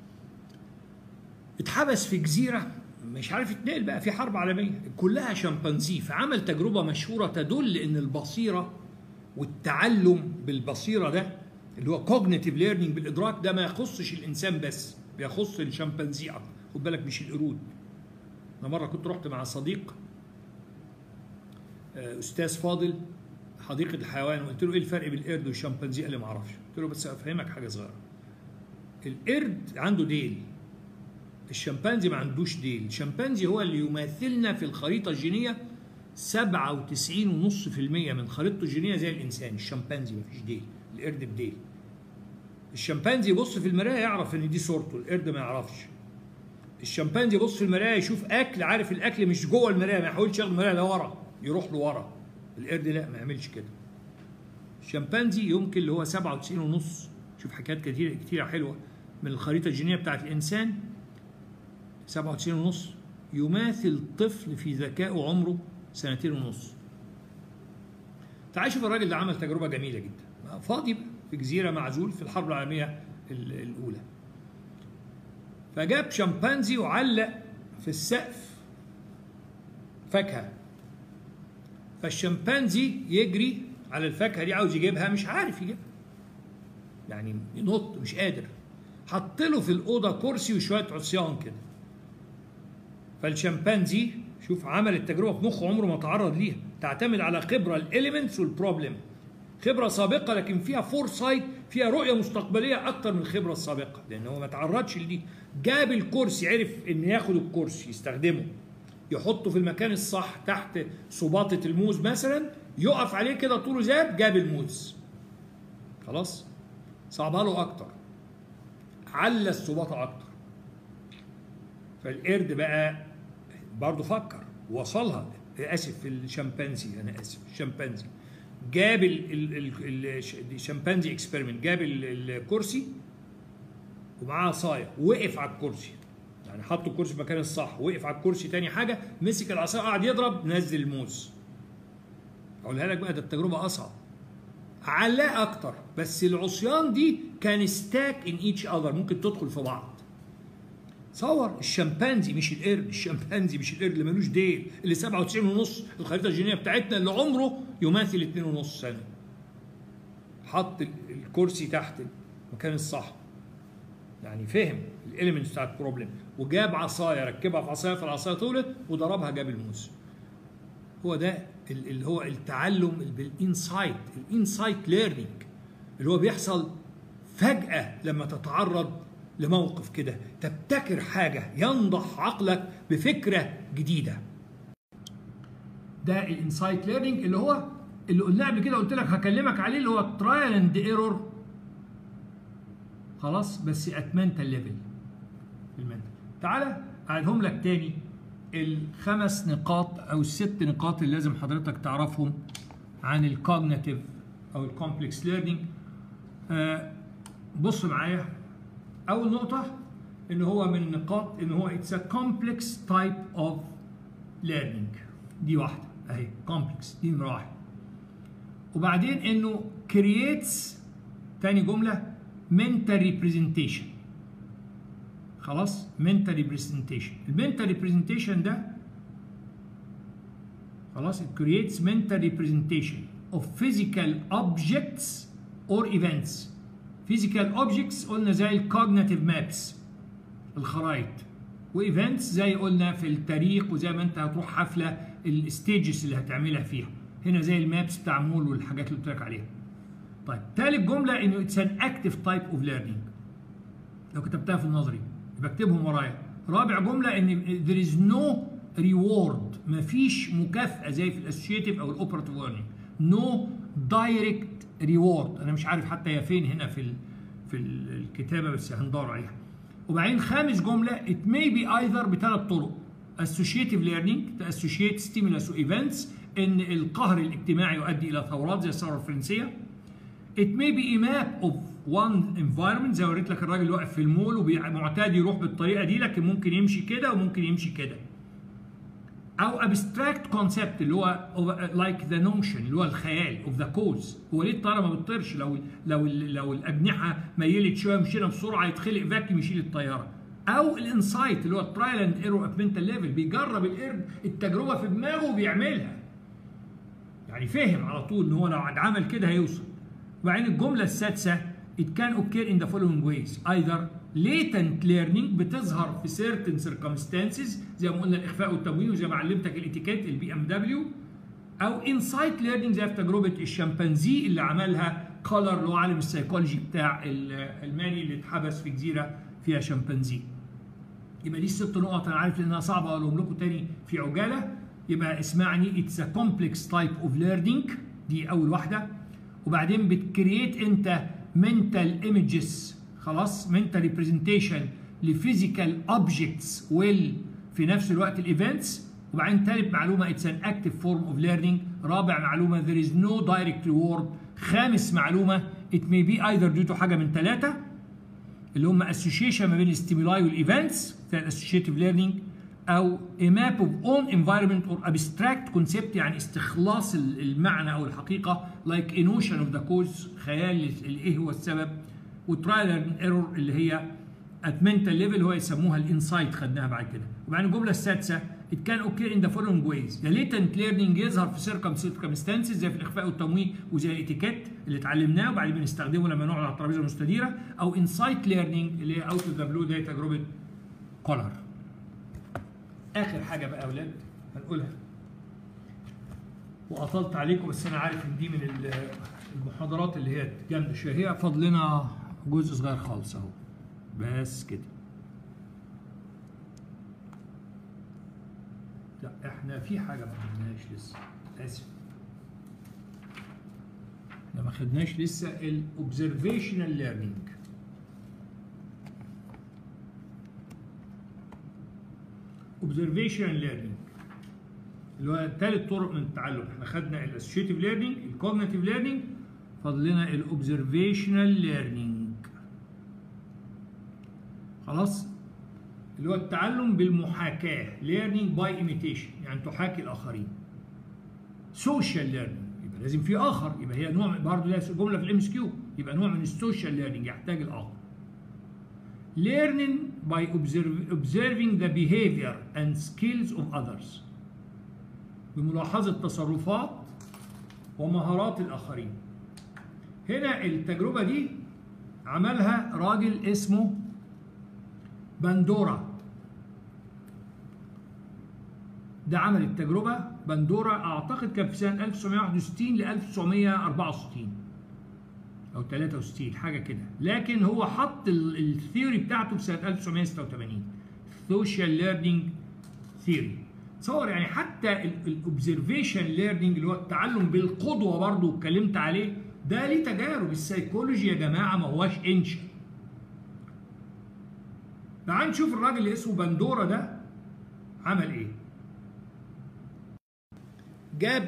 اتحبس في جزيره مش عارف يتنقل بقى في حرب عالميه كلها شمبانزي. فعمل تجربه مشهوره تدل ان البصيره والتعلم بالبصيره ده اللي هو كوجنيتيف ليرنينج بالادراك ده ما يخصش الانسان بس، بيخص الشمبانزي اكتر. خد بالك مش القرود. انا مره كنت رحت مع صديق استاذ فاضل حديقه الحيوان وقلت له ايه الفرق بين القرد والشمبانزي؟ قال لي ما اعرفش. قلت له بس افهمك حاجه صغيره. القرد عنده ديل، الشمبانزي ما عندوش ديل. الشمبانزي هو اللي يماثلنا في الخريطه الجينيه سبعة وتسعين فاصلة خمسة بالمئة من خريطته الجينيه زي الانسان. الشمبانزي ما فيش ديل، القرد بديل. الشمبانزي يبص في المرايه يعرف ان دي صورته، القرد ما يعرفش. الشمبانزي يبص في المرايه يشوف اكل، عارف الاكل مش جوه المرايه، ما يحاولش ياخد المرايه لورا، يروح لورا. القرد لا، ما يعملش كده. الشمبانزي يمكن اللي هو سبعة وتسعين ونص، شوف حكايات كتير كتيره حلوه من الخريطه الجينيه بتاعت الانسان. سبعة وتسعين ونص يماثل طفل في ذكائه عمره سنتين ونص. تعال شوف الراجل ده عمل تجربه جميله جدا. فاضي في جزيره معزول في الحرب العالميه الاولى، فجاب شمبانزي وعلق في السقف فاكهه. فالشمبانزي يجري على الفاكهه دي عاوز يجيبها مش عارف يجيبها، يعني ينط مش قادر. حط له في الاوضه كرسي وشويه عصيان كده. فالشمبانزي شوف عمل التجربه في مخه عمره ما تعرض ليها، تعتمد على خبره الاليمنتس والبروبلم. خبره سابقه لكن فيها فور سايت، فيها رؤيه مستقبليه اكتر من الخبره السابقه، لان هو ما تعرضش لدي. جاب الكرسي، عرف ان ياخد الكرسي يستخدمه، يحطه في المكان الصح تحت صباطه الموز مثلا، يقف عليه كده طوله زاد، جاب الموز. خلاص؟ صعبها له اكتر، على الصباطه اكتر. فالقرد بقى برضه فكر وصلها. اسف الشمبانزي، انا اسف الشمبانزي جاب الشمبانزي اكسبيرمنت، جاب الكرسي ومعاه عصايه، وقف على الكرسي، يعني حط الكرسي في مكان الصح، وقف على الكرسي. تاني حاجه مسك العصايه قعد يضرب، نزل الموز. اقولها لك بقى، ده التجربه اصعب، علاه اكتر، بس العصيان دي كان ستاك ان ايتش اذر، ممكن تدخل في بعض. تصور الشمبانزي مش القرد، الشمبانزي مش القرد اللي ملوش ديل، اللي سبعة وتسعين ونص الخريطه الجينيه بتاعتنا، اللي عمره يماثل اتنين ونص سنه. حط الكرسي تحت المكان الصح، يعني فهم الاليمنتس بتاعت البروبلم، وجاب عصايه ركبها في عصايه، في العصايه طولت وضربها جاب الموز. هو ده اللي هو التعلم بالانسايت، الانسايت ليرنينج اللي هو بيحصل فجاه لما تتعرض لموقف كده، تبتكر حاجه، ينضح عقلك بفكره جديده. ده الانسايت ليرنينج اللي هو اللي قلنا قبل كده، قلت لك هكلمك عليه، اللي هو الترايل اند ايرور خلاص، بس ات منتال ليفل في المنتال. تعالى اعيدهم لك تاني الخمس نقاط او الست نقاط اللي لازم حضرتك تعرفهم عن الكوجنيتيف او الكومبلكس ليرنينج. آه بص معايا، اول نقطه ان هو من النقاط ان هو اتس ا كومبلكس تايب اوف ليرنينج، دي واحده اهي كومبلكس، دي نمره واحد. وبعدين انه كرييتس، تاني جمله mental representation. خلاص، mental representation. المنتال ريبريزنتيشن ده خلاص it creates mental representation of physical objects or events. physical objects قلنا زي الكوجنيتيف مابس الخرائط، وايفنتس زي قلنا في التاريخ، وزي ما انت هتروح حفله الستيجز اللي هتعملها فيها هنا زي المابس بتاع مول والحاجات اللي قلت لك عليها. طيب ثالث جمله انه اتس ان اكتيف تايب اوف ليرنينج، لو كتبتها في النظري بكتبهم ورايا. رابع جمله ان there is no reward، مفيش مكافاه زي في الاسوشيتيف او الاوبراتيف ليرنينج. no direct reward، انا مش عارف حتى هي فين هنا في ال في الكتابه بس هندور عليها. وبعدين خامس جمله it may be either بثلاث طرق: associative learning to associate stimulus و events، ان القهر الاجتماعي يؤدي الى ثورات زي الثوره الفرنسيه. it may be a map of one environment، زي وريت لك الراجل واقف في المول ومعتاد يروح بالطريقه دي، لكن ممكن يمشي كده وممكن يمشي كده. او abstract concept اللي هو like the notion اللي هو الخيال of the cause، هو ليه الطياره ما بتطيرش؟ لو لو لو الاجنحه ميلت شويه مشينا بسرعه يتخلق فاكيوم يشيل الطياره. او الانسايت اللي هو الترايل اند ايرور ات منتال ليفل، بيجرب القرد التجربه في دماغه وبيعملها، يعني فهم على طول ان هو لو عمل كده هيوصل. وبعدين الجمله السادسه it can occur in the following ways: either latent learning بتظهر في certain circumstances زي ما قلنا الاخفاء والتموين، وزي ما علمتك الاتيكيت البي ام دبليو، او insight learning زي في تجربه الشمبانزي اللي عملها كولر اللي هو عالم السيكولوجي بتاع الالماني اللي اتحبس في جزيره فيها شمبانزي. يبقى دي الست نقط، انا عارف انها صعبه اقولهم لكم تاني في عجاله. يبقى اسمعني it's a complex type of learning، دي اول واحده. وبعدين بتكريت انت mental images، خلاص mental representation لفيزيكال objects وال في نفس الوقت الايفنتس. وبعدين ثالث معلومه it's an active form of learning. رابع معلومه there is no direct reward. خامس معلومه it may be either due to حاجه من ثلاثه اللي هم association ما بين الستيمولاي والايفنتس بتاع associative learning، او a map of own environment or abstract concept يعني استخلاص المعنى او الحقيقه like a notion of the cause، خيال ايه هو السبب. وترايل اند ايرور اللي هي at mental level هو يسموها الانسايت، خدناها بعد كده. وبعدين الجمله السادسه it can occur in the following ways: the latent learning يظهر في circumstances زي في الاخفاء والتمويه وزي الاتيكيت اللي اتعلمناه وبعدين بنستخدمه لما نقعد على الترابيزه المستديره، او insight learning اللي هي اوت اوف ذا بلو زي تجربه كولر. اخر حاجه بقى يا اولاد هنقولها، واطلت عليكم بس انا عارف ان دي من المحاضرات اللي هي جامده شويه، هي فاضل لنا جزء صغير خالص اهو بس كده. لا احنا في حاجه ما خدناهاش لسه، اسف، احنا ما خدناش لسه الاوبزرفيشنال ليرنينج. observational learning اللي هو ثالث طرق من التعلم. احنا خدنا الاسوشيتيف ليرنينج، الكوجنيتيف ليرنينج، فاضل لنا الاوبزرفيشنال ليرنينج. خلاص، اللي هو التعلم بالمحاكاه learning by imitation، يعني تحاكي الاخرين. social learning يبقى لازم في اخر، يبقى هي نوع برضه لها جمله في الام اس كيو، يبقى نوع من السوشيال ليرنينج يحتاج الاخر. learning by observe, observing the behavior and skills of others، بملاحظة تصرفات ومهارات الآخرين. هنا التجربة دي عملها راجل اسمه باندورا، ده عمل التجربة. باندورا أعتقد كان في سنة ألف وتسعمائة وواحد وستين ل ألف وتسعمائة وأربعة وستين أو ثلاثة وستين حاجة كده، لكن هو حط الثيوري بتاعته في سنة ألف وتسعمائة وستة وثمانين، سوشيال ليرنينج ثيوري. تصور يعني حتى الاوبزرفيشن ليرنينج اللي هو التعلم بالقدوة برضه اتكلمت عليه، ده ليه تجارب. السيكولوجي يا جماعة ما هواش انشا، تعال نشوف الراجل اللي اسمه بندورة ده عمل ايه. جاب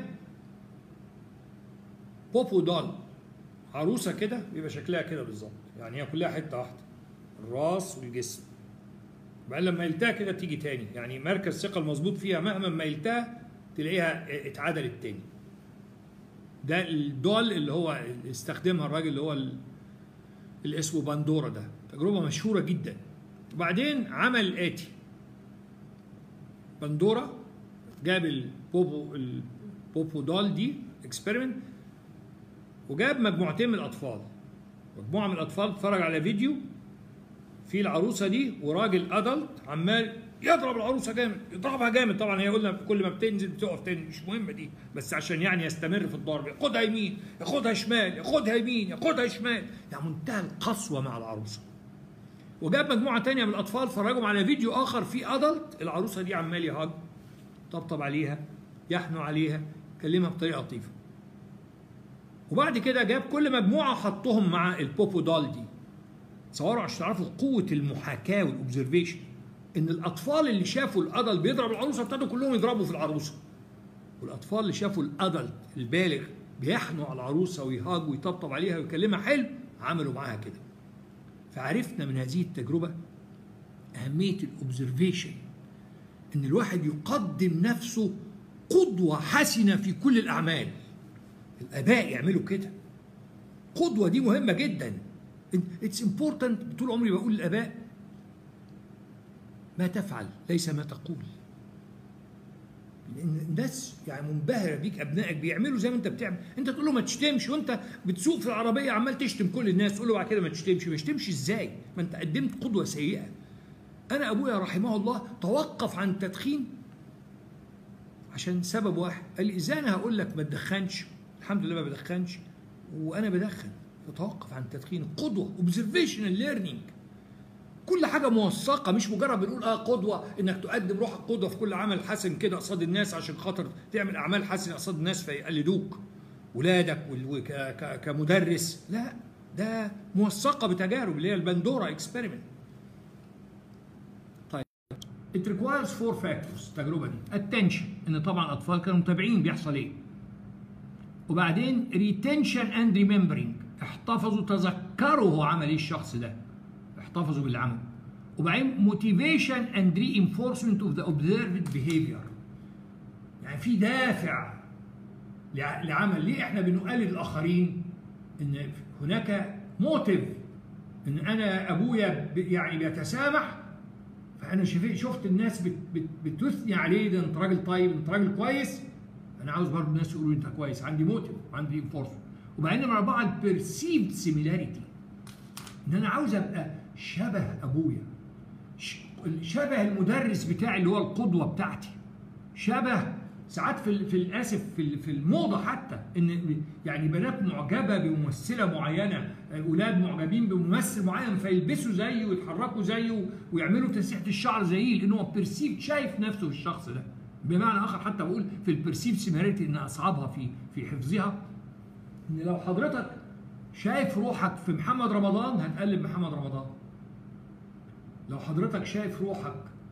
بوبو دول، عروسه كده بيبقى شكلها كده بالظبط، يعني هي كلها حته واحده، الراس والجسم. بقى لما يلتها كده تيجي تاني، يعني مركز ثقه المظبوط فيها مهما ما يلتها تلاقيها اتعدلت تاني. ده الدول اللي هو استخدمها الراجل اللي هو اللي اسمه بندورة ده، تجربه مشهوره جدا. وبعدين عمل الاتي، بندورة جاب البوبو البوبو دول دي اكسبيرمنت، وجاب مجموعتين من الاطفال، مجموعه من الاطفال اتفرج على فيديو في العروسه دي وراجل ادلت عمال يضرب العروسه جامد، يضربها جامد. طبعا هي قلنا كل ما بتنزل بتقف تاني، مش مهمه دي، بس عشان يعني يستمر في الضرب، ياخدها يمين ياخدها شمال ياخدها يمين ياخدها شمال، يعني منتهى القسوه مع العروسه. وجاب مجموعه تانيه من الاطفال فرجهم على فيديو اخر في ادلت العروسه دي عمال يهج، طبطب عليها، يحنو عليها، كلمها بطريقه لطيفه. وبعد كده جاب كل مجموعه حطهم مع البوبو دول دي. تصوروا عشان تعرفوا قوه المحاكاه والاوبزرفيشن، ان الاطفال اللي شافوا الادلت بيضرب العروسه ابتدوا كلهم يضربوا في العروسه، والاطفال اللي شافوا الادلت البالغ بيحنوا على العروسه ويهاج ويطبطب عليها ويكلمها حلو عملوا معاها كده. فعرفنا من هذه التجربه اهميه الاوبزرفيشن، ان الواحد يقدم نفسه قدوه حسنه في كل الاعمال. الاباء يعملوا كده، قدوه دي مهمه جدا. اتس امبورتنت. طول عمري بقول للاباء ما تفعل ليس ما تقول، لان الناس يعني منبهره بيك، ابنائك بيعملوا زي ما انت بتعمل. انت تقول له ما تشتمش، وانت بتسوق في العربيه عمال تشتم كل الناس، تقول له بعد كده ما تشتمش. ما تشتمش ازاي؟ ما انت قدمت قدوه سيئه. انا ابويا رحمه الله توقف عن التدخين عشان سبب واحد، قال لي اذا انا هقول لك ما تدخنش، الحمد لله ما بدخنش وانا بدخن، فتوقف عن التدخين. قدوه، اوبزرفيشنال ليرنينج، كل حاجه موثقه، مش مجرد بنقول اه قدوه انك تقدم روحك قدوه في كل عمل حسن كده قصاد الناس عشان خاطر تعمل اعمال حسنه قصاد الناس فيقلدوك ولادك كمدرس. لا، ده موثقه بتجارب اللي هي البندورة اكسبيرمنت. طيب it requires four factors التجربه دي. attention، ان طبعا الاطفال كانوا متابعين بيحصل ايه. وبعدين retention and remembering، احتفظوا تذكروا هو عمل ايه الشخص ده، احتفظوا باللي عمله. وبعدين motivation and reinforcement of the observed behavior، يعني في دافع لعمل. ليه احنا بنقلد الاخرين؟ ان هناك موتيف، ان انا ابويا يعني بيتسامح، فانا شفت الناس بت بت بتثني عليه، ده انت راجل طيب، انت راجل كويس، انا عاوز برضه الناس يقولوا انت كويس، عندي موتيف، عندي رينفورسمنت. وبعدين نمرة أربعة البرسيفد سيميلاريتي، ان انا عاوز ابقى شبه ابويا، شبه المدرس بتاعي اللي هو القدوه بتاعتي، شبه ساعات في في الاسف في في الموضه حتى، ان يعني بنات معجبه بممثله معينه، اولاد معجبين بممثل معين فيلبسوا زيه ويتحركوا زيه ويعملوا تسريحه الشعر زيه، لان هو بيرسيف شايف نفسه في الشخص ده. بمعنى اخر حتى بقول في البرسيف سيميلاريتي ان اصعبها في في حفظها، ان لو حضرتك شايف روحك في محمد رمضان هتقلد محمد رمضان. لو حضرتك شايف روحك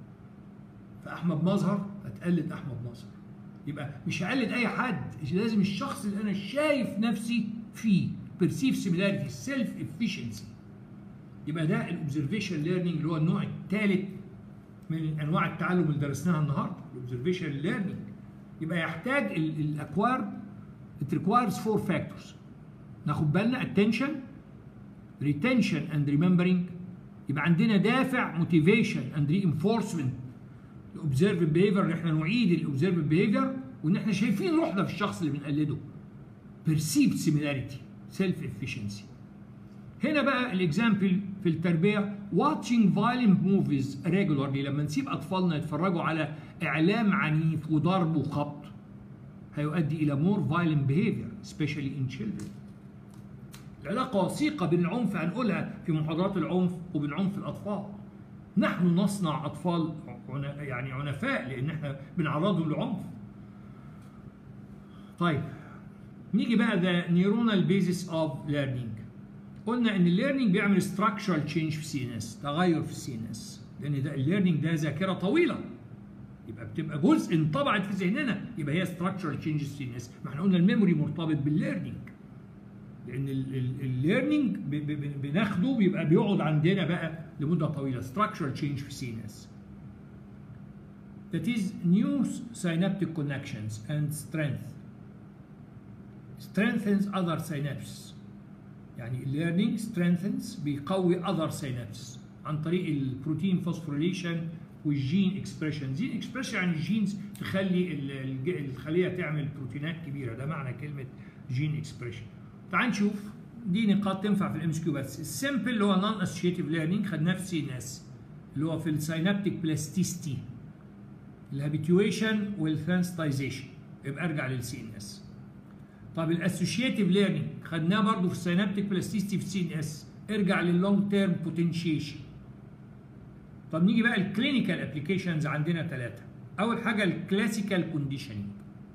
في احمد مظهر هتقلد احمد مظهر. يبقى مش هقلد اي حد، لازم الشخص اللي انا شايف نفسي فيه. perceive similarity، self efficiency. يبقى ده الاوبزرفيشن ليرنينج اللي هو النوع الثالث من انواع التعلم اللي درسناها النهارده، الاوبزرفيشن ليرنينج. يبقى يحتاج الاكوار it requires four factors. ناخد بالنا attention، retention and remembering، يبقى عندنا دافع motivation and reinforcement الاوبزرفد بيهيفير، ان احنا نعيد الاوبزرفد بيهيفير، وان احنا شايفين روحنا في الشخص اللي بنقلده. perceived similarity، self efficiency. هنا بقى الاكزامبل في التربيه watching violent movies regularly، لما نسيب اطفالنا يتفرجوا على اعلام عنيف وضرب وخبط هيؤدي الى more violent behavior especially in children. العلاقه وثيقه بين العنف، هنقولها في محاضرات العنف، وبين عنف الاطفال. نحن نصنع اطفال يعني عنفاء لان احنا بنعرضهم لعنف. طيب نيجي بقى ده نيورونال بيزس اوف ليرنينج. قلنا ان الليرنينج بيعمل ستراكشرال تشينج في السي ان اس، تغير في السي ان اس. لان ده الليرنينج ده ذاكره طويله، يبقى بتبقى جزء انطبعت في ذهننا، يبقى هي structural changes في الناس. ما احنا قلنا الميموري مرتبط بالليرنينج، لان الليرنينج بناخده بيبقى بيقعد عندنا بقى لمده طويله. structural change في سي ان اس that is new synaptic connections and strength strengthens other synapses. يعني learning strengthens بيقوي other synapses عن طريق البروتين فوسفوريليشن والجين اكسبريشن. جين اكسبريشن يعني الجينز تخلي الخليه تعمل بروتينات كبيره، ده معنى كلمه جين اكسبريشن. تعال نشوف دي نقاط تنفع في الام اس كيو بس. السمبل اللي هو نون اسوشيتيف ليرنينج خدناه في سي ان اس، اللي هو في السينابتيك بلاستيستي، الهابيتويشن والسنسيتايزيشن، يبقى ارجع للسي ان اس. طب الاسوشيتيف ليرنينج خدناه برضه في السينابتيك بلاستيستي في سي ان اس، ارجع لللونج تيرم بوتنشيشن. طب نيجي بقى الكلينيكال ابلكيشنز، عندنا ثلاثه. اول حاجه الكلاسيكال كونديشننج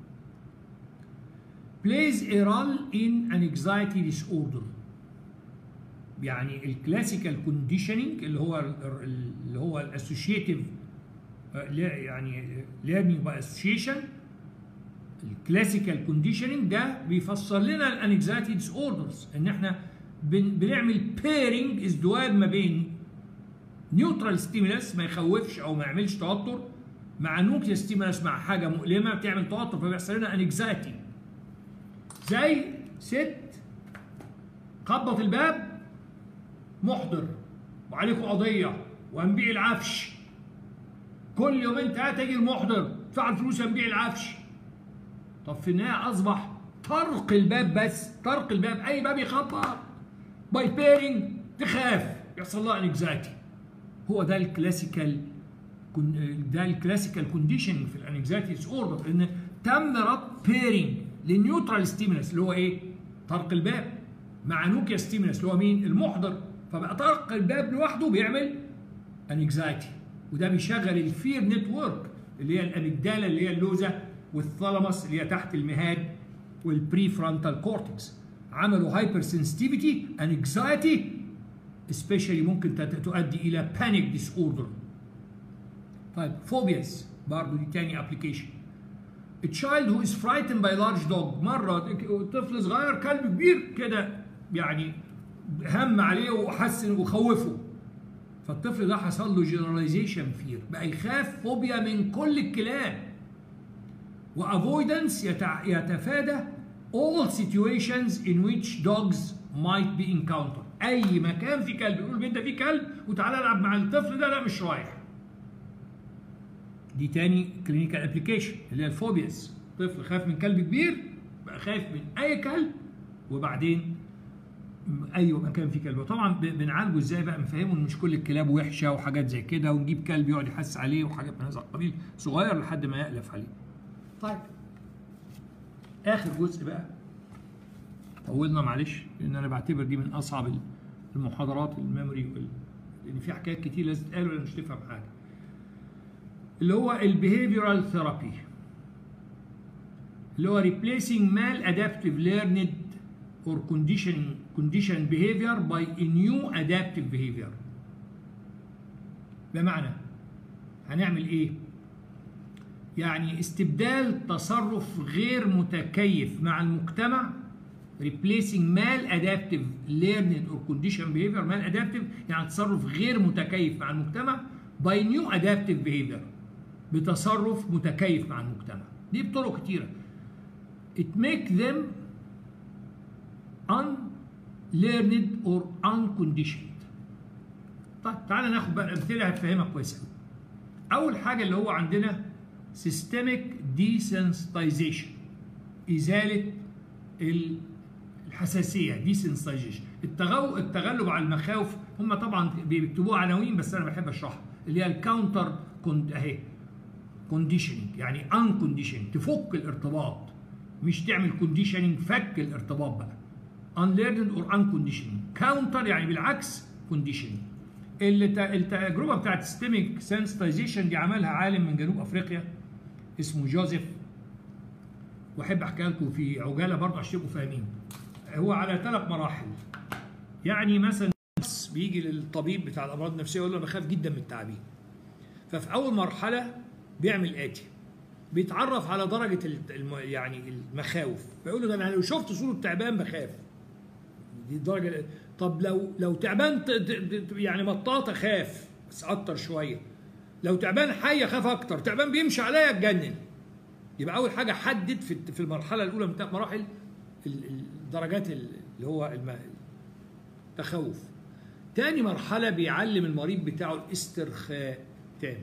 plays a role in anxiety disorder. يعني الكلاسيكال كونديشننج اللي هو اللي هو الاسوشيتيف يعني ليرنينج باي اسوشيشن، الكلاسيكال كونديشننج ده بيفسر لنا الانكزايتي ديس اوردرز، ان احنا بن بنعمل بيرنج، ازدواج ما بين نيوترال ستيمولس ما يخوفش او ما يعملش توتر، مع نوكلير ستيمولس مع حاجه مؤلمه بتعمل توتر، فبيحصل لنا انكزايتي. زي ست خبط الباب محضر وعليكم قضيه وهنبيع العفش، كل يومين ثلاثه يجي المحضر ادفع الفلوس هنبيع العفش. طب في النهايه اصبح طرق الباب، بس طرق الباب اي باب يخبط باي بيرنج تخاف، يحصل لها انكزايتي. هو ده الكلاسيكال ده الكلاسيكال كونديشن في الانكزايتي ديس اوردر، ان تم ربط بيرنج للنيوترال ستيمولس اللي هو ايه؟ طرق الباب، مع نوكيا ستيمولس اللي هو مين؟ المحضر، فبقى طرق الباب لوحده بيعمل انكزايتي، وده بيشغل الفير نتورك اللي هي الاميجدالا اللي هي اللوزه، والثالاموس اللي هي تحت المهاد، والبري فرونتال كورتكس. عملوا هايبر سنسيتيفيتي انكزايتي سبيشالي ممكن تؤدي الى بانيك ديس اوردر. طيب فوبياز برضه دي تاني ابلكيشن. A child who is frightened by large dog. مرة طفل صغير كلب كبير كده يعني هم عليه وحسن وخوفه، فالطفل ده حصل له generalization fear، بقى يخاف فوبيا من كل الكلاب. وavoidance يتفادى all situations in which dogs might be encountered. أي مكان في كلب، يقول البيت ده فيه كلب وتعالى العب مع الطفل ده، لا مش رايح. دي تاني كلينيكال ابلكيشن اللي هي الفوبياز. طفل خاف من كلب كبير بقى خايف من اي كلب، وبعدين اي مكان فيه كلب. وطبعا بنعالجه ازاي بقى؟ نفهمه ان مش كل الكلاب وحشه وحاجات زي كده، ونجيب كلب يقعد يحس عليه وحاجات من هذا القبيل صغير لحد ما يألف عليه. طيب اخر جزء بقى، طولنا معلش لان انا بعتبر دي من اصعب المحاضرات الميموري، لان في حكايات كتير لازم تتقال ولا مش تفهم حاجه، اللي هو البيهيفيرال ثيرابي، اللي هو replacing maladaptive learned or conditioning conditioned behavior by a new adaptive behavior. بمعنى هنعمل ايه؟ يعني استبدال تصرف غير متكيف مع المجتمع، replacing maladaptive learned or conditioned behavior. maladaptive يعني تصرف غير متكيف مع المجتمع by new adaptive behavior، بتصرف متكيف مع المجتمع. دي بطرق كتيرة. It make them unlearned or unconditioned. طيب تعالى ناخد بقى الأمثلة هتفهمك كويس قوي. أول حاجة اللي هو عندنا systemic desensitization، إزالة الحساسية desensitization، التغو... التغلب على المخاوف. هم طبعا بيكتبوها عناوين بس أنا بحب أشرحها، اللي هي الكاونتر كوند أهي conditioning يعني unconditioning، تفك الارتباط، مش تعمل conditioning فك الارتباط بقى. unlearned or unconditioning. counter يعني بالعكس conditioning. التجربه بتاعت systemic sensitization دي عملها عالم من جنوب افريقيا اسمه جوزيف، واحب احكيها لكم في عجاله برضه عشان تبقوا فاهمين. هو على ثلاث مراحل. يعني مثلا بيجي للطبيب بتاع الامراض النفسيه يقول له انا بخاف جدا من التعابين. ففي اول مرحله بيعمل اتي، بيتعرف على درجه الم... يعني المخاوف، فيقول له ده انا لو شفت صوره تعبان بخاف. دي الدرجه. طب لو لو تعبان يعني مطاطه خاف بس اكتر شويه، لو تعبان حي اخاف اكتر، تعبان بيمشي عليا اتجنن. يبقى اول حاجه حدد في في المرحله الاولى من مراحل الدرجات اللي هو التخوف. تاني مرحله بيعلم المريض بتاعه الاسترخاء تاني.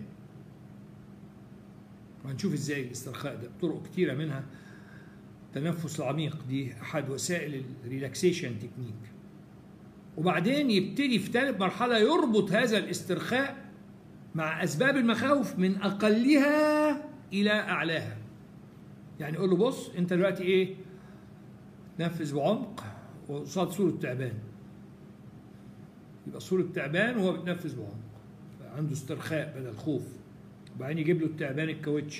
وهنشوف ازاي الاسترخاء ده بطرق كتيره، منها التنفس العميق، دي احد وسائل الريلاكسيشن تكنيك. وبعدين يبتدي في ثالث مرحله يربط هذا الاسترخاء مع اسباب المخاوف من اقلها الى اعلاها. يعني يقول له بص انت دلوقتي ايه؟ تنفس بعمق وقصاد صوره تعبان، يبقى صوره تعبان وهو بيتنفس بعمق، عنده استرخاء بدل خوف. وبعدين يجيب له التعبان الكاوتش،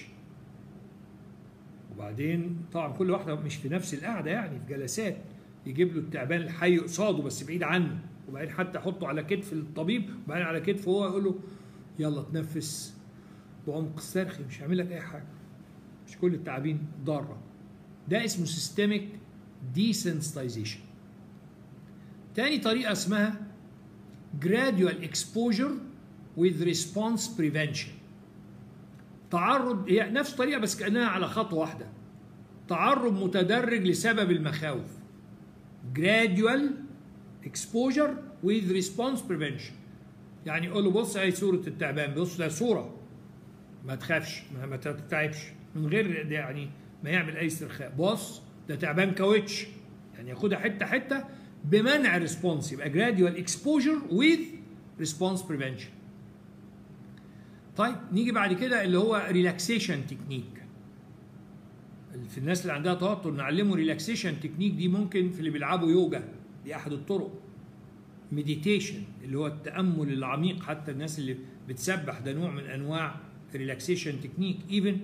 وبعدين طبعا كل واحده مش في نفس القعده، يعني في جلسات يجيب له التعبان الحي قصاده بس بعيد عنه، وبعدين حتى يحطه على كتف الطبيب وبعدين على كتفه هو، يقول له يلا تنفس بعمق استرخي، مش هيعمل لك اي حاجه، مش كل التعابين ضاره. ده اسمه سيستميك desensitization. تاني طريقه اسمها gradual exposure with response prevention. تعرض، هي نفس الطريقه بس كانها على خطوه واحده، تعرض متدرج لسبب المخاوف. gradual exposure with response prevention. يعني يقول له بص اهي صوره التعبان، بص ده صوره، ما تخافش، ما تتعبش، من غير يعني ما يعمل اي استرخاء. بص ده تعبان كاوتش، يعني ياخدها حته حته بمنع ريسبونس. يبقى gradual exposure with response prevention. طيب نيجي بعد كده اللي هو ريلاكسيشن تكنيك. في الناس اللي عندها توتر نعلمه ريلاكسيشن تكنيك. دي ممكن في اللي بيلعبوا يوجا، دي احد الطرق. مديتيشن اللي هو التامل العميق، حتى الناس اللي بتسبح ده نوع من انواع ريلاكسيشن تكنيك. ايفن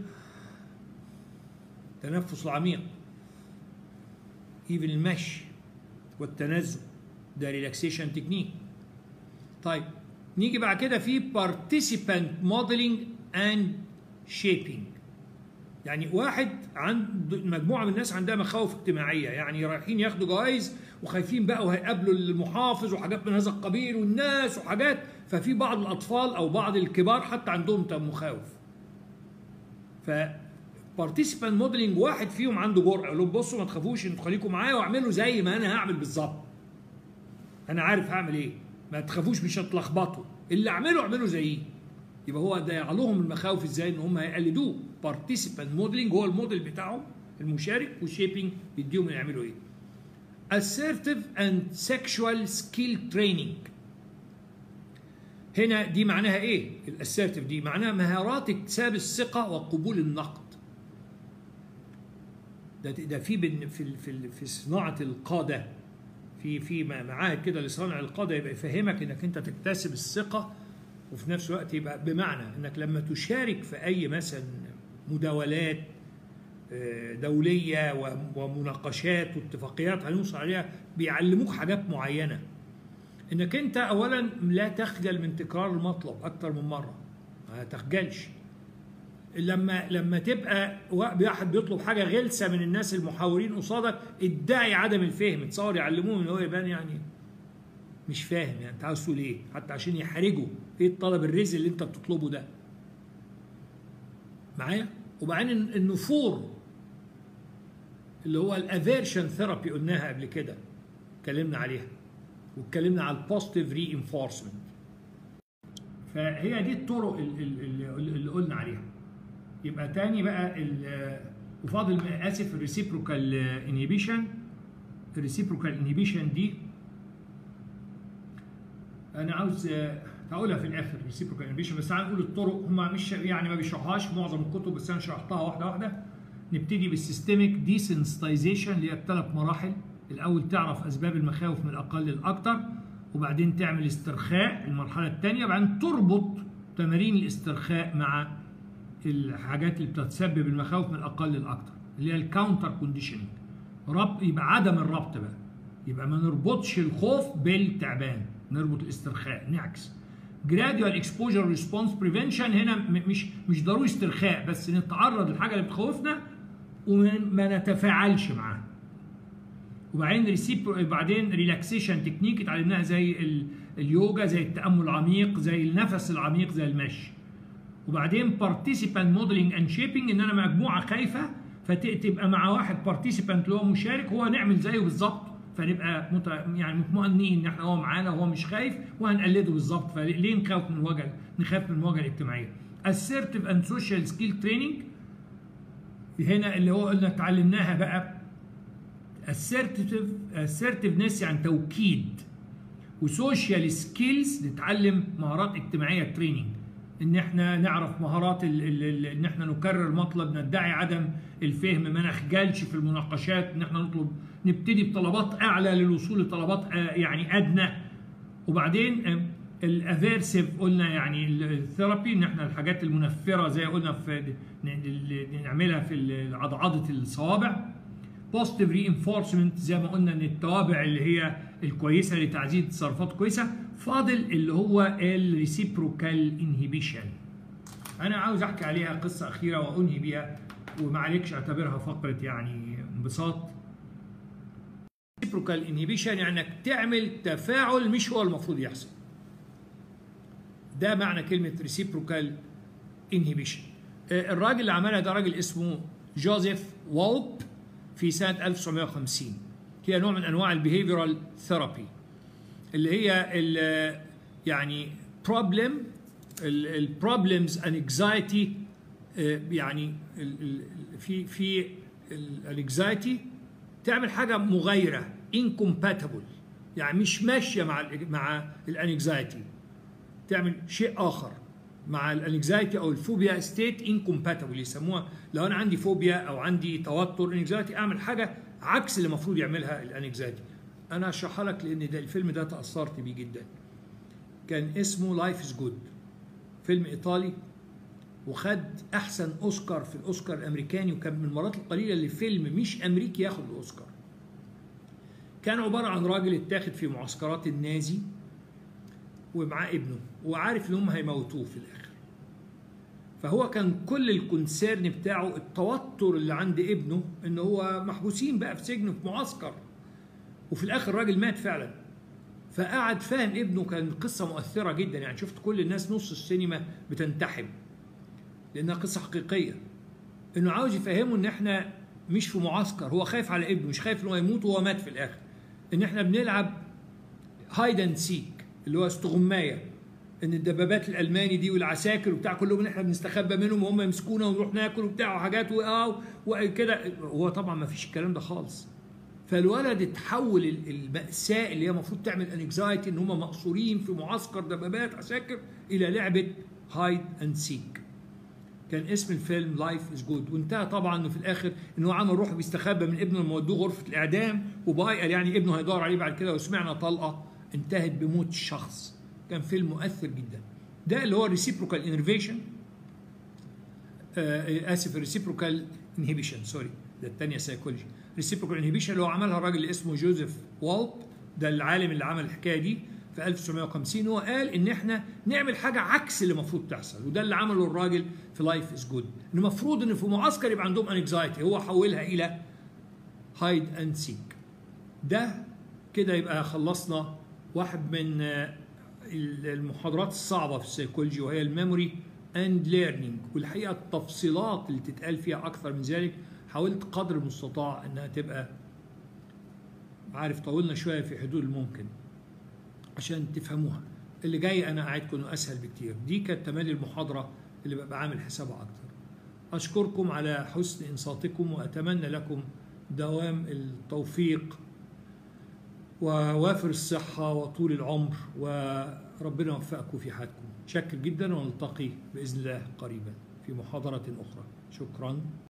التنفس العميق، ايفن المشي والتنزل ده ريلاكسيشن تكنيك. طيب نيجي بعد كده في participant modeling and shaping. يعني واحد عند مجموعه من الناس عندها مخاوف اجتماعيه، يعني رايحين ياخدوا جوائز وخايفين بقى وهيقابلوا المحافظ وحاجات من هذا القبيل والناس وحاجات، ففي بعض الاطفال او بعض الكبار حتى عندهم مخاوف. ف participant modeling واحد فيهم عنده جرأه، يقول لهم بصوا ما تخافوش، انتوا خليكم معايا واعملوا زي ما انا هعمل بالظبط. انا عارف هعمل ايه، ما تخافوش مش هتلخبطوا، اللي اعمله اعملوا زيي. يبقى هو ضيع لهم المخاوف ازاي؟ ان هم هيقلدوه. participant modeling هو الموديل بتاعهم المشارك، والشيبنج بيديهم يعملوا ايه. assertive and sexual skill training. هنا دي معناها ايه؟ الاسيرتيف دي معناها مهارات اكتساب الثقه وقبول النقد. ده ده في في في في صناعه القاده، في في معاهد كده لصنع القاده، يبقى يفهمك انك انت تكتسب الثقه، وفي نفس الوقت يبقى بمعنى انك لما تشارك في اي مثلا مداولات دوليه ومناقشات واتفاقيات هنوصل عليها، بيعلموك حاجات معينه. انك انت اولا لا تخجل من تكرار المطلب اكتر من مره، ما تخجلش. لما لما تبقى واحد بيطلب حاجه غلسه من الناس المحاورين قصادك، ادعي عدم الفهم. تصور يعلموه ان هو يبان يعني مش فاهم، يعني انت عاوز تقول ايه، حتى عشان يحرجوا ايه الطلب الرزق اللي انت بتطلبه ده. معايا؟ وبعدين النفور اللي هو الافيرشن ثيرابي قلناها قبل كده، اتكلمنا عليها، واتكلمنا على البوزيتيف ري انفورسمنت. فهي دي الطرق اللي, اللي قلنا عليها. يبقى تاني بقى وفاضل اسف الريسيبروكال انهيبيشن. الريسيبروكال انهيبيشن دي انا عاوز هقولها في الاخر، الريسيبروكال انهيبيشن، بس تعالى نقول الطرق. هم مش يعني ما بيشرحهاش معظم الكتب، بس انا شرحتها واحده واحده. نبتدي بالسيستميك ديسنسيتايزيشن اللي هي الثلاث مراحل. الاول تعرف اسباب المخاوف من الاقل للاكثر، وبعدين تعمل استرخاء المرحله الثانيه، وبعدين تربط تمارين الاسترخاء مع الحاجات اللي بتسبب المخاوف من الاقل للاكثر، اللي هي الكاونتر كونديشننج. ربط، يبقى عدم الربط بقى، يبقى ما نربطش الخوف بالتعبان، نربط الاسترخاء نعكس. gradual exposure response prevention هنا مش مش ضروري استرخاء، بس نتعرض للحاجه اللي بتخوفنا وما نتفاعلش معاها. وبعدين ريسيبرو بعدين ريلاكسيشن تكنيك اتعلمناها زي اليوجا، زي التامل العميق، زي النفس العميق، زي المشي. وبعدين بارتيسيبانت موديلنج اند شيبنج، ان انا مجموعه خايفه فتبقى مع واحد بارتيسيبانت اللي هو مشارك، هو نعمل زيه بالظبط، فنبقى مت... يعني مطمئنين ان احنا هو معانا وهو مش خايف وهنقلده بالظبط. فليه نخاف من الوجه؟ نخاف من المواجهه الاجتماعيه. assertive and social skill training هنا اللي هو قلنا اتعلمناها بقى assertive assertiveness يعني توكيد، وسوشيال سكيلز نتعلم مهارات اجتماعيه تريننج، ان احنا نعرف مهارات ال ال ال ان احنا نكرر مطلب، ندعي عدم الفهم، ما نخجلش في المناقشات، ان احنا نطلب نبتدي بطلبات اعلى للوصول لطلبات يعني ادنى. وبعدين الافيرسيف قلنا يعني الثيرابي، ان احنا الحاجات المنفره زي قلنا في نعملها في عضعضه الصوابع. بوزيتيف رينفورسمنت زي ما قلنا ان التوابع اللي هي الكويسه لتعزيز التصرفات الكويسه. فاضل اللي هو الريسيبروكال انهيبيشن، انا عاوز احكي عليها قصه اخيره وانهي بيها، ومعلكش اعتبرها فقره يعني انبساط. ريسيبروكال انهيبيشن يعني انك تعمل تفاعل مش هو المفروض يحصل، ده معنى كلمه ريسيبروكال انهيبيشن. الراجل اللي عملها ده راجل اسمه جوزيف والب في سنه ألف وتسعمائة وخمسين. هي نوع من انواع البيهيفيرال ثيرابي اللي هي ال يعني بروبلم البروبلمز انكزايتي، يعني في في الانكزايتي تعمل حاجه مغايره incompatible، يعني مش ماشيه مع ال مع الانكزايتي، تعمل شيء اخر مع الانكزايتي او الفوبيا ستيت incompatible يسموها. لو انا عندي فوبيا او عندي توتر انكزايتي اعمل حاجه عكس اللي المفروض يعملها الانكزايتي. انا هشرحها لك لان ده الفيلم ده تاثرت بيه جدا. كان اسمه لايف از جود، فيلم ايطالي وخد احسن اوسكار في الاوسكار الامريكاني، وكان من المرات القليله اللي فيلم مش امريكي ياخد الاوسكار. كان عباره عن راجل اتاخد في معسكرات النازي ومعاه ابنه، وعارف ان هم هيموتوه في الاخر. فهو كان كل الكونسيرن بتاعه التوتر اللي عند ابنه، ان هو محبوسين بقى في سجن في معسكر، وفي الاخر الراجل مات فعلا. فقعد فاهم ابنه، كان قصه مؤثره جدا، يعني شفت كل الناس نص السينما بتنتحب لانها قصه حقيقيه، انه عاوز يفهمه ان احنا مش في معسكر، هو خايف على ابنه، مش خايف انه يموت وهو مات في الاخر، ان احنا بنلعب هايد اند سيك اللي هو استغمايه، ان الدبابات الالماني دي والعساكر وبتاع كلهم ان احنا بنستخبى منهم وهم يمسكونا ونروح ناكل وبتاع وحاجات وكده. هو طبعا ما فيش الكلام ده خالص. فالولد اتحول المأساة اللي هي المفروض تعمل انكزايتي ان هم مقصورين في معسكر دبابات عساكر الى لعبه هايد اند سيك. كان اسم الفيلم لايف از جود، وانتهى طبعا انه في الاخر انه هو عمل روح بيستخبى من ابنه لما ودوه غرفه الاعدام، وباي قال يعني ابنه هيدور عليه بعد كده، وسمعنا طلقه انتهت بموت الشخص. كان فيلم مؤثر جدا. ده اللي هو الريسيبروكال انرفيشن، آه اسف الريسيبروكال انهيبيشن سوري، ده الثانيه سايكولوجي. ريسيبروكال انهيبيشن اللي هو عملها الراجل اللي اسمه جوزيف والب، ده العالم اللي عمل الحكايه دي في ألف وتسعمائة وخمسين. هو قال ان احنا نعمل حاجه عكس اللي المفروض تحصل، وده اللي عمله الراجل في لايف از جود. ان المفروض ان في معسكر يبقى عندهم انكزايتي، هو حولها الى هايد اند سيك. ده كده يبقى خلصنا واحد من المحاضرات الصعبه في السيكولوجي، وهي الميموري اند ليرنينج. والحقيقه التفصيلات اللي تتقال فيها اكثر من ذلك حاولت قدر المستطاع انها تبقى، عارف طولنا شويه في حدود الممكن عشان تفهموها. اللي جاي انا قاعدكم انه اسهل بكتير. دي كانت تمالي المحاضره اللي ببقى عامل حسابها اكتر. اشكركم على حسن انصاتكم، واتمنى لكم دوام التوفيق ووافر الصحه وطول العمر، وربنا يوفقكم في حياتكم. شكر جدا، ونلتقي باذن الله قريبا في محاضره اخرى. شكرا.